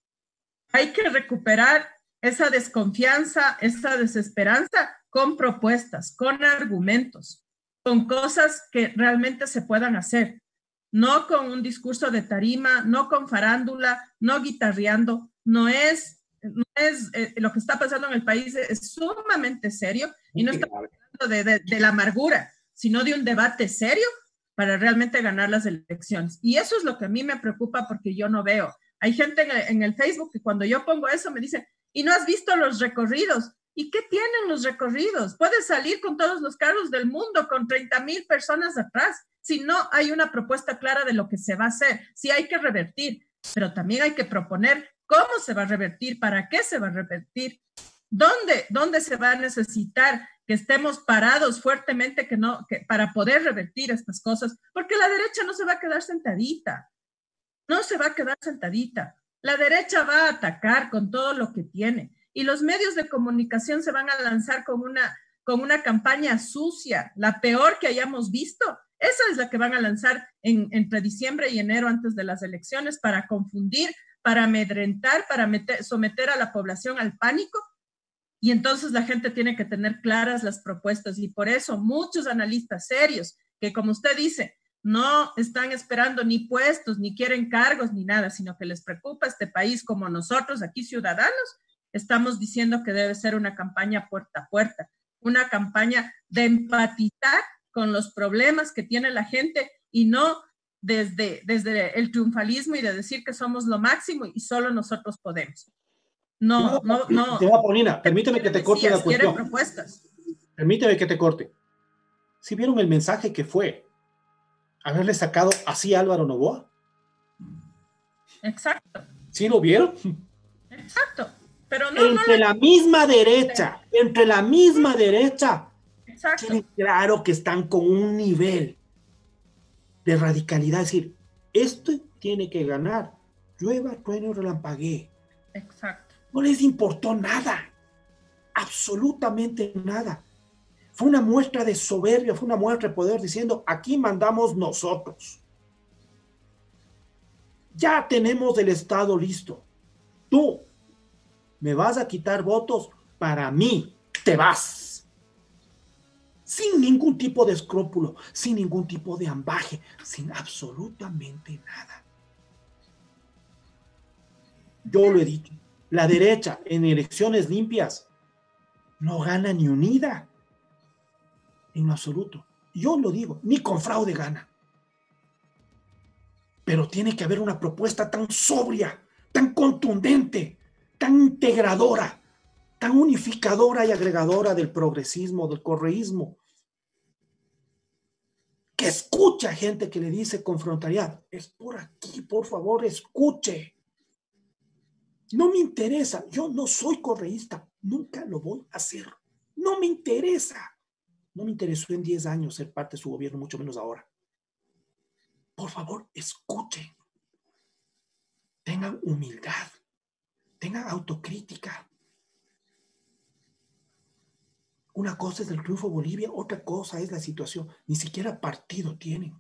Hay que recuperar esa desconfianza, esa desesperanza con propuestas, con argumentos, con cosas que realmente se puedan hacer. No con un discurso de tarima, no con farándula, no guitarreando. No es lo que está pasando en el país es sumamente serio y no estamos hablando de la amargura, sino de un debate serio para realmente ganar las elecciones. Y eso es lo que a mí me preocupa porque yo no veo. Hay gente en el Facebook que cuando yo pongo eso me dice, ¿y no has visto los recorridos? ¿Y qué tienen los recorridos? Puedes salir con todos los carros del mundo, con 30,000 personas atrás, si no hay una propuesta clara de lo que se va a hacer. Sí hay que revertir, pero también hay que proponer cómo se va a revertir, para qué se va a revertir, dónde se va a necesitar que estemos parados fuertemente para poder revertir estas cosas, porque la derecha no se va a quedar sentadita, no se va a quedar sentadita. La derecha va a atacar con todo lo que tiene y los medios de comunicación se van a lanzar con una campaña sucia, la peor que hayamos visto. Esa es la que van a lanzar entre diciembre y enero antes de las elecciones para confundir, para amedrentar, para someter a la población al pánico. Y entonces la gente tiene que tener claras las propuestas y por eso muchos analistas serios que, como usted dice, no están esperando ni puestos, ni quieren cargos, ni nada, sino que les preocupa este país como nosotros aquí ciudadanos, estamos diciendo que debe ser una campaña puerta a puerta, una campaña de empatizar con los problemas que tiene la gente y no desde el triunfalismo y de decir que somos lo máximo y solo nosotros podemos. No. Paulina, permíteme que te corte la cuestión. Propuestas. Permíteme que te corte. ¿Sí vieron el mensaje que fue haberle sacado así a Álvaro Noboa? Exacto. ¿Sí lo vieron? Exacto. Pero entre la misma derecha, exacto, tienen claro que están con un nivel de radicalidad, es decir, esto tiene que ganar, llueva, truene o relampaguee. Exacto. No les importó nada, absolutamente nada. Fue una muestra de soberbia, fue una muestra de poder diciendo, aquí mandamos nosotros. Ya tenemos el Estado listo. Tú me vas a quitar votos, para mí te vas. Sin ningún tipo de escrúpulo, sin ningún tipo de ambaje, sin absolutamente nada. Yo lo he dicho, la derecha en elecciones limpias no gana ni unida, en lo absoluto. Yo lo digo, ni con fraude gana. Pero tiene que haber una propuesta tan sobria, tan contundente, tan integradora, tan unificadora y agregadora del progresismo, del correísmo, que escucha a gente que le dice con frontalidad, es por aquí, por favor, escuche. No me interesa, yo no soy correísta, nunca lo voy a hacer. No me interesa. No me interesó en 10 años ser parte de su gobierno, mucho menos ahora. Por favor, escuchen. Tengan humildad. Tengan autocrítica. Una cosa es el triunfo de Bolivia, otra cosa es la situación. Ni siquiera partido tienen.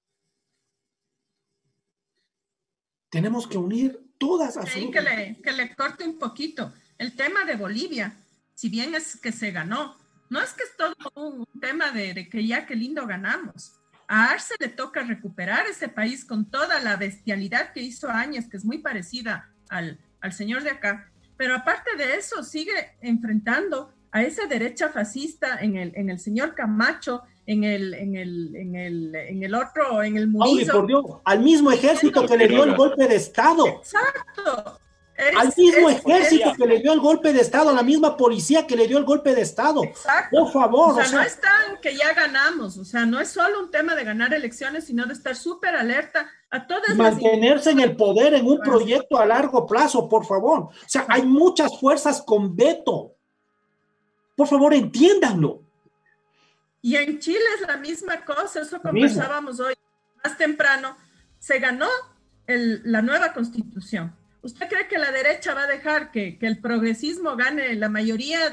Tenemos que unir todas las... Sí, que le corte un poquito. El tema de Bolivia, si bien es que se ganó, no es que es todo un tema de que ya qué lindo ganamos. A Arce le toca recuperar ese país con toda la bestialidad que hizo Áñez, que es muy parecida al señor de acá. Pero aparte de eso, sigue enfrentando a esa derecha fascista en el señor Camacho, en el otro, en el Murillo. Por Dios, al mismo ejército que le dio el golpe de Estado. Exacto. Al mismo ejército que le dio el golpe de Estado, a la misma policía que le dio el golpe de Estado. Exacto. Por favor. O sea, no es tan que ya ganamos, o sea, no es solo un tema de ganar elecciones, sino de estar súper alerta a todas mantenerse en el poder en un proyecto a largo plazo, por favor. O sea, hay muchas fuerzas con veto. Por favor, entiéndanlo. Y en Chile es la misma cosa, eso conversábamos hoy más temprano. Se ganó la nueva constitución. ¿Usted cree que la derecha va a dejar que el progresismo gane la mayoría de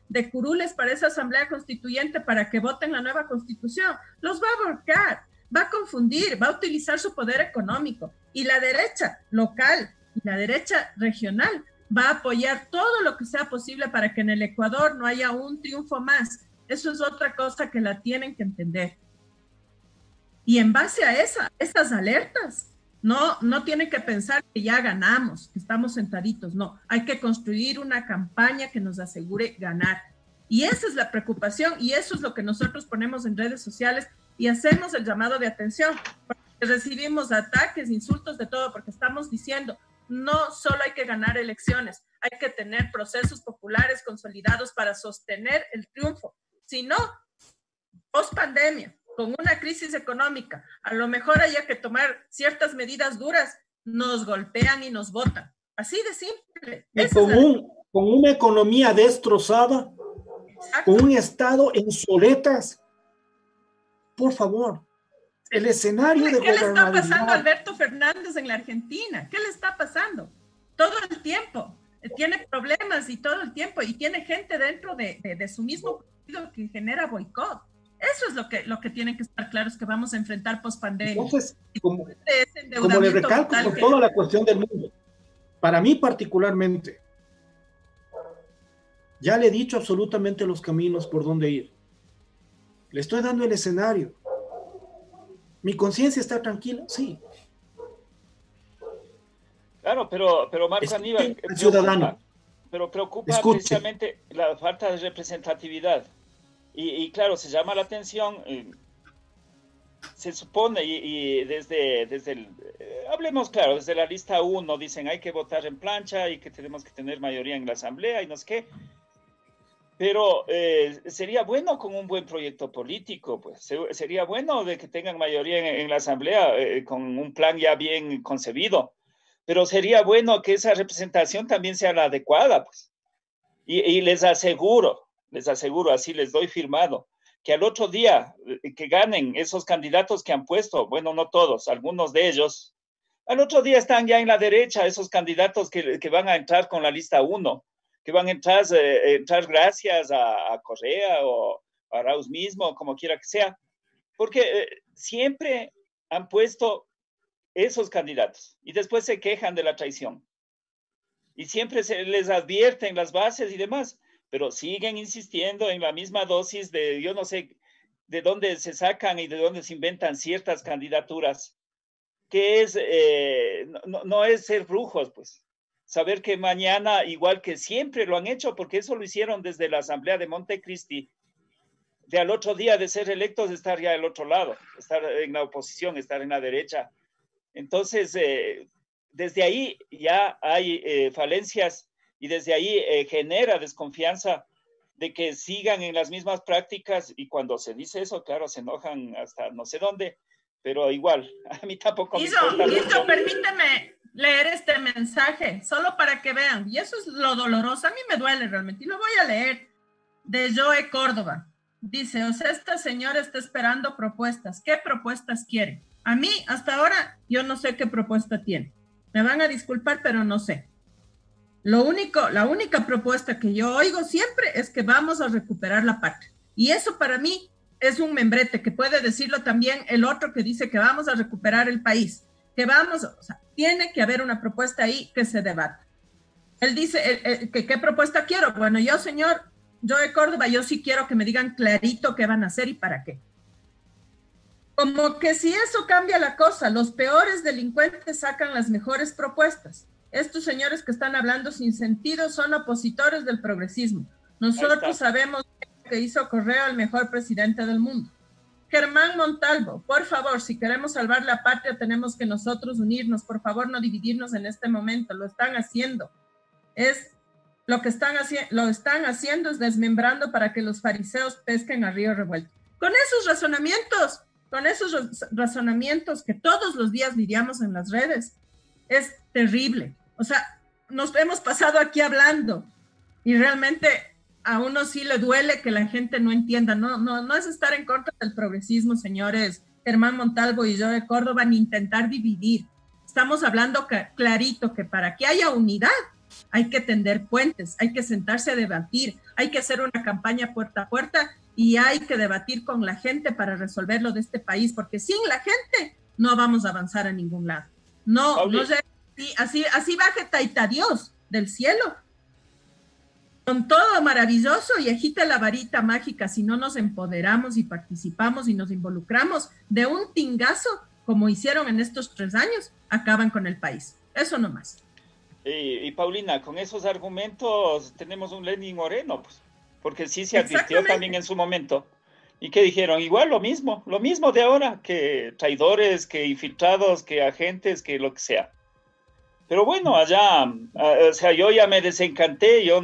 de curules para esa asamblea constituyente para que voten la nueva constitución, los va a ahorcar, va a confundir, va a utilizar su poder económico. Y la derecha local y la derecha regional va a apoyar todo lo que sea posible para que en el Ecuador no haya un triunfo más. Eso es otra cosa que la tienen que entender. Y en base a esas alertas, no tienen que pensar que ya ganamos, que estamos sentaditos. No, hay que construir una campaña que nos asegure ganar. Y esa es la preocupación y eso es lo que nosotros ponemos en redes sociales y hacemos el llamado de atención. Porque recibimos ataques, insultos, de todo, porque estamos diciendo, no solo hay que ganar elecciones, hay que tener procesos populares consolidados para sostener el triunfo. Si no, post pandemia, con una crisis económica, a lo mejor haya que tomar ciertas medidas duras, nos golpean y nos botan. Así de simple. Y con una economía destrozada, exacto, con un Estado en soletas, por favor, el escenario de ¿qué le está pasando a gobernabilidad. Alberto Fernández en la Argentina? ¿Qué le está pasando? Todo el tiempo. Tiene problemas y todo el tiempo, y tiene gente dentro de su mismo partido que genera boicot. Eso es lo que tienen que estar claros, que vamos a enfrentar post-pandemia. Entonces, como le recalco por toda la cuestión del mundo, para mí particularmente, ya le he dicho absolutamente los caminos por dónde ir. Le estoy dando el escenario. ¿Mi conciencia está tranquila? Sí. Claro, pero Marco Aníbal, preocupa precisamente la falta de representatividad. Y claro, se llama la atención, se supone, y desde hablemos claro, desde la lista 1 dicen hay que votar en plancha y que tenemos que tener mayoría en la asamblea y no sé qué. Pero sería bueno con un buen proyecto político, pues sería bueno de que tengan mayoría en la asamblea con un plan ya bien concebido, pero sería bueno que esa representación también sea la adecuada, pues. Y les aseguro, así les doy firmado, que al otro día que ganen esos candidatos que han puesto, bueno, no todos, algunos de ellos, al otro día están ya en la derecha esos candidatos que van a entrar con la lista 1, que van a entrar gracias a Correa o a Arauz mismo, como quiera que sea, porque siempre han puesto esos candidatos y después se quejan de la traición. Y siempre se les advierten las bases y demás, pero siguen insistiendo en la misma dosis de, yo no sé de dónde se sacan y de dónde se inventan ciertas candidaturas, que es, no es ser brujos, pues. Saber que mañana, igual que siempre lo han hecho, porque eso lo hicieron desde la Asamblea de Montecristi, de al otro día de ser electos, estar ya del otro lado, estar en la oposición, estar en la derecha. Entonces, desde ahí ya hay falencias y desde ahí genera desconfianza de que sigan en las mismas prácticas, y cuando se dice eso, claro, se enojan hasta no sé dónde, pero igual, a mí tampoco me importa mucho. Permíteme leer este mensaje, solo para que vean, y eso es lo doloroso, a mí me duele realmente, y lo voy a leer, de Joe Córdoba. Dice, o sea, esta señora está esperando propuestas. ¿Qué propuestas quiere? A mí, hasta ahora, yo no sé qué propuesta tiene. Me van a disculpar, pero no sé. La única propuesta que yo oigo siempre es que vamos a recuperar la patria. Y eso para mí es un membrete, que puede decirlo también el otro que dice que vamos a recuperar el país. Que vamos, o sea, tiene que haber una propuesta ahí que se debata. Él dice, ¿qué propuesta quiero? Bueno, yo, señor Joe Córdoba, yo sí quiero que me digan clarito qué van a hacer y para qué. Como que si eso cambia la cosa, los peores delincuentes sacan las mejores propuestas. Estos señores que están hablando sin sentido son opositores del progresismo. Nosotros sabemos que hizo Correa el mejor presidente del mundo. Germán Montalvo, por favor, si queremos salvar la patria, tenemos que nosotros unirnos. Por favor, no dividirnos en este momento. Lo están haciendo. Lo están haciendo es desmembrando para que los fariseos pesquen a río revuelto. Con esos razonamientos que todos los días lidiamos en las redes, es terrible. O sea, nos hemos pasado aquí hablando y realmente a uno sí le duele que la gente no entienda. No es estar en contra del progresismo, señores Germán Montalvo y Joe Córdoba, ni intentar dividir. Estamos hablando clarito que para que haya unidad hay que tender puentes, hay que sentarse a debatir, hay que hacer una campaña puerta a puerta y hay que debatir con la gente para resolver lo de este país, porque sin la gente no vamos a avanzar a ningún lado. No, no sé, así baje Taita Dios del cielo, con todo maravilloso y agita la varita mágica. Si no nos empoderamos y participamos y nos involucramos de un tingazo, como hicieron en estos 3 años, acaban con el país. Eso nomás. Y Paulina, con esos argumentos tenemos un Lenín Moreno, pues, porque sí se advirtió también en su momento. ¿Y qué dijeron? Igual lo mismo de ahora, que traidores, que infiltrados, que agentes, que lo que sea. Pero bueno, allá, o sea, yo ya me desencanté, yo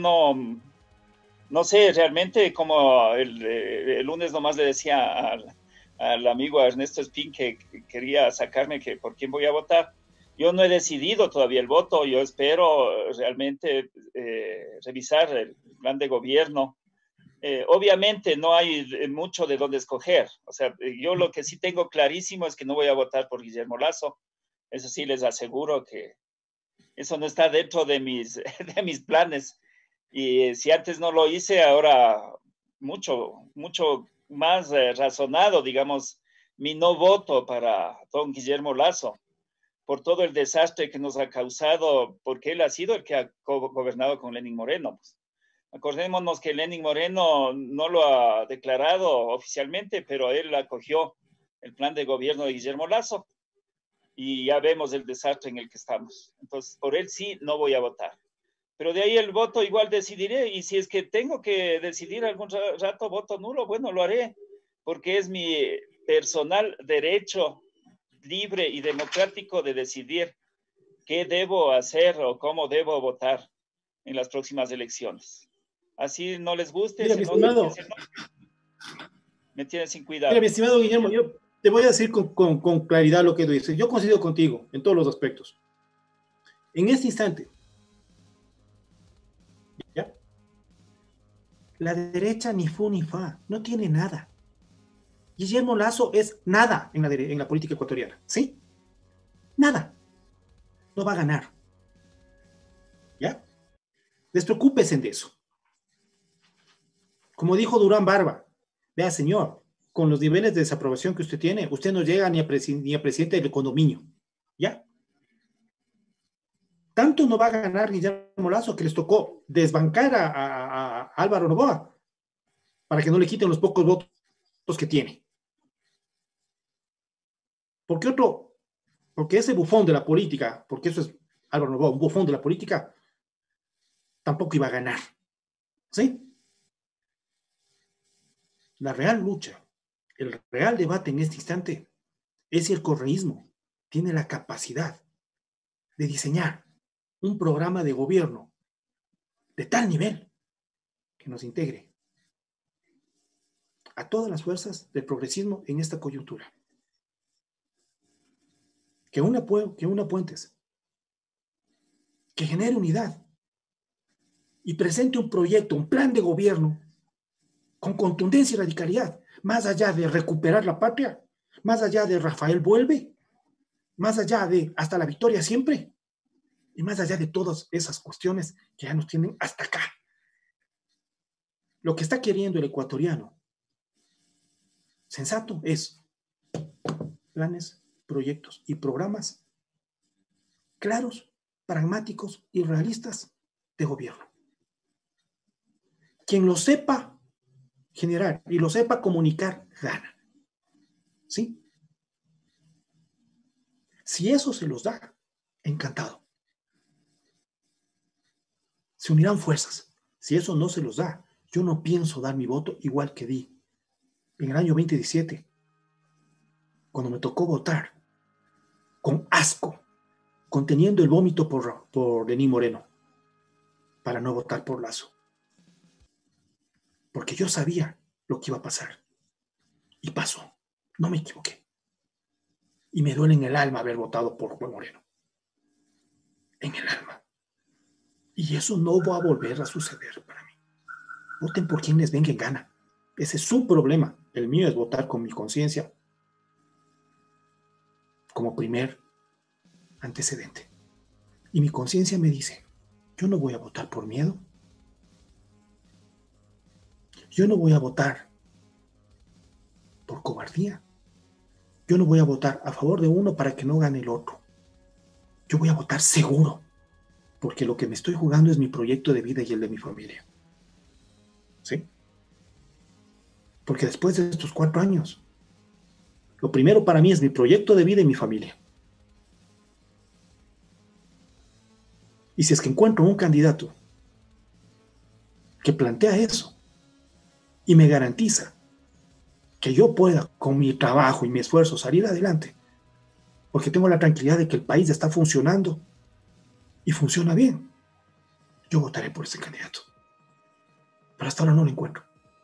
no sé, realmente como el lunes nomás le decía al amigo Ernesto Espín que quería sacarme que por quién voy a votar. Yo no he decidido todavía el voto, yo espero realmente revisar el plan de gobierno. Obviamente no hay mucho de dónde escoger, o sea, yo lo que sí tengo clarísimo es que no voy a votar por Guillermo Lasso, eso sí les aseguro que eso no está dentro de mis planes, y si antes no lo hice, ahora mucho más razonado, digamos, mi no voto para don Guillermo Lasso, por todo el desastre que nos ha causado, porque él ha sido el que ha gobernado con Lenín Moreno. Pues. Acordémonos que Lenín Moreno no lo ha declarado oficialmente, pero él acogió el plan de gobierno de Guillermo Lasso y ya vemos el desastre en el que estamos. Entonces, por él sí no voy a votar. Pero de ahí el voto igual decidiré, y si es que tengo que decidir algún rato voto nulo, bueno, lo haré, porque es mi personal derecho libre y democrático de decidir qué debo hacer o cómo debo votar en las próximas elecciones. Así no les guste, mira, me tienen sin cuidado. Mira, mi estimado Guillermo, yo te voy a decir con claridad lo que tú dices. Yo coincido contigo en todos los aspectos. En este instante, ¿ya? La derecha ni fu ni fa, no tiene nada. Guillermo Lasso es nada en la política ecuatoriana, ¿sí? Nada. No va a ganar. ¿Ya? Despreocúpesen de eso. Como dijo Durán Barba, vea, señor, con los niveles de desaprobación que usted tiene, usted no llega ni a presidente del condominio. ¿Ya? Tanto no va a ganar Guillermo Lasso que les tocó desbancar a Álvaro Noboa para que no le quiten los pocos votos que tiene. Porque ese bufón de la política, porque eso es Álvaro Noboa, un bufón de la política, tampoco iba a ganar. ¿Sí? La real lucha, el real debate en este instante es si el correísmo tiene la capacidad de diseñar un programa de gobierno de tal nivel que nos integre a todas las fuerzas del progresismo en esta coyuntura. Que una puentes, que genere unidad y presente un proyecto, un plan de gobierno con contundencia y radicalidad, más allá de recuperar la patria, más allá de Rafael vuelve, más allá de hasta la victoria siempre, y más allá de todas esas cuestiones que ya nos tienen hasta acá. Lo que está queriendo el ecuatoriano sensato es planes, proyectos y programas claros, pragmáticos y realistas de gobierno. Quien lo sepa generar y lo sepa comunicar, gana. ¿Sí? Si eso se los da, encantado. Se unirán fuerzas. Si eso no se los da, yo no pienso dar mi voto igual que di en el año 2017, cuando me tocó votar con asco, conteniendo el vómito por Lenín Moreno, para no votar por Lasso. Porque yo sabía lo que iba a pasar. Y pasó. No me equivoqué. Y me duele en el alma haber votado por Juan Moreno. En el alma. Y eso no va a volver a suceder para mí. Voten por quien les venga en gana. Ese es su problema. El mío es votar con mi conciencia como primer antecedente. Y mi conciencia me dice Yo no voy a votar por miedo. Yo no voy a votar por cobardía. Yo no voy a votar a favor de uno para que no gane el otro. Yo voy a votar seguro, porque lo que me estoy jugando es mi proyecto de vida y el de mi familia. ¿Sí? Porque después de estos 4 años, lo primero para mí es mi proyecto de vida y mi familia. Y si es que encuentro un candidato que plantea eso y me garantiza que yo pueda, con mi trabajo y mi esfuerzo, salir adelante, porque tengo la tranquilidad de que el país está funcionando y funciona bien, yo votaré por ese candidato. Pero hasta ahora no lo encuentro.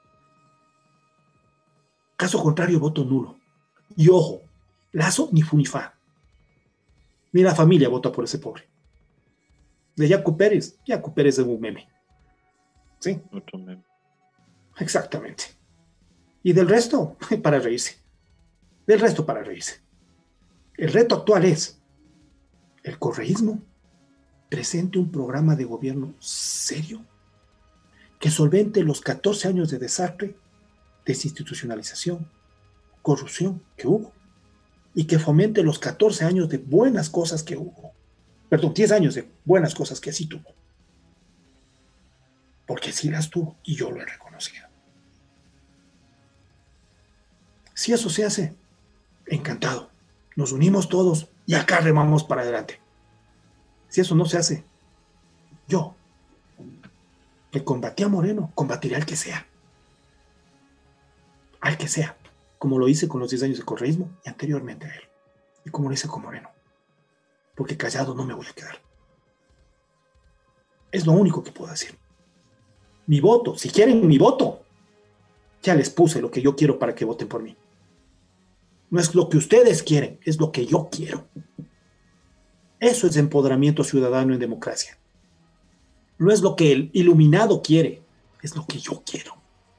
Caso contrario, voto nulo. Y ojo, Lazo ni fu ni fa. Ni la familia vota por ese pobre. De Yacu Pérez es un meme. ¿Sí? Otro meme. Exactamente. Y del resto, para reírse. Del resto, para reírse. El reto actual es el correísmo presente un programa de gobierno serio que solvente los 14 años de desastre, desinstitucionalización, corrupción que hubo y que fomente los 14 años de buenas cosas que hubo. Perdón, 10 años de buenas cosas que sí tuvo. Porque sí las tuvo y yo lo he reconocido. Si eso se hace, encantado. Nos unimos todos y acá remamos para adelante. Si eso no se hace, yo, que combatí a Moreno, combatiré al que sea. Al que sea. Como lo hice con los 10 años de correísmo y anteriormente a él. Y como lo hice con Moreno. Porque callado no me voy a quedar. Es lo único que puedo decir. Mi voto, si quieren mi voto, ya les puse lo que yo quiero para que voten por mí. No es lo que ustedes quieren, es lo que yo quiero. Eso es empoderamiento ciudadano en democracia. No es lo que el iluminado quiere, es lo que yo quiero.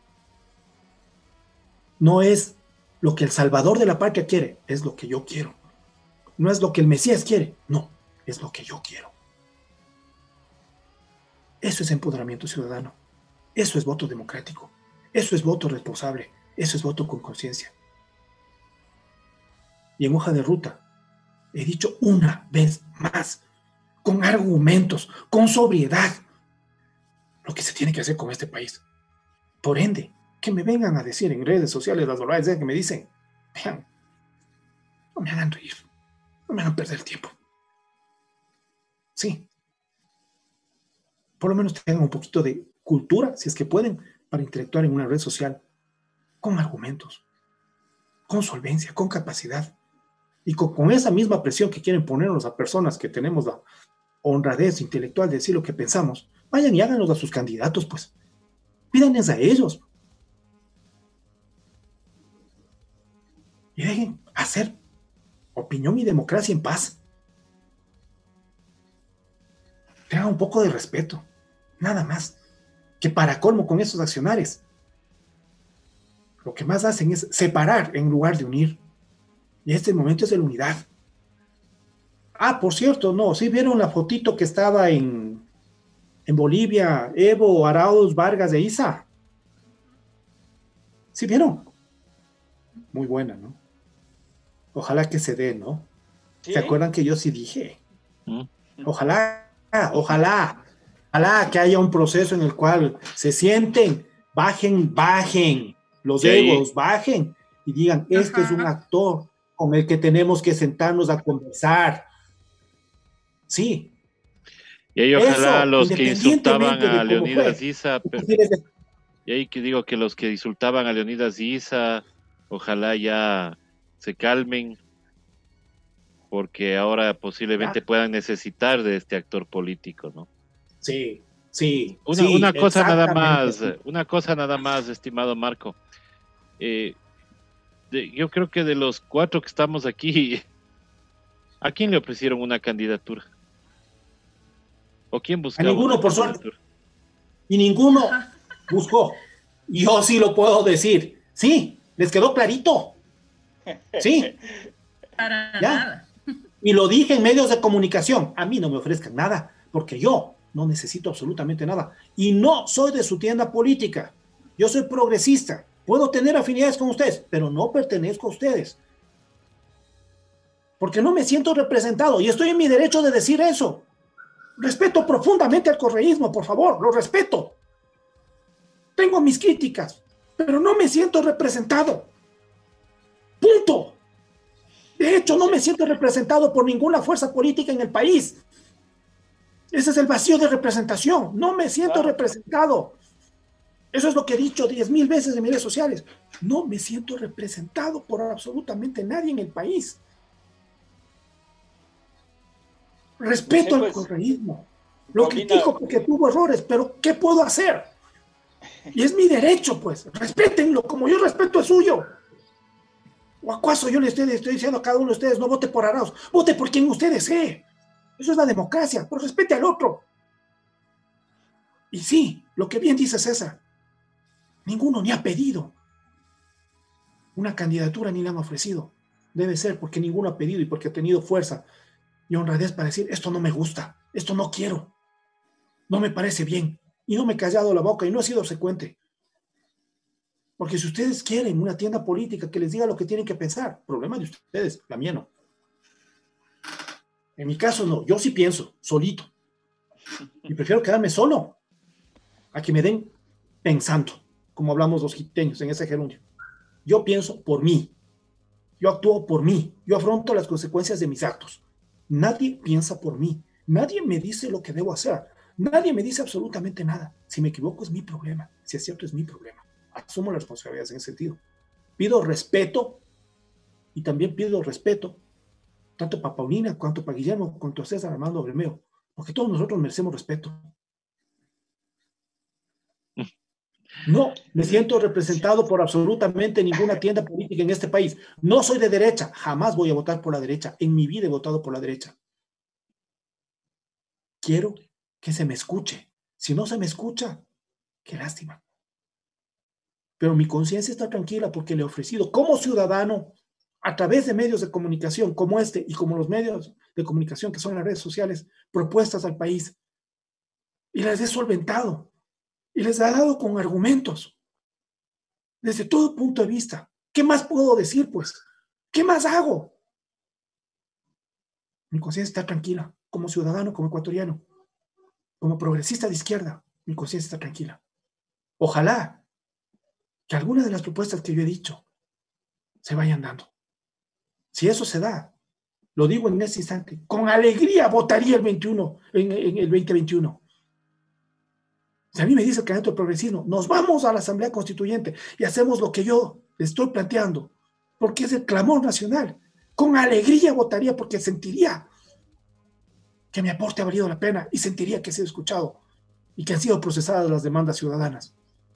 No es lo que el salvador de la patria quiere, es lo que yo quiero. No es lo que el Mesías quiere, no, es lo que yo quiero. Eso es empoderamiento ciudadano. Eso es voto democrático. Eso es voto responsable. Eso es voto con conciencia. Y en hoja de ruta, he dicho una vez más, con argumentos, con sobriedad, lo que se tiene que hacer con este país. Por ende, que me vengan a decir en redes sociales las verdades que me dicen, vean, no me hagan reír, no me hagan perder el tiempo. Sí. Por lo menos tengan un poquito de cultura, si es que pueden, para interactuar en una red social, con argumentos, con solvencia, con capacidad, y con esa misma presión que quieren ponernos a personas que tenemos la honradez intelectual de decir lo que pensamos, vayan y háganlos a sus candidatos, pues. Pídanles a ellos. Y dejen hacer opinión y democracia en paz. Tengan un poco de respeto, nada más. Que para colmo con esos accionarios, lo que más hacen es separar en lugar de unir. Y este momento es de la unidad. Ah, por cierto, no, ¿sí vieron la fotito que estaba en Bolivia, Evo Arauz Vargas de Isa? ¿Sí vieron? Muy buena, ¿no? Ojalá que se dé, ¿no? ¿Sí? ¿Se acuerdan que yo sí dije? Ojalá que haya un proceso en el cual se sienten, bajen los egos, bajen y digan, este es un actor con el que tenemos que sentarnos a conversar. Sí. Y ahí ojalá los que insultaban a Leonidas Issa, y ahí que digo que los que insultaban a Leonidas Issa, ojalá ya se calmen, porque ahora posiblemente puedan necesitar de este actor político, ¿no? Sí. Una cosa nada más, estimado Marco. Yo creo que de los 4 que estamos aquí, ¿a quién le ofrecieron una candidatura? ¿O quién buscaba? A ninguno, por suerte. Y ninguno buscó. Yo sí lo puedo decir. Sí, les quedó clarito. Sí. Para nada. Y lo dije en medios de comunicación. A mí no me ofrezcan nada, porque yo No necesito absolutamente nada. Y no soy de su tienda política. Yo soy progresista. Puedo tener afinidades con ustedes, pero no pertenezco a ustedes. Porque no me siento representado y estoy en mi derecho de decir eso. Respeto profundamente al correísmo, por favor, lo respeto. Tengo mis críticas, pero no me siento representado. Punto. De hecho, no me siento representado por ninguna fuerza política en el país. Ese es el vacío de representación. No me siento representado. Eso es lo que he dicho 10,000 veces en mis redes sociales. No me siento representado por absolutamente nadie en el país. Respeto al correísmo. Lo critico porque tuvo errores, pero ¿qué puedo hacer? Y es mi derecho, pues. Respétenlo como yo respeto el suyo. ¿O acaso yo le estoy diciendo a cada uno de ustedes no vote por Arauz? Vote por quien usted desee. Eso es la democracia, pero respete al otro. Y sí, lo que bien dice César, ninguno ni ha pedido una candidatura ni le han ofrecido. Debe ser porque ninguno ha pedido y porque ha tenido fuerza y honradez para decir, esto no me gusta, esto no quiero, no me parece bien. Y no me he callado la boca y no he sido obsecuente. Porque si ustedes quieren una tienda política que les diga lo que tienen que pensar, problema de ustedes, la mía no. En mi caso no, yo sí pienso, solito. Y prefiero quedarme solo a que me den pensando, como hablamos los quiteños en ese gerundio. Yo pienso por mí, yo actúo por mí, yo afronto las consecuencias de mis actos. Nadie piensa por mí, nadie me dice lo que debo hacer, nadie me dice absolutamente nada. Si me equivoco es mi problema, si es cierto es mi problema. Asumo las responsabilidades en ese sentido. Pido respeto y también pido respeto tanto para Paulina, cuanto para Guillermo, cuanto a César Armando Bermeo, porque todos nosotros merecemos respeto. No me siento representado por absolutamente ninguna tienda política en este país. No soy de derecha, jamás voy a votar por la derecha. En mi vida he votado por la derecha. Quiero que se me escuche. Si no se me escucha, qué lástima. Pero mi conciencia está tranquila porque le he ofrecido como ciudadano, a través de medios de comunicación como este y como los medios de comunicación que son las redes sociales, propuestas al país. Y las he solventado. Y les he dado con argumentos. Desde todo punto de vista. ¿Qué más puedo decir, pues? ¿Qué más hago? Mi conciencia está tranquila. Como ciudadano, como ecuatoriano, como progresista de izquierda, mi conciencia está tranquila. Ojalá que algunas de las propuestas que yo he dicho se vayan dando. Si eso se da, lo digo en ese instante, con alegría votaría el 21, en el 2021. Si a mí me dice el candidato del progresismo, nos vamos a la Asamblea Constituyente y hacemos lo que yo le estoy planteando, porque es el clamor nacional, con alegría votaría porque sentiría que mi aporte ha valido la pena y sentiría que he sido escuchado y que han sido procesadas las demandas ciudadanas.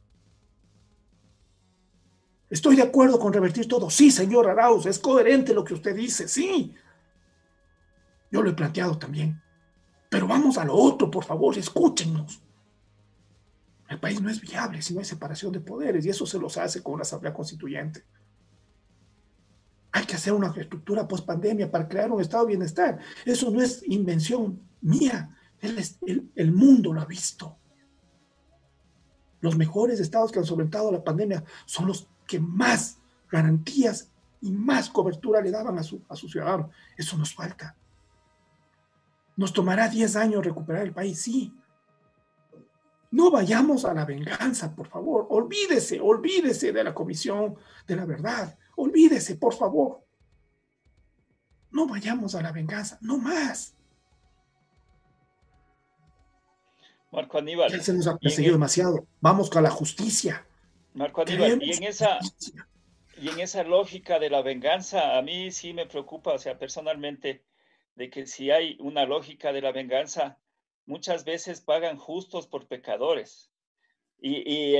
¿Estoy de acuerdo con revertir todo? Sí, señor Arauz, es coherente lo que usted dice, sí. Yo lo he planteado también. Pero vamos a lo otro, por favor, escúchennos. El país no es viable si no hay separación de poderes y eso se los hace con una Asamblea Constituyente. Hay que hacer una estructura post-pandemia para crear un estado de bienestar. Eso no es invención mía. El mundo lo ha visto. Los mejores estados que han solventado la pandemia son los que más garantías y más cobertura le daban a sus ciudadanos. Eso nos falta. Nos tomará 10 años recuperar el país, sí. No vayamos a la venganza, por favor. Olvídese de la Comisión de la Verdad. Olvídese, por favor. No vayamos a la venganza, no más. Marco Aníbal. Ya se nos ha perseguido demasiado. Vamos con la justicia. Marco Aníbal, y en esa lógica de la venganza, a mí sí me preocupa, o sea, personalmente, de que si hay una lógica de la venganza, muchas veces pagan justos por pecadores. Y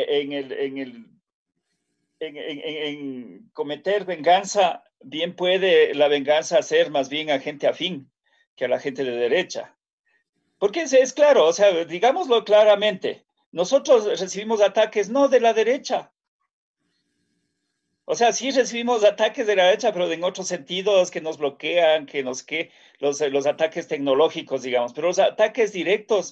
en cometer venganza, bien puede la venganza hacer más bien a gente afín que a la gente de derecha. Porque es claro, o sea, digámoslo claramente, nosotros recibimos ataques no de la derecha. O sea, sí recibimos ataques de la derecha, pero en otros sentidos que nos bloquean, los ataques tecnológicos, digamos, pero los ataques directos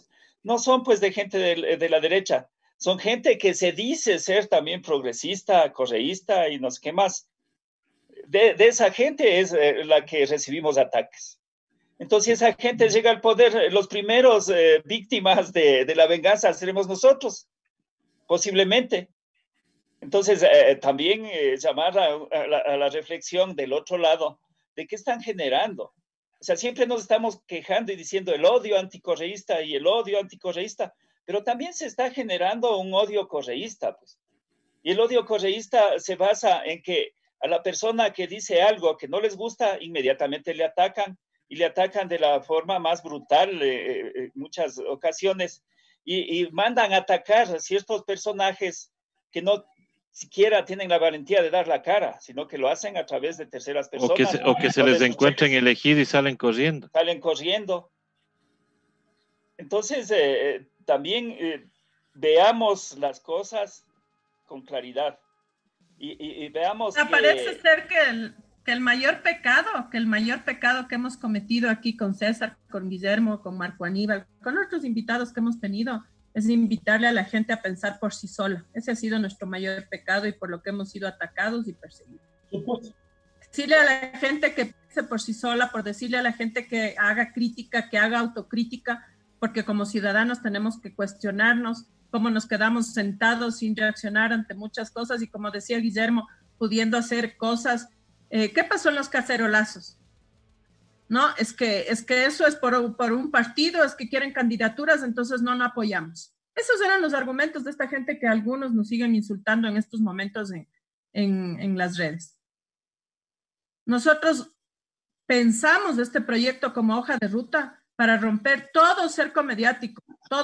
no son pues de gente de la derecha, son gente que se dice ser también progresista, correísta y no sé qué más. De esa gente es la que recibimos ataques. Entonces esa gente llega al poder, los primeros víctimas de la venganza seremos nosotros, posiblemente. Entonces también llamar a la reflexión del otro lado de qué están generando. O sea, siempre nos estamos quejando y diciendo el odio anticorreísta y el odio anticorreísta, pero también se está generando un odio correísta, pues. Y el odio correísta se basa en que a la persona que dice algo que no les gusta, inmediatamente le atacan, y le atacan de la forma más brutal en muchas ocasiones, y mandan a atacar a ciertos personajes que no siquiera tienen la valentía de dar la cara, sino que lo hacen a través de terceras personas. O que se les encuentren elegido y salen corriendo. Salen corriendo. Entonces, también veamos las cosas con claridad y veamos parece ser que el mayor pecado que hemos cometido aquí con César, con Guillermo, con Marco Aníbal, con otros invitados que hemos tenido, es invitarle a la gente a pensar por sí sola. Ese ha sido nuestro mayor pecado y por lo que hemos sido atacados y perseguidos. Decirle a la gente que piense por sí sola, por decirle a la gente que haga crítica, que haga autocrítica, porque como ciudadanos tenemos que cuestionarnos cómo nos quedamos sentados sin reaccionar ante muchas cosas y como decía Guillermo, pudiendo hacer cosas. ¿Qué pasó en los cacerolazos? No, es que eso es por un partido, es que quieren candidaturas, entonces no apoyamos. Esos eran los argumentos de esta gente que algunos nos siguen insultando en estos momentos en las redes. Nosotros pensamos este proyecto como hoja de ruta para romper todo cerco mediático.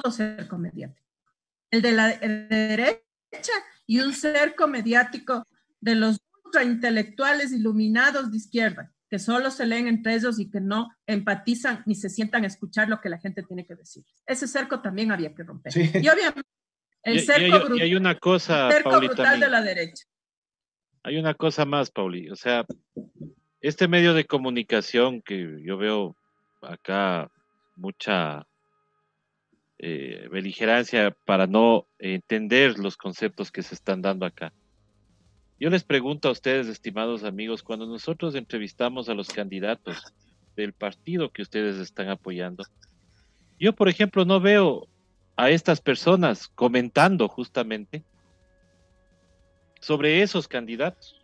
El de la derecha y un cerco mediático de los ultraintelectuales iluminados de izquierda, que solo se leen entre ellos y que no empatizan ni se sientan a escuchar lo que la gente tiene que decir. Ese cerco también había que romper. Sí. Y obviamente el cerco brutal, hay una cosa, cerco Pauli, brutal también de la derecha. Hay una cosa más, Pauli. O sea, este medio de comunicación que yo veo acá mucha beligerancia para no entender los conceptos que se están dando acá. Yo les pregunto a ustedes, estimados amigos, cuando nosotros entrevistamos a los candidatos del partido que ustedes están apoyando, yo, por ejemplo, no veo a estas personas comentando justamente sobre esos candidatos.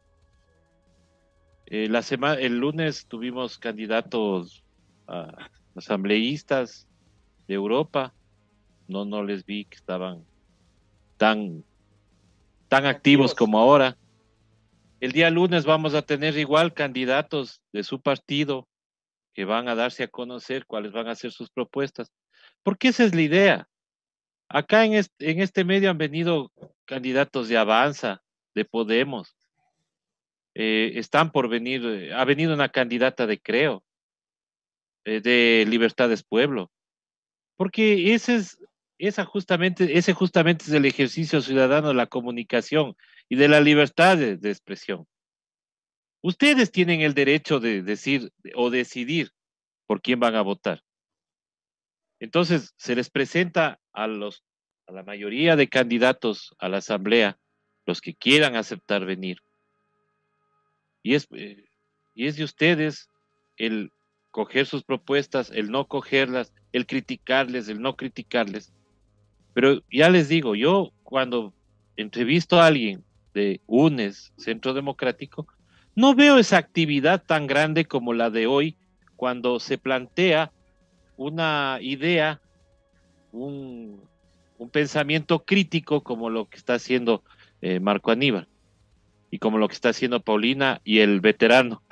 El lunes tuvimos candidatos asambleístas de Europa. No les vi que estaban tan activos como ahora. El día lunes vamos a tener igual candidatos de su partido que van a darse a conocer cuáles van a ser sus propuestas. Porque esa es la idea. Acá en este medio han venido candidatos de Avanza, de Podemos. Están por venir, ha venido una candidata de Creo, de Libertades Pueblo. Porque ese justamente es el ejercicio ciudadano de la comunicación y de la libertad de expresión. Ustedes tienen el derecho de decir o decidir por quién van a votar. Entonces, se les presenta a la mayoría de candidatos a la asamblea, los que quieran aceptar venir. Y es de ustedes el coger sus propuestas, el no cogerlas, el criticarles, el no criticarles. Pero ya les digo, yo cuando entrevisto a alguien de UNES, Centro Democrático, no veo esa actividad tan grande como la de hoy, cuando se plantea una idea, un pensamiento crítico como lo que está haciendo Marco Aníbal y como lo que está haciendo Paulina y el veterano.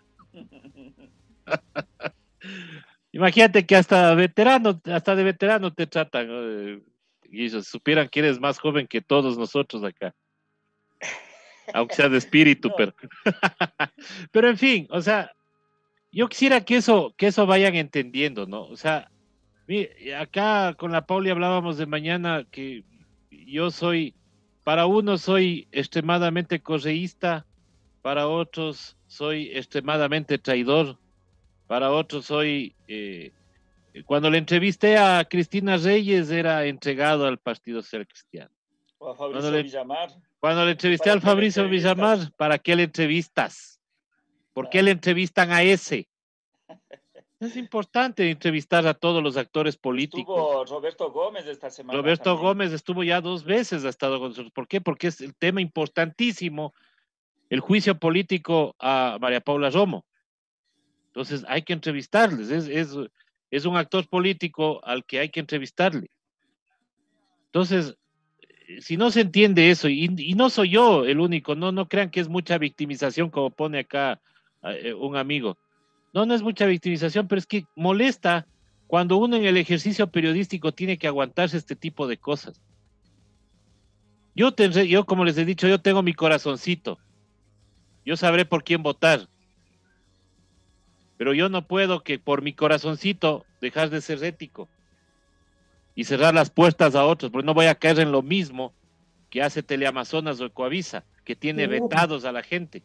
Imagínate que hasta de veterano te tratan, ¿no? Y si supieran que eres más joven que todos nosotros acá. Aunque sea de espíritu, no. Pero en fin, o sea, yo quisiera que eso vayan entendiendo, ¿no? O sea, acá con la Pauli hablábamos de mañana que para unos soy extremadamente correísta, para otros soy extremadamente traidor, para otros soy cuando le entrevisté a Cristina Reyes era entregado al Partido Social Cristiano. O a Fabricio Villamar. Cuando le entrevisté al Fabricio Villamar, ¿para qué le entrevistas? ¿Por qué le entrevistan a ese? Es importante entrevistar a todos los actores políticos. Estuvo Roberto Gómez esta semana. Roberto también. Gómez estuvo ya 2 veces, ha estado con nosotros. ¿Por qué? Porque es el tema importantísimo, el juicio político a María Paula Romo. Entonces hay que entrevistarles. Es un actor político al que hay que entrevistarle. Entonces, si no se entiende eso, y no soy yo el único, no crean que es mucha victimización como pone acá un amigo. No es mucha victimización, pero es que molesta cuando uno en el ejercicio periodístico tiene que aguantarse este tipo de cosas. Yo, como les he dicho, yo tengo mi corazoncito. Yo sabré por quién votar. Pero yo no puedo que por mi corazoncito dejar de ser ético y cerrar las puertas a otros, porque no voy a caer en lo mismo que hace Teleamazonas o Ecoavisa, que tiene vetados a la gente.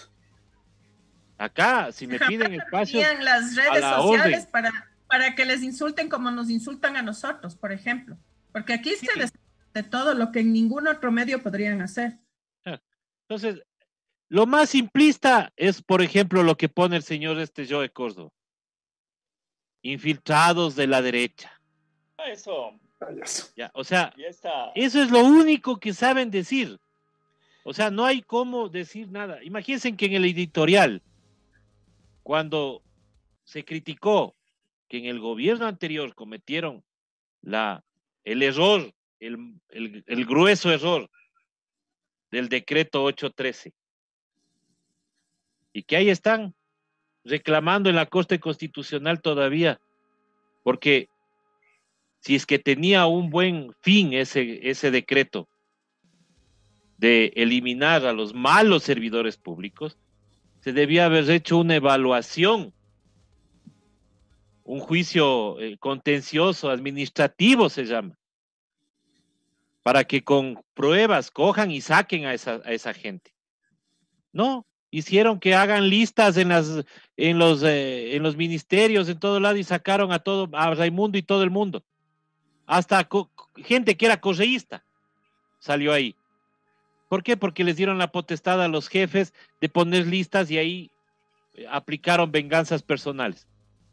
Acá, si me piden espacios las redes sociales para que les insulten como nos insultan a nosotros, por ejemplo. Porque aquí se les de todo lo que en ningún otro medio podrían hacer. Entonces, lo más simplista es, por ejemplo, lo que pone el señor Joe Córdoba. Infiltrados de la derecha. Eso. Ya, o sea, eso es lo único que saben decir. O sea, no hay cómo decir nada. Imagínense que en el editorial, cuando se criticó que en el gobierno anterior cometieron el error, el grueso error del decreto 813, y que ahí están reclamando en la Corte Constitucional todavía, porque si es que tenía un buen fin ese decreto de eliminar a los malos servidores públicos, se debía haber hecho una evaluación, un juicio contencioso, administrativo se llama, para que con pruebas cojan y saquen a esa gente. No, hicieron que hagan listas en los ministerios, en todo lado, y sacaron a Raimundo y todo el mundo. Hasta gente que era correísta salió ahí. ¿Por qué? Porque les dieron la potestad a los jefes de poner listas y ahí aplicaron venganzas personales.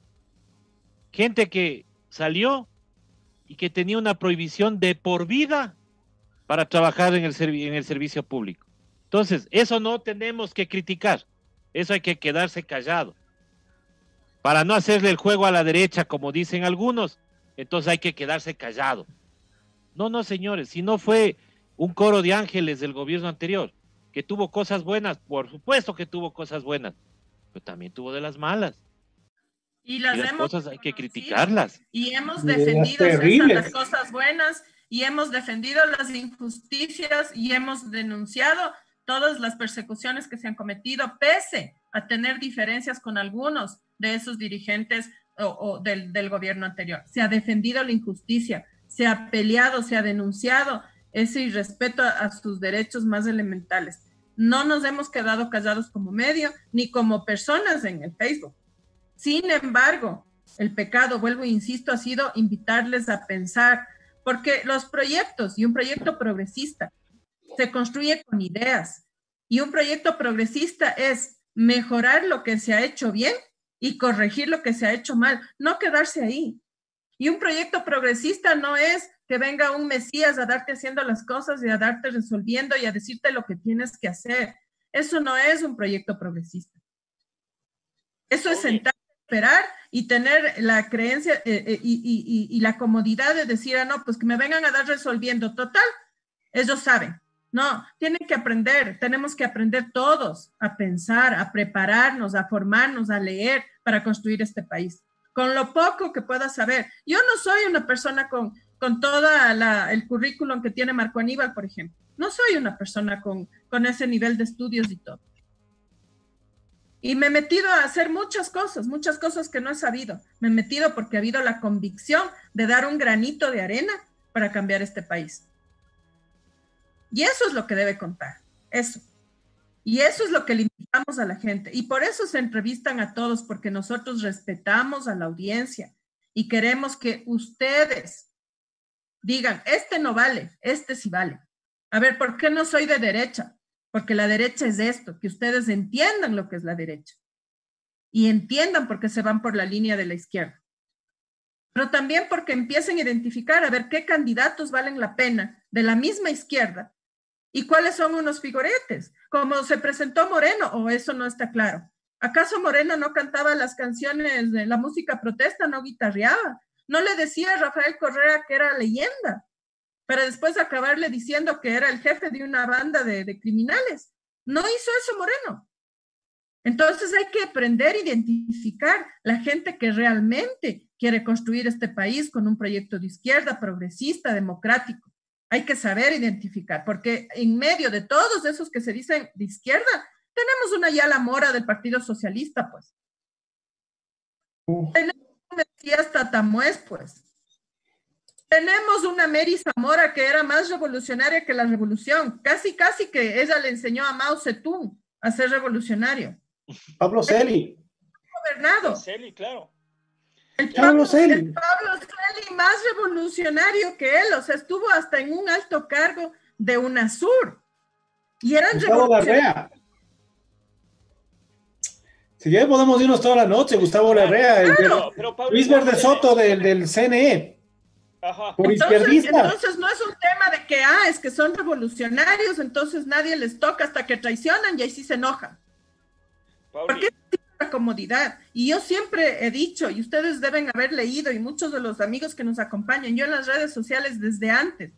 Gente que salió y que tenía una prohibición de por vida para trabajar en el servicio público. Entonces, eso no tenemos que criticar. Eso hay que quedarse callado. Para no hacerle el juego a la derecha, como dicen algunos, entonces hay que quedarse callado. No, señores, si no fue un coro de ángeles del gobierno anterior, que tuvo cosas buenas, por supuesto que tuvo cosas buenas, pero también tuvo de las malas. Y las cosas hay que criticarlas. Y hemos defendido esas cosas buenas, y hemos defendido las injusticias, y hemos denunciado todas las persecuciones que se han cometido, pese a tener diferencias con algunos de esos dirigentes o del gobierno anterior. Se ha defendido la injusticia, se ha peleado, se ha denunciado ese irrespeto a sus derechos más elementales. No nos hemos quedado callados como medio, ni como personas en el Facebook. Sin embargo, el pecado, vuelvo e insisto, ha sido invitarles a pensar, porque los proyectos y un proyecto progresista se construye con ideas, y un proyecto progresista es mejorar lo que se ha hecho bien y corregir lo que se ha hecho mal, no quedarse ahí. Y un proyecto progresista no es que venga un Mesías a darte haciendo las cosas y a darte resolviendo y a decirte lo que tienes que hacer. Eso no es un proyecto progresista. Eso es sentar, esperar y tener la creencia y la comodidad de decir, no, pues que me vengan a dar resolviendo. Total, ellos saben. No, tienen que aprender, tenemos que aprender todos a pensar, a prepararnos, a formarnos, a leer para construir este país. Con lo poco que pueda saber. Yo no soy una persona con todo el currículum que tiene Marco Aníbal, por ejemplo. No soy una persona con ese nivel de estudios y todo. Y me he metido a hacer muchas cosas que no he sabido. Me he metido porque ha habido la convicción de dar un granito de arena para cambiar este país. Y eso es lo que debe contar, eso. Y eso es lo que le invitamos a la gente. Y por eso se entrevistan a todos, porque nosotros respetamos a la audiencia. y queremos que ustedes digan, este no vale, este sí vale. A ver, ¿por qué no soy de derecha? Porque la derecha es esto, que ustedes entiendan lo que es la derecha y entiendan por qué se van por la línea de la izquierda. Pero también porque empiecen a identificar, a ver qué candidatos valen la pena de la misma izquierda y cuáles son unos figuretes, como se presentó Moreno, o eso no está claro. ¿Acaso Moreno no cantaba las canciones de la música protesta, no guitarreaba? No le decía a Rafael Correa que era leyenda, para después acabarle diciendo que era el jefe de una banda de criminales. No hizo eso Moreno. Entonces hay que aprender a identificar la gente que realmente quiere construir este país con un proyecto de izquierda, progresista, democrático. Hay que saber identificar, porque en medio de todos esos que se dicen de izquierda, tenemos una Yala Mora del Partido Socialista, pues. Tenemos una Mesías Tatamuez, pues. Tenemos una Mary Zamora que era más revolucionaria que la revolución. Casi que ella le enseñó a Mao Zedong a ser revolucionario. Pablo Celi. Pablo Celi, claro. El Pablo Celi más revolucionario que él, o sea, estuvo hasta en un alto cargo de UNASUR. Y eran Gustavo Larrea. Si ya podemos irnos toda la noche, Gustavo Larrea, Luis Verde Soto del CNE. Ajá. Por izquierdista. Entonces no es un tema de que, es que son revolucionarios, entonces nadie les toca hasta que traicionan y ahí sí se enojan. Porque es la comodidad. Y yo siempre he dicho, y ustedes deben haber leído, y muchos de los amigos que nos acompañan, yo en las redes sociales desde antes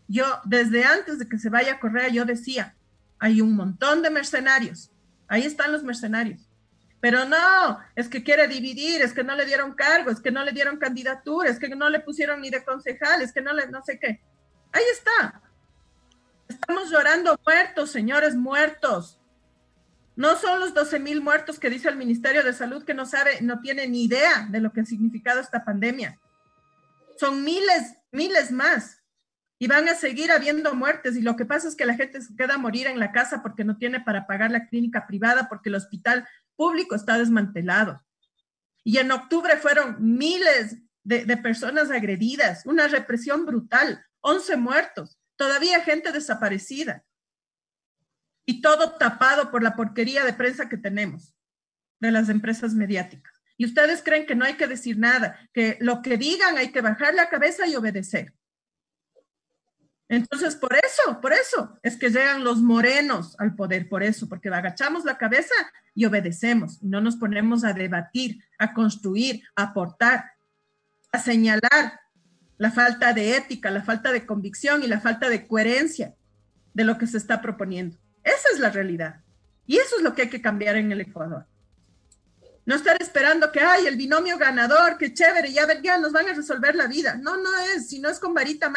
de que se vaya Correa, yo decía, hay un montón de mercenarios, ahí están los mercenarios. Pero no, es que quiere dividir, es que no le dieron cargo, es que no le dieron candidatura, es que no le pusieron ni de concejal, es que no sé qué. Ahí está. Estamos llorando muertos, señores, muertos. No son los 12,000 muertos que dice el Ministerio de Salud, que no tiene ni idea de lo que ha significado esta pandemia. Son miles más. Y van a seguir habiendo muertes. Y lo que pasa es que la gente se queda a morir en la casa porque no tiene para pagar la clínica privada, porque el hospital público está desmantelado. Y en octubre fueron miles de personas agredidas, una represión brutal, 11 muertos, todavía gente desaparecida. Y todo tapado por la porquería de prensa que tenemos, de las empresas mediáticas. Y ustedes creen que no hay que decir nada, que lo que digan hay que bajar la cabeza y obedecer. Entonces, por eso es que llegan los morenos al poder, por eso, porque agachamos la cabeza y obedecemos, y no nos ponemos a debatir, a construir, a aportar, a señalar la falta de ética, la falta de convicción y la falta de coherencia de lo que se está proponiendo. Esa es la realidad. Y eso es lo que hay que cambiar en el Ecuador. No estar esperando que, el binomio ganador, qué chévere, ya nos van a resolver la vida. No es, sino es con varita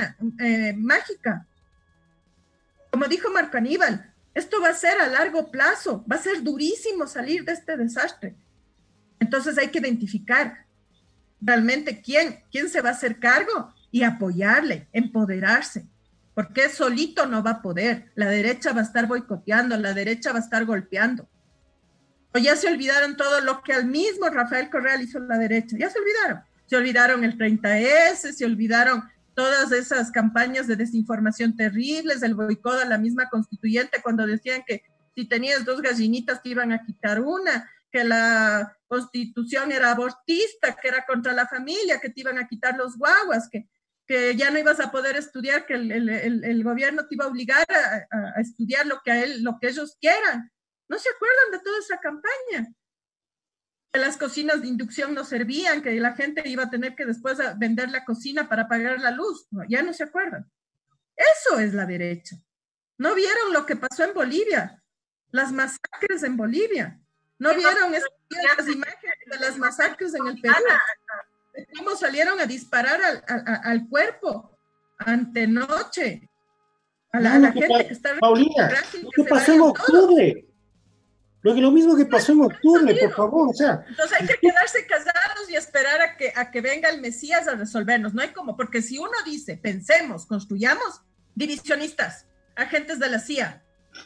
mágica. Como dijo Marco Aníbal, esto va a ser a largo plazo, va a ser durísimo salir de este desastre. Entonces hay que identificar realmente quién se va a hacer cargo y apoyarle, empoderarse. Porque solito no va a poder. La derecha va a estar boicoteando, la derecha va a estar golpeando. O ya se olvidaron todo lo que al mismo Rafael Correa le hizo a la derecha. Ya se olvidaron. Se olvidaron el 30S, se olvidaron todas esas campañas de desinformación terribles, el boicot a la misma constituyente cuando decían que si tenías 2 gallinitas te iban a quitar una, que la constitución era abortista, que era contra la familia, que te iban a quitar los guaguas, que ya no ibas a poder estudiar, que el gobierno te iba a obligar a estudiar lo que ellos quieran. ¿No se acuerdan de toda esa campaña? Que las cocinas de inducción no servían, que la gente iba a tener que después vender la cocina para pagar la luz. No, ya no se acuerdan. Eso es la derecha. ¿No vieron lo que pasó en Bolivia? Las masacres en Bolivia. ¿No vieron las imágenes de las masacres en el Perú? ¿Cómo salieron a disparar al cuerpo antenoche? A la gente que está... Paulina, ¿qué pasó en octubre? Lo mismo que pasó en octubre, por favor, o sea. Entonces hay que quedarse callados y esperar a que venga el Mesías a resolvernos. No hay como, porque si uno dice, pensemos, construyamos, divisionistas, agentes de la CIA,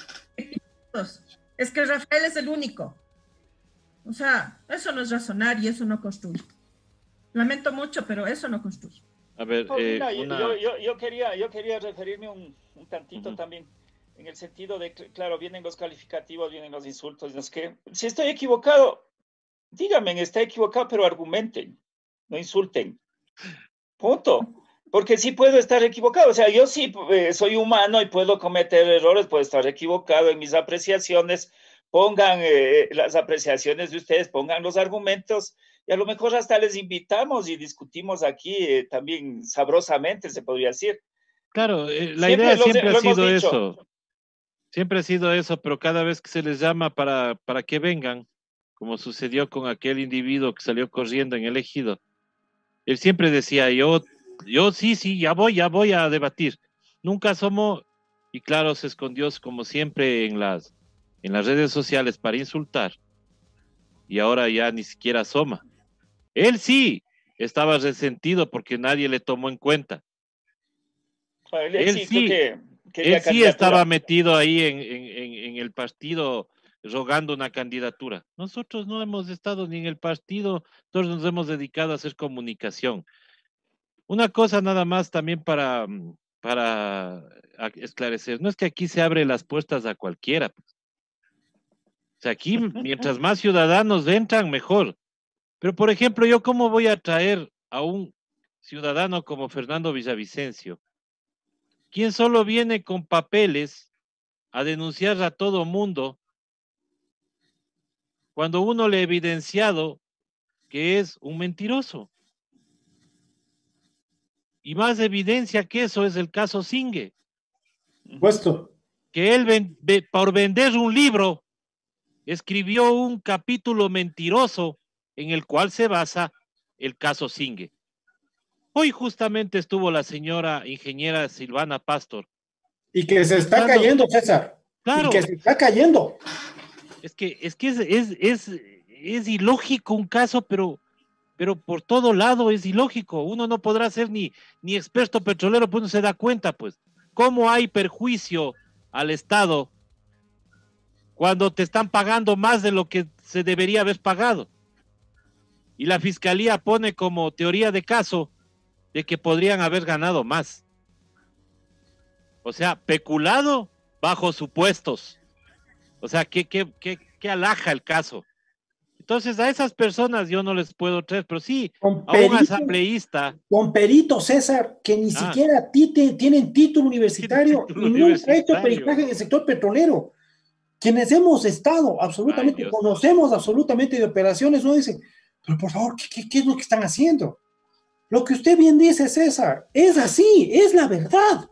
es que Rafael es el único. O sea, eso no es razonar y eso no construye. Lamento mucho, pero eso no construye. A ver, yo quería referirme un tantito también, en el sentido de, claro, vienen los calificativos, vienen los insultos, no sé qué. Si estoy equivocado, díganme, está equivocado, pero argumenten, no insulten. Punto. Porque sí puedo estar equivocado. O sea, yo sí soy humano y puedo cometer errores, puedo estar equivocado en mis apreciaciones. Pongan las apreciaciones de ustedes, pongan los argumentos y a lo mejor hasta les invitamos y discutimos aquí también sabrosamente, se podría decir. Claro, la idea siempre ha sido eso. Siempre ha sido eso, pero cada vez que se les llama para que vengan, como sucedió con aquel individuo que salió corriendo en el ejido, él siempre decía, yo sí, ya voy a debatir. Nunca asomó, y claro, se escondió como siempre en las redes sociales para insultar, y ahora ya ni siquiera asoma. Él sí estaba resentido porque nadie le tomó en cuenta. Él sí estaba metido ahí en el partido rogando una candidatura. Nosotros no hemos estado ni en el partido, todos nos hemos dedicado a hacer comunicación. Una cosa nada más también para esclarecer, no es que aquí se abren las puertas a cualquiera. Pues. O sea, aquí mientras más ciudadanos entran, mejor. Pero, por ejemplo, ¿yo cómo voy a traer a un ciudadano como Fernando Villavicencio, quien solo viene con papeles a denunciar a todo mundo, cuando uno le ha evidenciado que es un mentiroso? Y más evidencia que eso es el caso Singue. Puesto. Que él, por vender un libro, escribió un capítulo mentiroso en el cual se basa el caso Singue. Hoy justamente estuvo la señora ingeniera Silvana Pastor. Y que se está cayendo, César. Claro. Y que se está cayendo. Es que es ilógico un caso, pero por todo lado es ilógico. Uno no podrá ser ni experto petrolero, pues uno se da cuenta, pues, cómo hay perjuicio al Estado cuando te están pagando más de lo que se debería haber pagado. Y la fiscalía pone como teoría de caso de que podrían haber ganado más. O sea, peculado bajo supuestos. O sea, ¿qué alhaja el caso? Entonces, a esas personas yo no les puedo traer, pero sí, a un asambleísta. Con peritos, César, que ni siquiera tienen título universitario y nunca han hecho peritaje en el sector petrolero. Quienes hemos estado absolutamente, conocemos absolutamente de operaciones, no dicen, pero por favor, ¿qué es lo que están haciendo? Lo que usted bien dice, César, es así, es la verdad.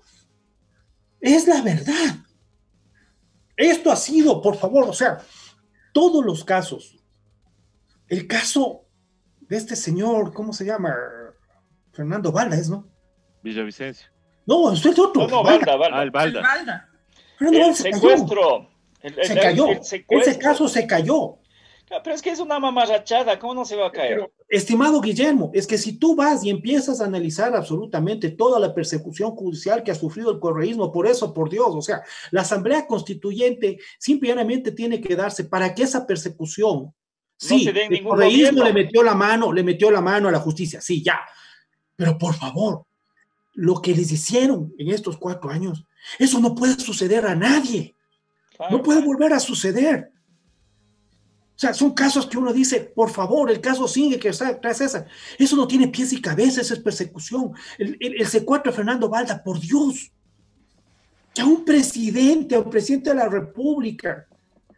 Es la verdad. Esto ha sido, por favor, o sea, todos los casos. El caso de este señor, ¿cómo se llama? Fernando Balda, ¿no? Villavicencio. No, es el otro. No, Balda. El Balda. El secuestro. Se cayó. Ese caso se cayó. No, pero es que es una mamarrachada, ¿cómo no se va a caer? Pero, estimado Guillermo, es que si tú vas y empiezas a analizar absolutamente toda la persecución judicial que ha sufrido el correísmo, por eso, por Dios, o sea, la Asamblea Constituyente simplemente tiene que darse para que esa persecución, sí, el correísmo le metió la mano a la justicia, sí, ya, pero por favor, lo que les hicieron en estos 4 años, eso no puede suceder a nadie, no puede volver a suceder. O sea, son casos que uno dice, por favor, el caso Singue que está tras esa, eso no tiene pies y cabeza, esa es persecución. El secuestro de Fernando Balda, por Dios. Que a un presidente de la República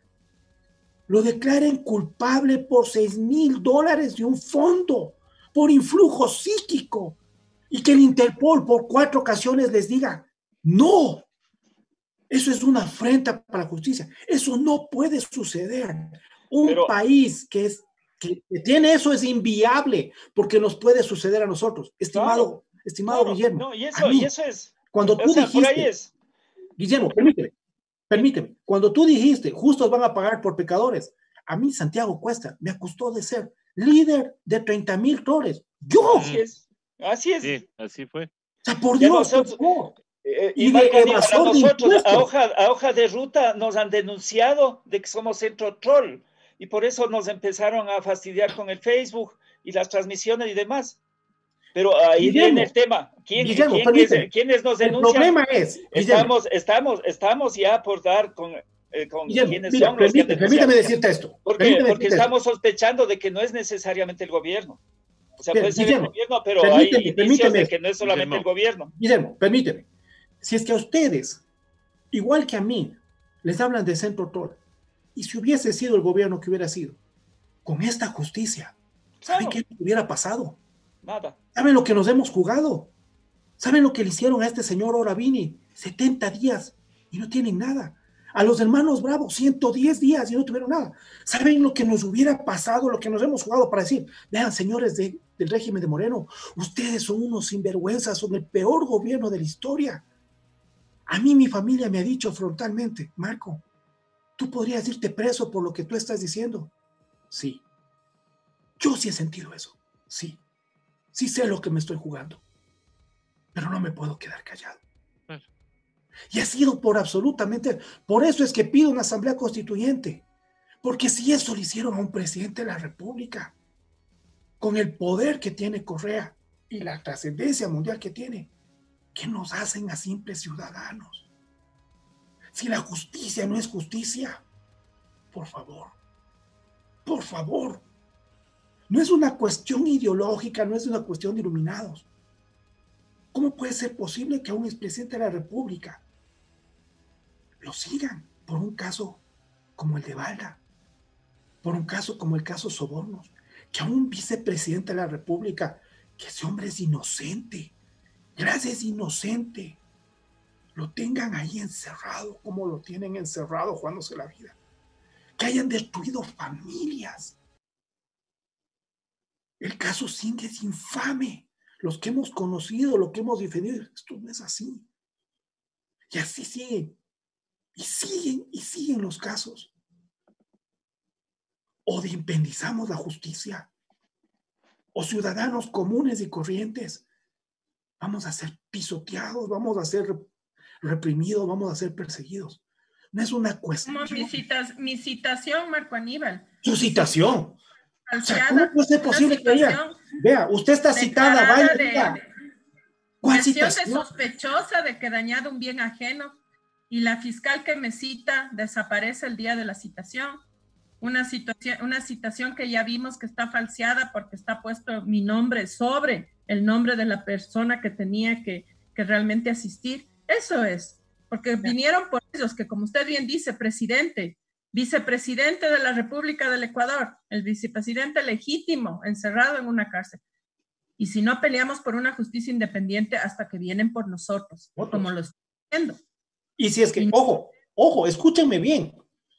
lo declaren culpable por $6,000 de un fondo, por influjo psíquico, y que el Interpol por 4 ocasiones les diga, no, eso es una afrenta para la justicia, eso no puede suceder. Un país que tiene eso es inviable, porque nos puede suceder a nosotros. Estimado Guillermo. No, y eso es. Cuando tú dijiste, Guillermo, permíteme, cuando tú dijiste, justos van a pagar por pecadores, a mí Santiago Cuesta me acusó de ser líder de 30,000 troles. ¡Yo! Así es. Sí, así fue. O sea, por Dios, por favor. Y de evasor a hoja de ruta nos han denunciado de que somos centro troll. Y por eso nos empezaron a fastidiar con el Facebook y las transmisiones y demás. Pero ahí Guillermo, viene el tema. ¿Quiénes nos denuncian? El problema es, estamos ya por dar con Guillermo, quiénes mira, son los que han denunciado. permíteme decirte esto. Porque estamos sospechando de que no es necesariamente el gobierno. O sea, puede ser Guillermo, el gobierno, pero hay indicios de que no es solamente Guillermo. el gobierno. Guillermo, permíteme. Si es que a ustedes, igual que a mí, les hablan de centro troll, y si hubiese sido el gobierno que hubiera sido, con esta justicia, ¿saben qué hubiera pasado? Nada. ¿Saben lo que nos hemos jugado? ¿Saben lo que le hicieron a este señor Oravini? 70 días y no tienen nada. A los hermanos Bravo, 110 días y no tuvieron nada. ¿Saben lo que nos hubiera pasado, lo que nos hemos jugado para decir? Vean, señores del régimen de Moreno, ustedes son unos sinvergüenzas, son el peor gobierno de la historia. A mí mi familia me ha dicho frontalmente, Marco, ¿tú podrías irte preso por lo que tú estás diciendo? Sí. Yo sí he sentido eso, sí. Sí sé lo que me estoy jugando, pero no me puedo quedar callado. Y ha sido por eso es que pido una asamblea constituyente, porque si eso le hicieron a un presidente de la República, con el poder que tiene Correa y la trascendencia mundial que tiene, ¿qué nos hacen a simples ciudadanos? Si la justicia no es justicia, por favor, no es una cuestión ideológica, no es una cuestión de iluminados. ¿Cómo puede ser posible que a un expresidente de la República lo sigan por un caso como el de Balda, por un caso como el caso Sobornos, que a un vicepresidente de la República, que ese hombre es inocente, gracias es inocente, lo tengan ahí encerrado, como lo tienen encerrado jugándose la vida, que hayan destruido familias? El caso Singh es infame. Los que hemos conocido, lo que hemos defendido, esto no es así. Y así siguen. Y siguen los casos. O independizamos la justicia. O ciudadanos comunes y corrientes. Vamos a ser pisoteados, vamos a ser reprimidos, vamos a ser perseguidos. No es una cuestión. Mi citación, Marco Aníbal. Su citación. O sea, ¿cómo puede ser posible que ella? Vea, usted está citada, vaya. ¿Cuál citación? De sospechosa de que dañado un bien ajeno, y la fiscal que me cita desaparece el día de la citación. Una citación que ya vimos que está falseada porque está puesto mi nombre sobre el nombre de la persona que tenía que realmente asistir. Eso es, porque vinieron por ellos, que como usted bien dice, vicepresidente de la República del Ecuador, el vicepresidente legítimo, encerrado en una cárcel. Y si no peleamos por una justicia independiente hasta que vienen por nosotros, como lo estoy diciendo. Y si es que, ojo, escúchenme bien.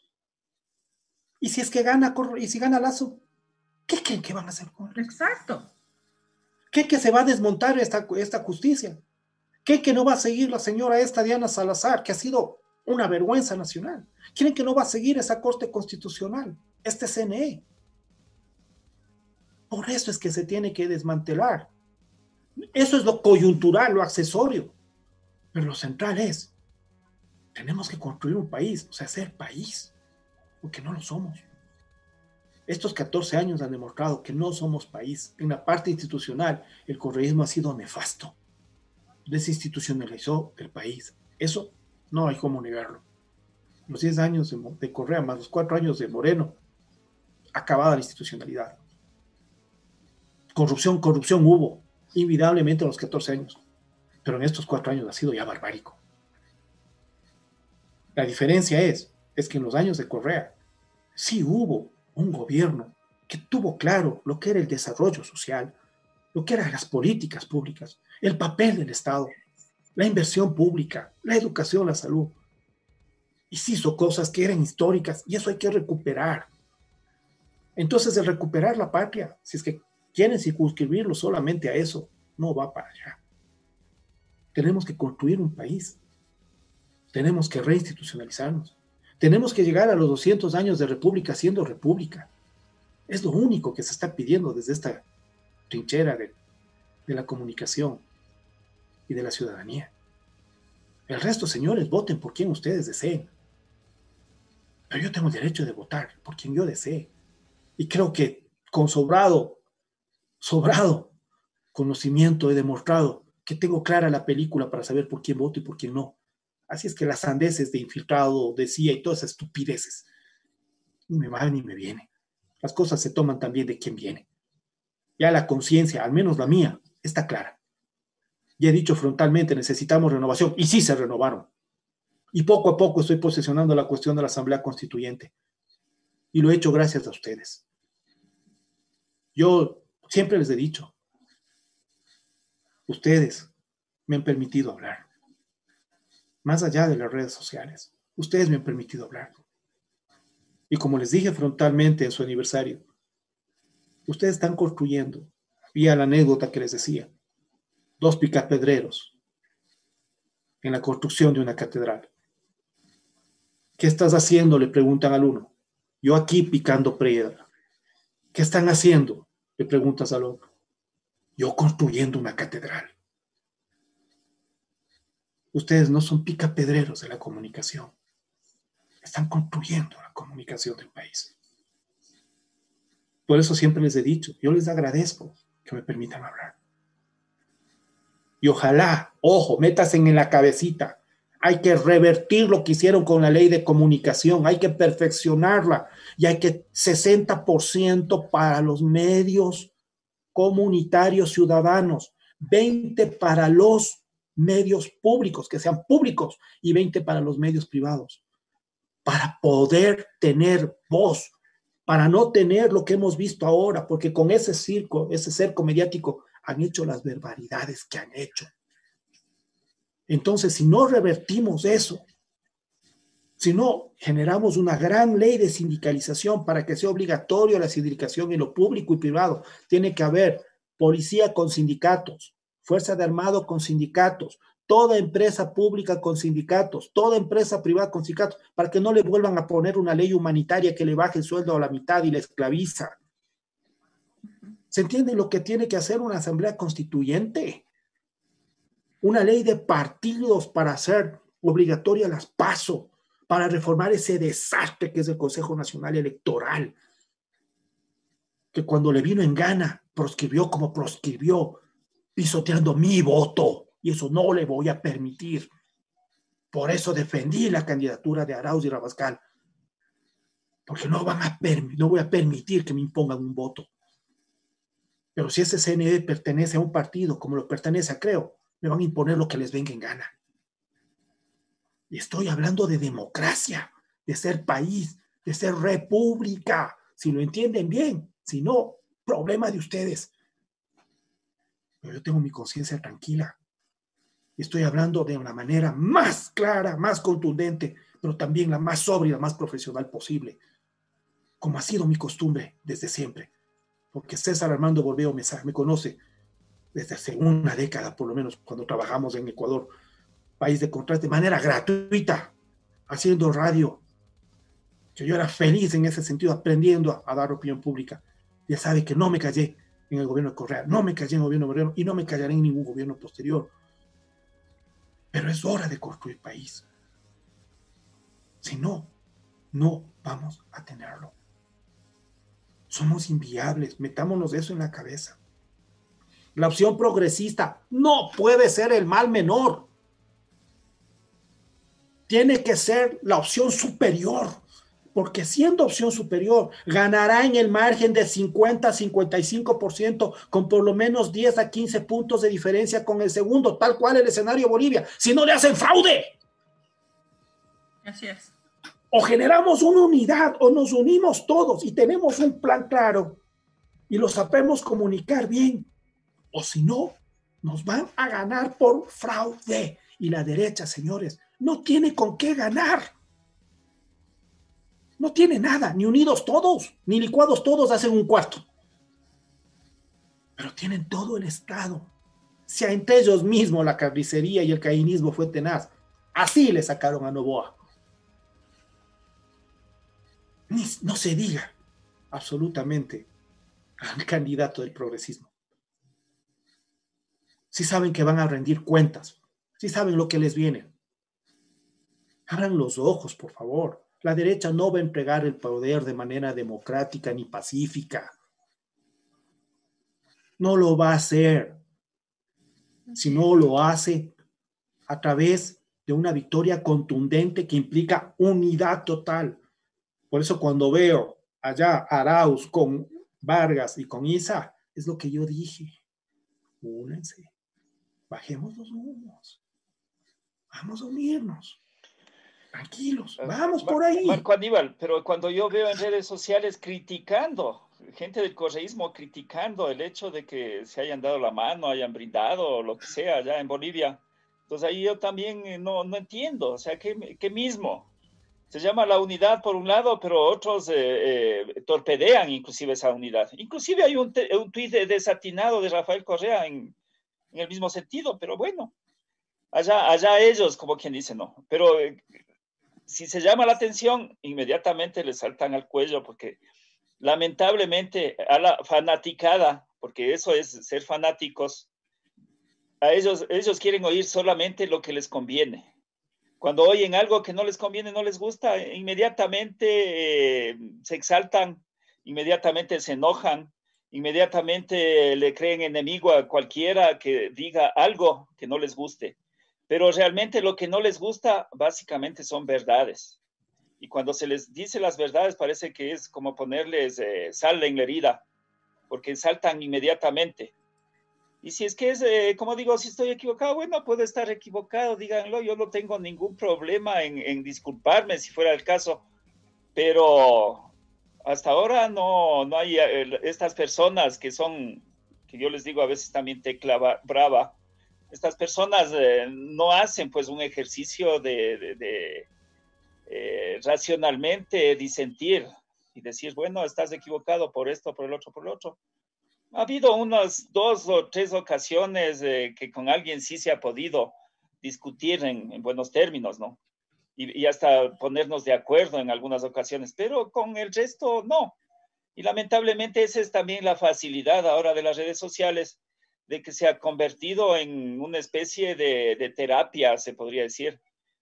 Y si es que gana Lazo, ¿qué creen que van a hacer con él? Exacto. ¿Qué que se va a desmontar esta justicia? ¿Qué que no va a seguir la señora Diana Salazar, que ha sido una vergüenza nacional? ¿Quieren que no va a seguir esa Corte Constitucional, este CNE? Por eso es que se tiene que desmantelar. Eso es lo coyuntural, lo accesorio. Pero lo central es, tenemos que construir un país, o sea, ser país, porque no lo somos. Estos 14 años han demostrado que no somos país. En la parte institucional, el correísmo ha sido nefasto. Desinstitucionalizó el país. Eso no hay cómo negarlo. Los 10 años de Correa más los 4 años de Moreno, acabada la institucionalidad. Corrupción hubo, invidablemente en los 14 años. Pero en estos 4 años ha sido ya barbárico. La diferencia es que en los años de Correa sí hubo un gobierno que tuvo claro lo que era el desarrollo social, lo que eran las políticas públicas, el papel del Estado, la inversión pública, la educación, la salud. Y se hizo cosas que eran históricas y eso hay que recuperar. Entonces, el recuperar la patria, si es que quieren circunscribirlo solamente a eso, no va para allá. Tenemos que construir un país. Tenemos que reinstitucionalizarnos. Tenemos que llegar a los 200 años de república siendo república. Es lo único que se está pidiendo desde esta trinchera de la comunicación y de la ciudadanía. El resto, señores, voten por quien ustedes deseen. Pero yo tengo el derecho de votar por quien yo desee. Y creo que con sobrado sobrado conocimiento he demostrado que tengo clara la película para saber por quién voto y por quién no. Así es que las sandeces de infiltrado, de CIA y todas esas estupideces, ni me va ni me viene. Las cosas se toman también de quién viene. Ya la conciencia, al menos la mía, está clara. Ya he dicho frontalmente, necesitamos renovación, y sí se renovaron. Y poco a poco estoy posesionando la cuestión de la Asamblea Constituyente. Y lo he hecho gracias a ustedes. Yo siempre les he dicho, ustedes me han permitido hablar. Más allá de las redes sociales, ustedes me han permitido hablar. Y como les dije frontalmente en su aniversario, ustedes están construyendo, vía la anécdota que les decía, 2 picapedreros en la construcción de una catedral. ¿Qué estás haciendo?, le preguntan al uno. Yo aquí picando piedra. ¿Qué están haciendo?, le preguntas al otro. Yo construyendo una catedral. Ustedes no son picapedreros de la comunicación. Están construyendo la comunicación del país. Por eso siempre les he dicho, yo les agradezco que me permitan hablar. Y ojalá, ojo, métanse en la cabecita, hay que revertir lo que hicieron con la ley de comunicación, hay que perfeccionarla y hay que 60% para los medios comunitarios ciudadanos, 20 para los medios públicos, que sean públicos, y 20 para los medios privados, para poder tener voz, para no tener lo que hemos visto ahora, porque con ese circo, ese cerco mediático, han hecho las barbaridades que han hecho. Entonces, si no revertimos eso, si no generamos una gran ley de sindicalización para que sea obligatorio la sindicación en lo público y privado, tiene que haber policía con sindicatos, fuerza de armado con sindicatos, toda empresa pública con sindicatos, toda empresa privada con sindicatos, para que no le vuelvan a poner una ley humanitaria que le baje el sueldo a la mitad y le esclaviza. ¿Se entiende lo que tiene que hacer una asamblea constituyente? Una ley de partidos para hacer obligatoria las PASO, para reformar ese desastre que es el Consejo Nacional Electoral, que cuando le vino en gana, proscribió como proscribió, pisoteando mi voto, y eso no le voy a permitir. Por eso defendí la candidatura de Arauz y Rabascal, porque no voy a permitir que me impongan un voto. Pero si ese CNE pertenece a un partido, como lo pertenece a Creo, me van a imponer lo que les venga en gana. Y estoy hablando de democracia, de ser país, de ser república. Si lo entienden bien, si no, problema de ustedes. Pero yo tengo mi conciencia tranquila. Y estoy hablando de una manera más clara, más contundente, pero también la más sobria, la más profesional posible. Como ha sido mi costumbre desde siempre. Porque César Armando Borbeo me conoce desde hace una década, por lo menos, cuando trabajamos en Ecuador, país de contraste, de manera gratuita, haciendo radio, que yo era feliz en ese sentido, aprendiendo a dar opinión pública. Ya sabe que no me callé en el gobierno de Correa, no me callé en el gobierno de Moreno y no me callaré en ningún gobierno posterior. Pero es hora de construir país. Si no, no vamos a tenerlo. Somos inviables, metámonos eso en la cabeza. La opción progresista no puede ser el mal menor. Tiene que ser la opción superior, porque siendo opción superior, ganará en el margen de 50 a 55%, con por lo menos 10 a 15 puntos de diferencia con el segundo, tal cual el escenario Bolivia, si no le hacen fraude. Así es. O generamos una unidad, o nos unimos todos y tenemos un plan claro, y lo sabemos comunicar bien, o si no, nos van a ganar por fraude. Y la derecha, señores, no tiene con qué ganar. No tiene nada, ni unidos todos, ni licuados todos hacen un cuarto. Pero tienen todo el Estado. Si entre ellos mismos la carnicería y el caínismo fue tenaz, así le sacaron a Noboa. No se diga absolutamente al candidato del progresismo. Si saben que van a rendir cuentas, si saben lo que les viene. Abran los ojos, por favor. La derecha no va a entregar el poder de manera democrática ni pacífica. No lo va a hacer. Si no lo hace a través de una victoria contundente que implica unidad total. Por eso cuando veo allá Arauz con Vargas y con Isa, es lo que yo dije. Únanse, bajemos los humos, vamos a unirnos. Tranquilos, vamos por ahí. Marco Aníbal, pero cuando yo veo en redes sociales criticando, gente del correísmo criticando el hecho de que se hayan dado la mano, hayan brindado, o lo que sea, allá en Bolivia, entonces ahí yo también no entiendo, o sea, ¿qué mismo? Se llama la unidad por un lado, pero otros torpedean inclusive esa unidad. Inclusive hay un tuit desatinado de Rafael Correa en el mismo sentido, pero bueno, allá ellos, como quien dice, no. Pero si se llama la atención, inmediatamente les saltan al cuello, porque lamentablemente a la fanaticada, porque eso es ser fanáticos, a ellos quieren oír solamente lo que les conviene. Cuando oyen algo que no les conviene, no les gusta, inmediatamente se exaltan, inmediatamente se enojan, inmediatamente le creen enemigo a cualquiera que diga algo que no les guste. Pero realmente lo que no les gusta básicamente son verdades. Y cuando se les dice las verdades parece que es como ponerles sal en la herida, porque saltan inmediatamente. Y si es que es, como digo, si estoy equivocado, bueno, puedo estar equivocado, díganlo, yo no tengo ningún problema en disculparme si fuera el caso, pero hasta ahora no hay estas personas que son, que yo les digo a veces también tecla brava, estas personas no hacen pues un ejercicio de racionalmente disentir y decir, bueno, estás equivocado por esto, por el otro, por el otro. Ha habido unas 2 o 3 ocasiones que con alguien sí se ha podido discutir en buenos términos, ¿no? Y hasta ponernos de acuerdo en algunas ocasiones, pero con el resto no. Y lamentablemente esa es también la facilidad ahora de las redes sociales, de que se ha convertido en una especie de terapia, se podría decir,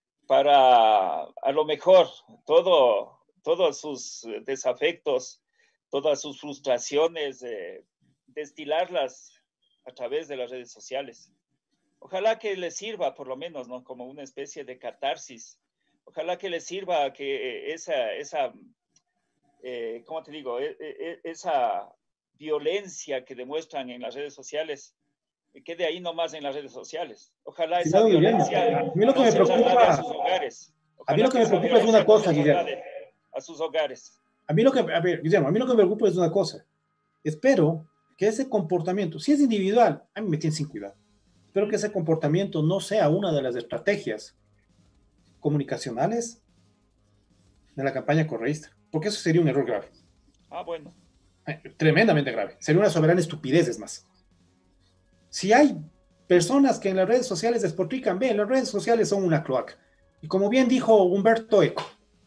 para a lo mejor todos sus desafectos, todas sus frustraciones, destilarlas a través de las redes sociales. Ojalá que les sirva, por lo menos, ¿no? Como una especie de catarsis. Ojalá que les sirva que ¿cómo te digo? Esa violencia que demuestran en las redes sociales quede ahí nomás en las redes sociales. Ojalá esa violencia no se traslade a sus hogares. A mí lo que me preocupa es una cosa, Guillermo. A sus hogares. Guillermo, a mí lo que me preocupa es una cosa. Espero que ese comportamiento, si es individual, a mí me tiene sin cuidado. Espero que ese comportamiento no sea una de las estrategias comunicacionales de la campaña correísta, porque eso sería un error grave. Ah, bueno. Tremendamente grave. Sería una soberana estupidez, es más. Si hay personas que en las redes sociales despotrican, las redes sociales son una cloaca. Y como bien dijo Humberto Eco,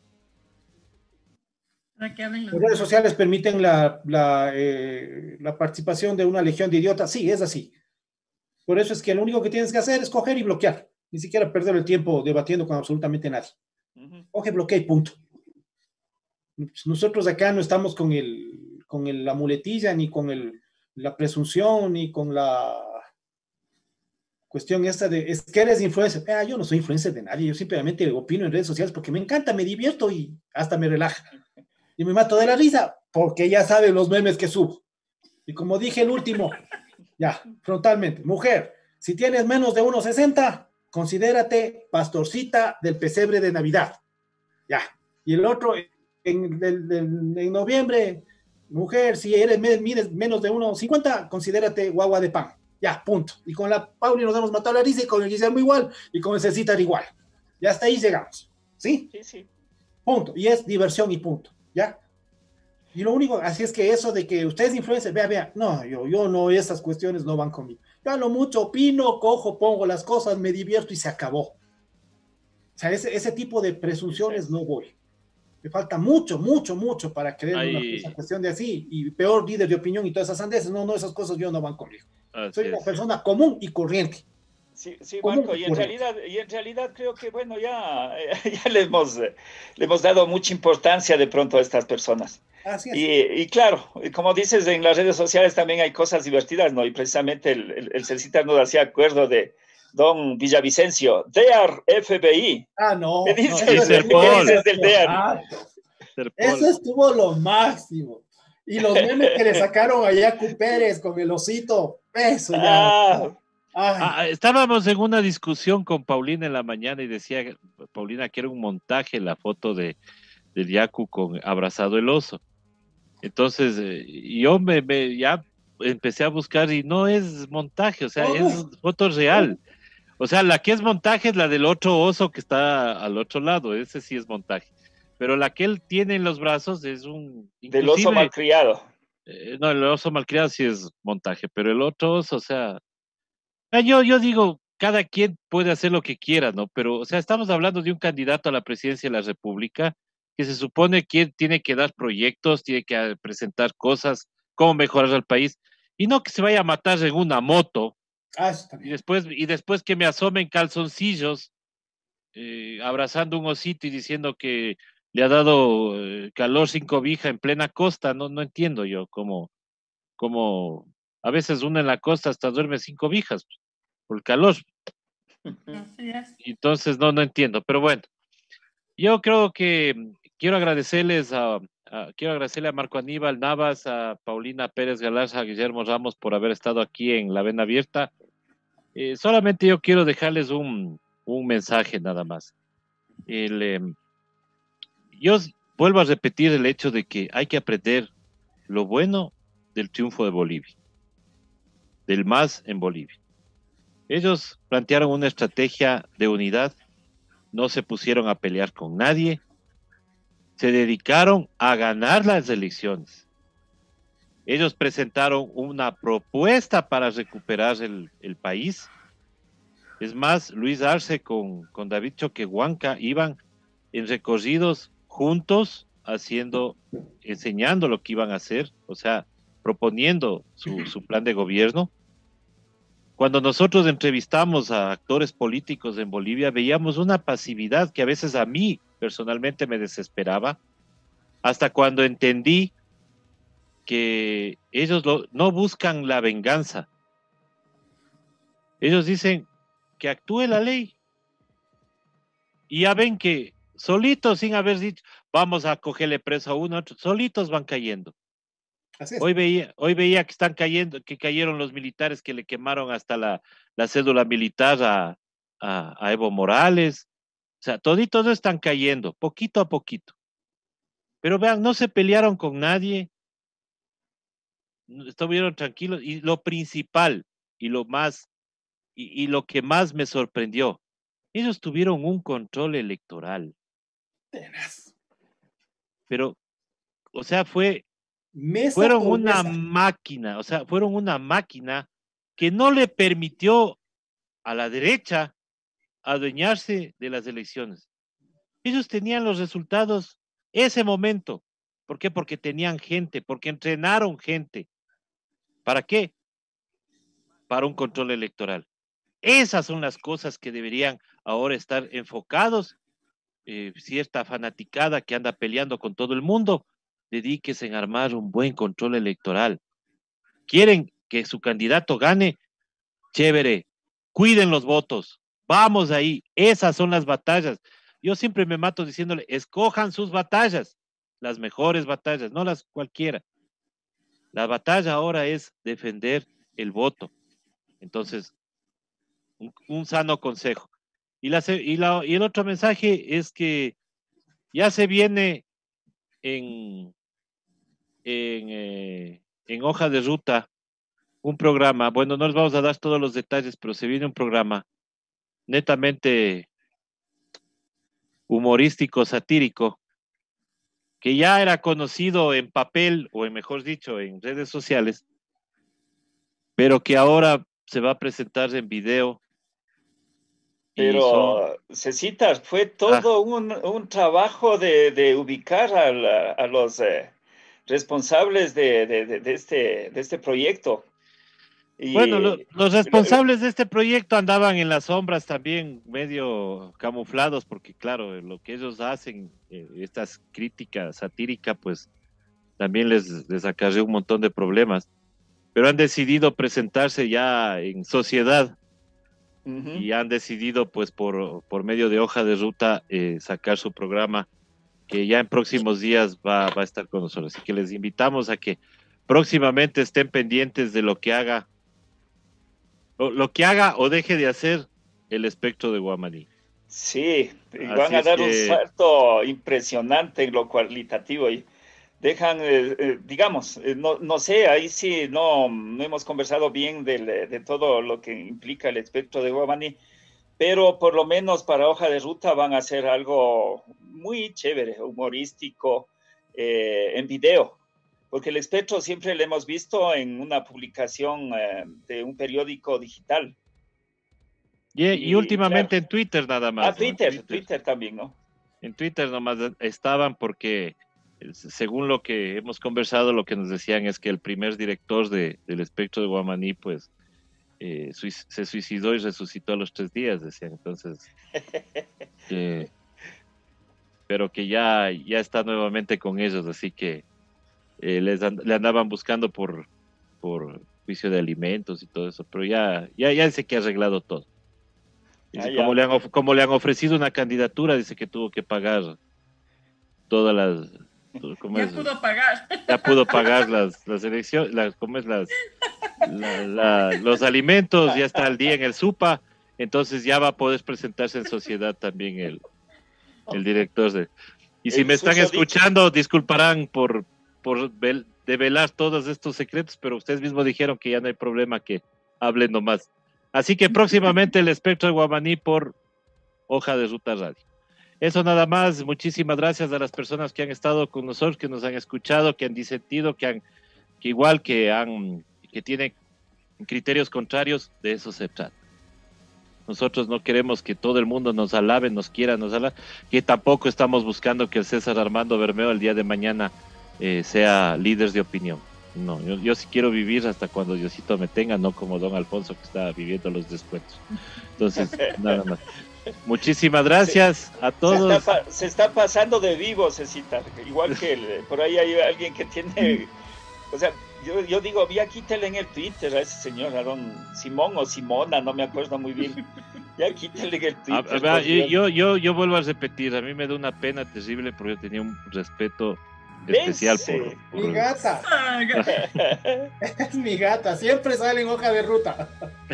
las redes sociales permiten la participación de una legión de idiotas. Sí, es así. Por eso es que lo único que tienes que hacer es coger y bloquear. Ni siquiera perder el tiempo debatiendo con absolutamente nadie. Coge, bloquea y punto. Nosotros acá no estamos con la muletilla, ni con la presunción, ni con la cuestión esta de, es que eres influencer. Yo no soy influencer de nadie, yo simplemente opino en redes sociales porque me encanta, me divierto y hasta me relaja. Y me mato de la risa porque ya saben los memes que subo. Y como dije el último, ya, frontalmente, mujer, si tienes menos de 1.60, considérate pastorcita del pesebre de Navidad. Ya. Y el otro, en noviembre, mujer, si mides menos de 1.50, considérate guagua de pan. Ya, punto. Y con la Pauli nos hemos matado la risa, y con el Guillermo igual, y con el Cecitar igual. Ya hasta ahí llegamos. ¿Sí? Sí, sí. Punto. Y es diversión y punto. ¿Ya? Y lo único, así es que eso de que ustedes influencen, vea, no, yo no, esas cuestiones no van conmigo. Yo a lo mucho opino, cojo, pongo las cosas, me divierto y se acabó. O sea, ese tipo de presunciones no voy. Me falta mucho para creer una cuestión de así, y peor líder de opinión y todas esas sandeces. No, esas cosas yo no van conmigo. Soy una persona común y corriente. Sí, Marco, y en realidad creo que, bueno, ya le hemos dado mucha importancia de pronto a estas personas. Así es. Y claro, como dices, en las redes sociales también hay cosas divertidas, ¿no? Y precisamente el Cecita nos hacía acuerdo de don Villavicencio, DEAR FBI. Ah, no, ¿Qué no, dices, eso ¿qué dices del DEAR? Eso estuvo lo máximo. Y los memes que le sacaron a Yacu Pérez con el osito, eso ya. Estábamos en una discusión con Paulina en la mañana y decía Paulina que era un montaje la foto del Yacu con abrazado el oso. Entonces yo ya empecé a buscar y no es montaje, o sea, es foto real. O sea, la que es montaje es la del otro oso que está al otro lado, ese sí es montaje. Pero la que él tiene en los brazos es del oso malcriado. No, el oso malcriado sí es montaje, pero el otro oso, o sea, yo digo, cada quien puede hacer lo que quiera, ¿no? Pero, o sea, estamos hablando de un candidato a la presidencia de la República que se supone que tiene que dar proyectos, tiene que presentar cosas, cómo mejorar al país, y no que se vaya a matar en una moto, y después que me asomen calzoncillos, abrazando un osito y diciendo que le ha dado calor sin cobija en plena costa, no entiendo yo cómo a veces uno en la costa hasta duerme sin cobijas por el calor. Así es. Entonces no entiendo, pero bueno, yo creo que quiero agradecerle a Marco Aníbal Navas, a Paulina Pérez Galarza, a Guillermo Ramos por haber estado aquí en La Vena Abierta. Solamente yo quiero dejarles un mensaje nada más. Yo vuelvo a repetir el hecho de que hay que aprender lo bueno del triunfo de Bolivia, del MAS en Bolivia. Ellos plantearon una estrategia de unidad, no se pusieron a pelear con nadie, se dedicaron a ganar las elecciones. Ellos presentaron una propuesta para recuperar el país. Es más, Luis Arce con David Choquehuanca iban en recorridos juntos, enseñando lo que iban a hacer, o sea, proponiendo su plan de gobierno. Cuando nosotros entrevistamos a actores políticos en Bolivia, veíamos una pasividad que a veces a mí personalmente me desesperaba, hasta cuando entendí que ellos no buscan la venganza. Ellos dicen que actúe la ley. Y ya ven que solitos, sin haber dicho, vamos a cogerle preso a uno, a otro, solitos van cayendo. Hoy veía que están cayendo, que cayeron los militares que le quemaron hasta la cédula militar a Evo Morales. O sea, toditos están cayendo, poquito a poquito. Pero vean, no se pelearon con nadie, estuvieron tranquilos. Y lo principal, y lo que más me sorprendió, ellos tuvieron un control electoral. Pero, o sea, fueron una máquina, o sea, fueron una máquina que no le permitió a la derecha adueñarse de las elecciones. Ellos tenían los resultados ese momento. ¿Por qué? Porque tenían gente, porque entrenaron gente. ¿Para qué? Para un control electoral. Esas son las cosas que deberían ahora estar enfocados. Cierta fanaticada que anda peleando con todo el mundo, dedíquese en armar un buen control electoral. ¿Quieren que su candidato gane? Chévere, cuiden los votos, vamos ahí, esas son las batallas. Yo siempre me mato diciéndole, escojan sus batallas, las mejores batallas, no las cualquiera. La batalla ahora es defender el voto. Entonces, un sano consejo. Y el otro mensaje es que ya se viene en hoja de ruta un programa, bueno, no les vamos a dar todos los detalles, pero se viene un programa netamente humorístico, satírico, que ya era conocido en papel, o mejor dicho, en redes sociales, pero que ahora se va a presentar en video. Pero, Cecita, fue todo un trabajo de ubicar a los responsables de este proyecto. Bueno, los responsables de este proyecto andaban en las sombras también, medio camuflados, porque claro, lo que ellos hacen, estas críticas satíricas, pues también les acarreó un montón de problemas, pero han decidido presentarse ya en sociedad y han decidido, pues, por medio de hoja de ruta, sacar su programa, que ya en próximos días va a estar con nosotros. Así que les invitamos a que próximamente estén pendientes de lo que haga o deje de hacer el espectro de Guamaní. Sí, van a dar un salto impresionante en lo cualitativo y dejan, digamos, no sé, ahí sí no hemos conversado bien de todo lo que implica el espectro de Guamaní, pero por lo menos para hoja de ruta van a hacer algo muy chévere, humorístico, en video, porque el espectro siempre lo hemos visto en una publicación de un periódico digital. Y últimamente claro, en Twitter nada más. Ah, Twitter también, ¿no? En Twitter nomás estaban porque, según lo que hemos conversado, lo que nos decían es que el primer director del espectro de Guamaní, pues, se suicidó y resucitó a los 3 días, decían. Entonces, pero que ya está nuevamente con ellos, así que le andaban buscando por juicio de alimentos y todo eso, pero ya dice que ha arreglado todo. Dice, como le han ofrecido una candidatura, dice que tuvo que pagar todas las... Ya pudo pagar las elecciones, los alimentos, ya está al día en el SUPA, entonces ya va a poder presentarse en sociedad también el director. Y si me están escuchando, disculparán por develar todos estos secretos, pero ustedes mismos dijeron que ya no hay problema que hablen nomás. Así que próximamente el espectro de Guamaní por Hoja de Ruta Radio. Eso nada más. Muchísimas gracias a las personas que han estado con nosotros, que nos han escuchado, que han disentido, que tienen criterios contrarios. De eso se trata. Nosotros no queremos que todo el mundo nos alabe, nos quiera, que tampoco estamos buscando que el César Armando Bermeo el día de mañana sea líder de opinión. No, yo sí quiero vivir hasta cuando Diosito me tenga, no como don Alfonso que está viviendo los descuentos. Entonces, nada más. Muchísimas gracias a todos. Se está pasando de vivo, Cecita. Igual que por ahí hay alguien que tiene... O sea, yo digo, ya quítale en el Twitter a ese señor Aarón Simón o Simona, no me acuerdo muy bien. Ya quítale en el Twitter. Yo vuelvo a repetir, a mí me da una pena terrible porque yo tenía un respeto especial por mi gata. Es mi gata, siempre sale en Hoja de Ruta.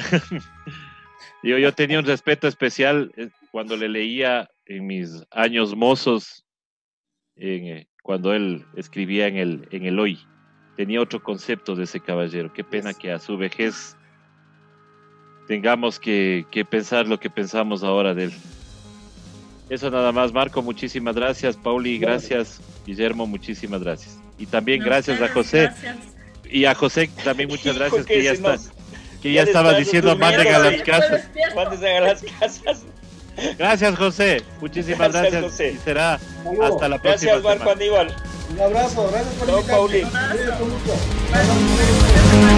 Yo tenía un respeto especial cuando le leía en mis años mozos, cuando él escribía en el Hoy. Tenía otro concepto de ese caballero. Qué pena que a su vejez tengamos que pensar lo que pensamos ahora de él. Eso nada más, Marco, muchísimas gracias. Pauli, gracias. Guillermo, muchísimas gracias. Y también gracias a José. Gracias. Y a José también muchas gracias, que ya estaba diciendo manden a las casas. Manden a las casas. Gracias, José. Muchísimas gracias. José. Y será hasta la próxima. Gracias, Marco Aníbal. Un abrazo, gracias por invitarme. Pauli.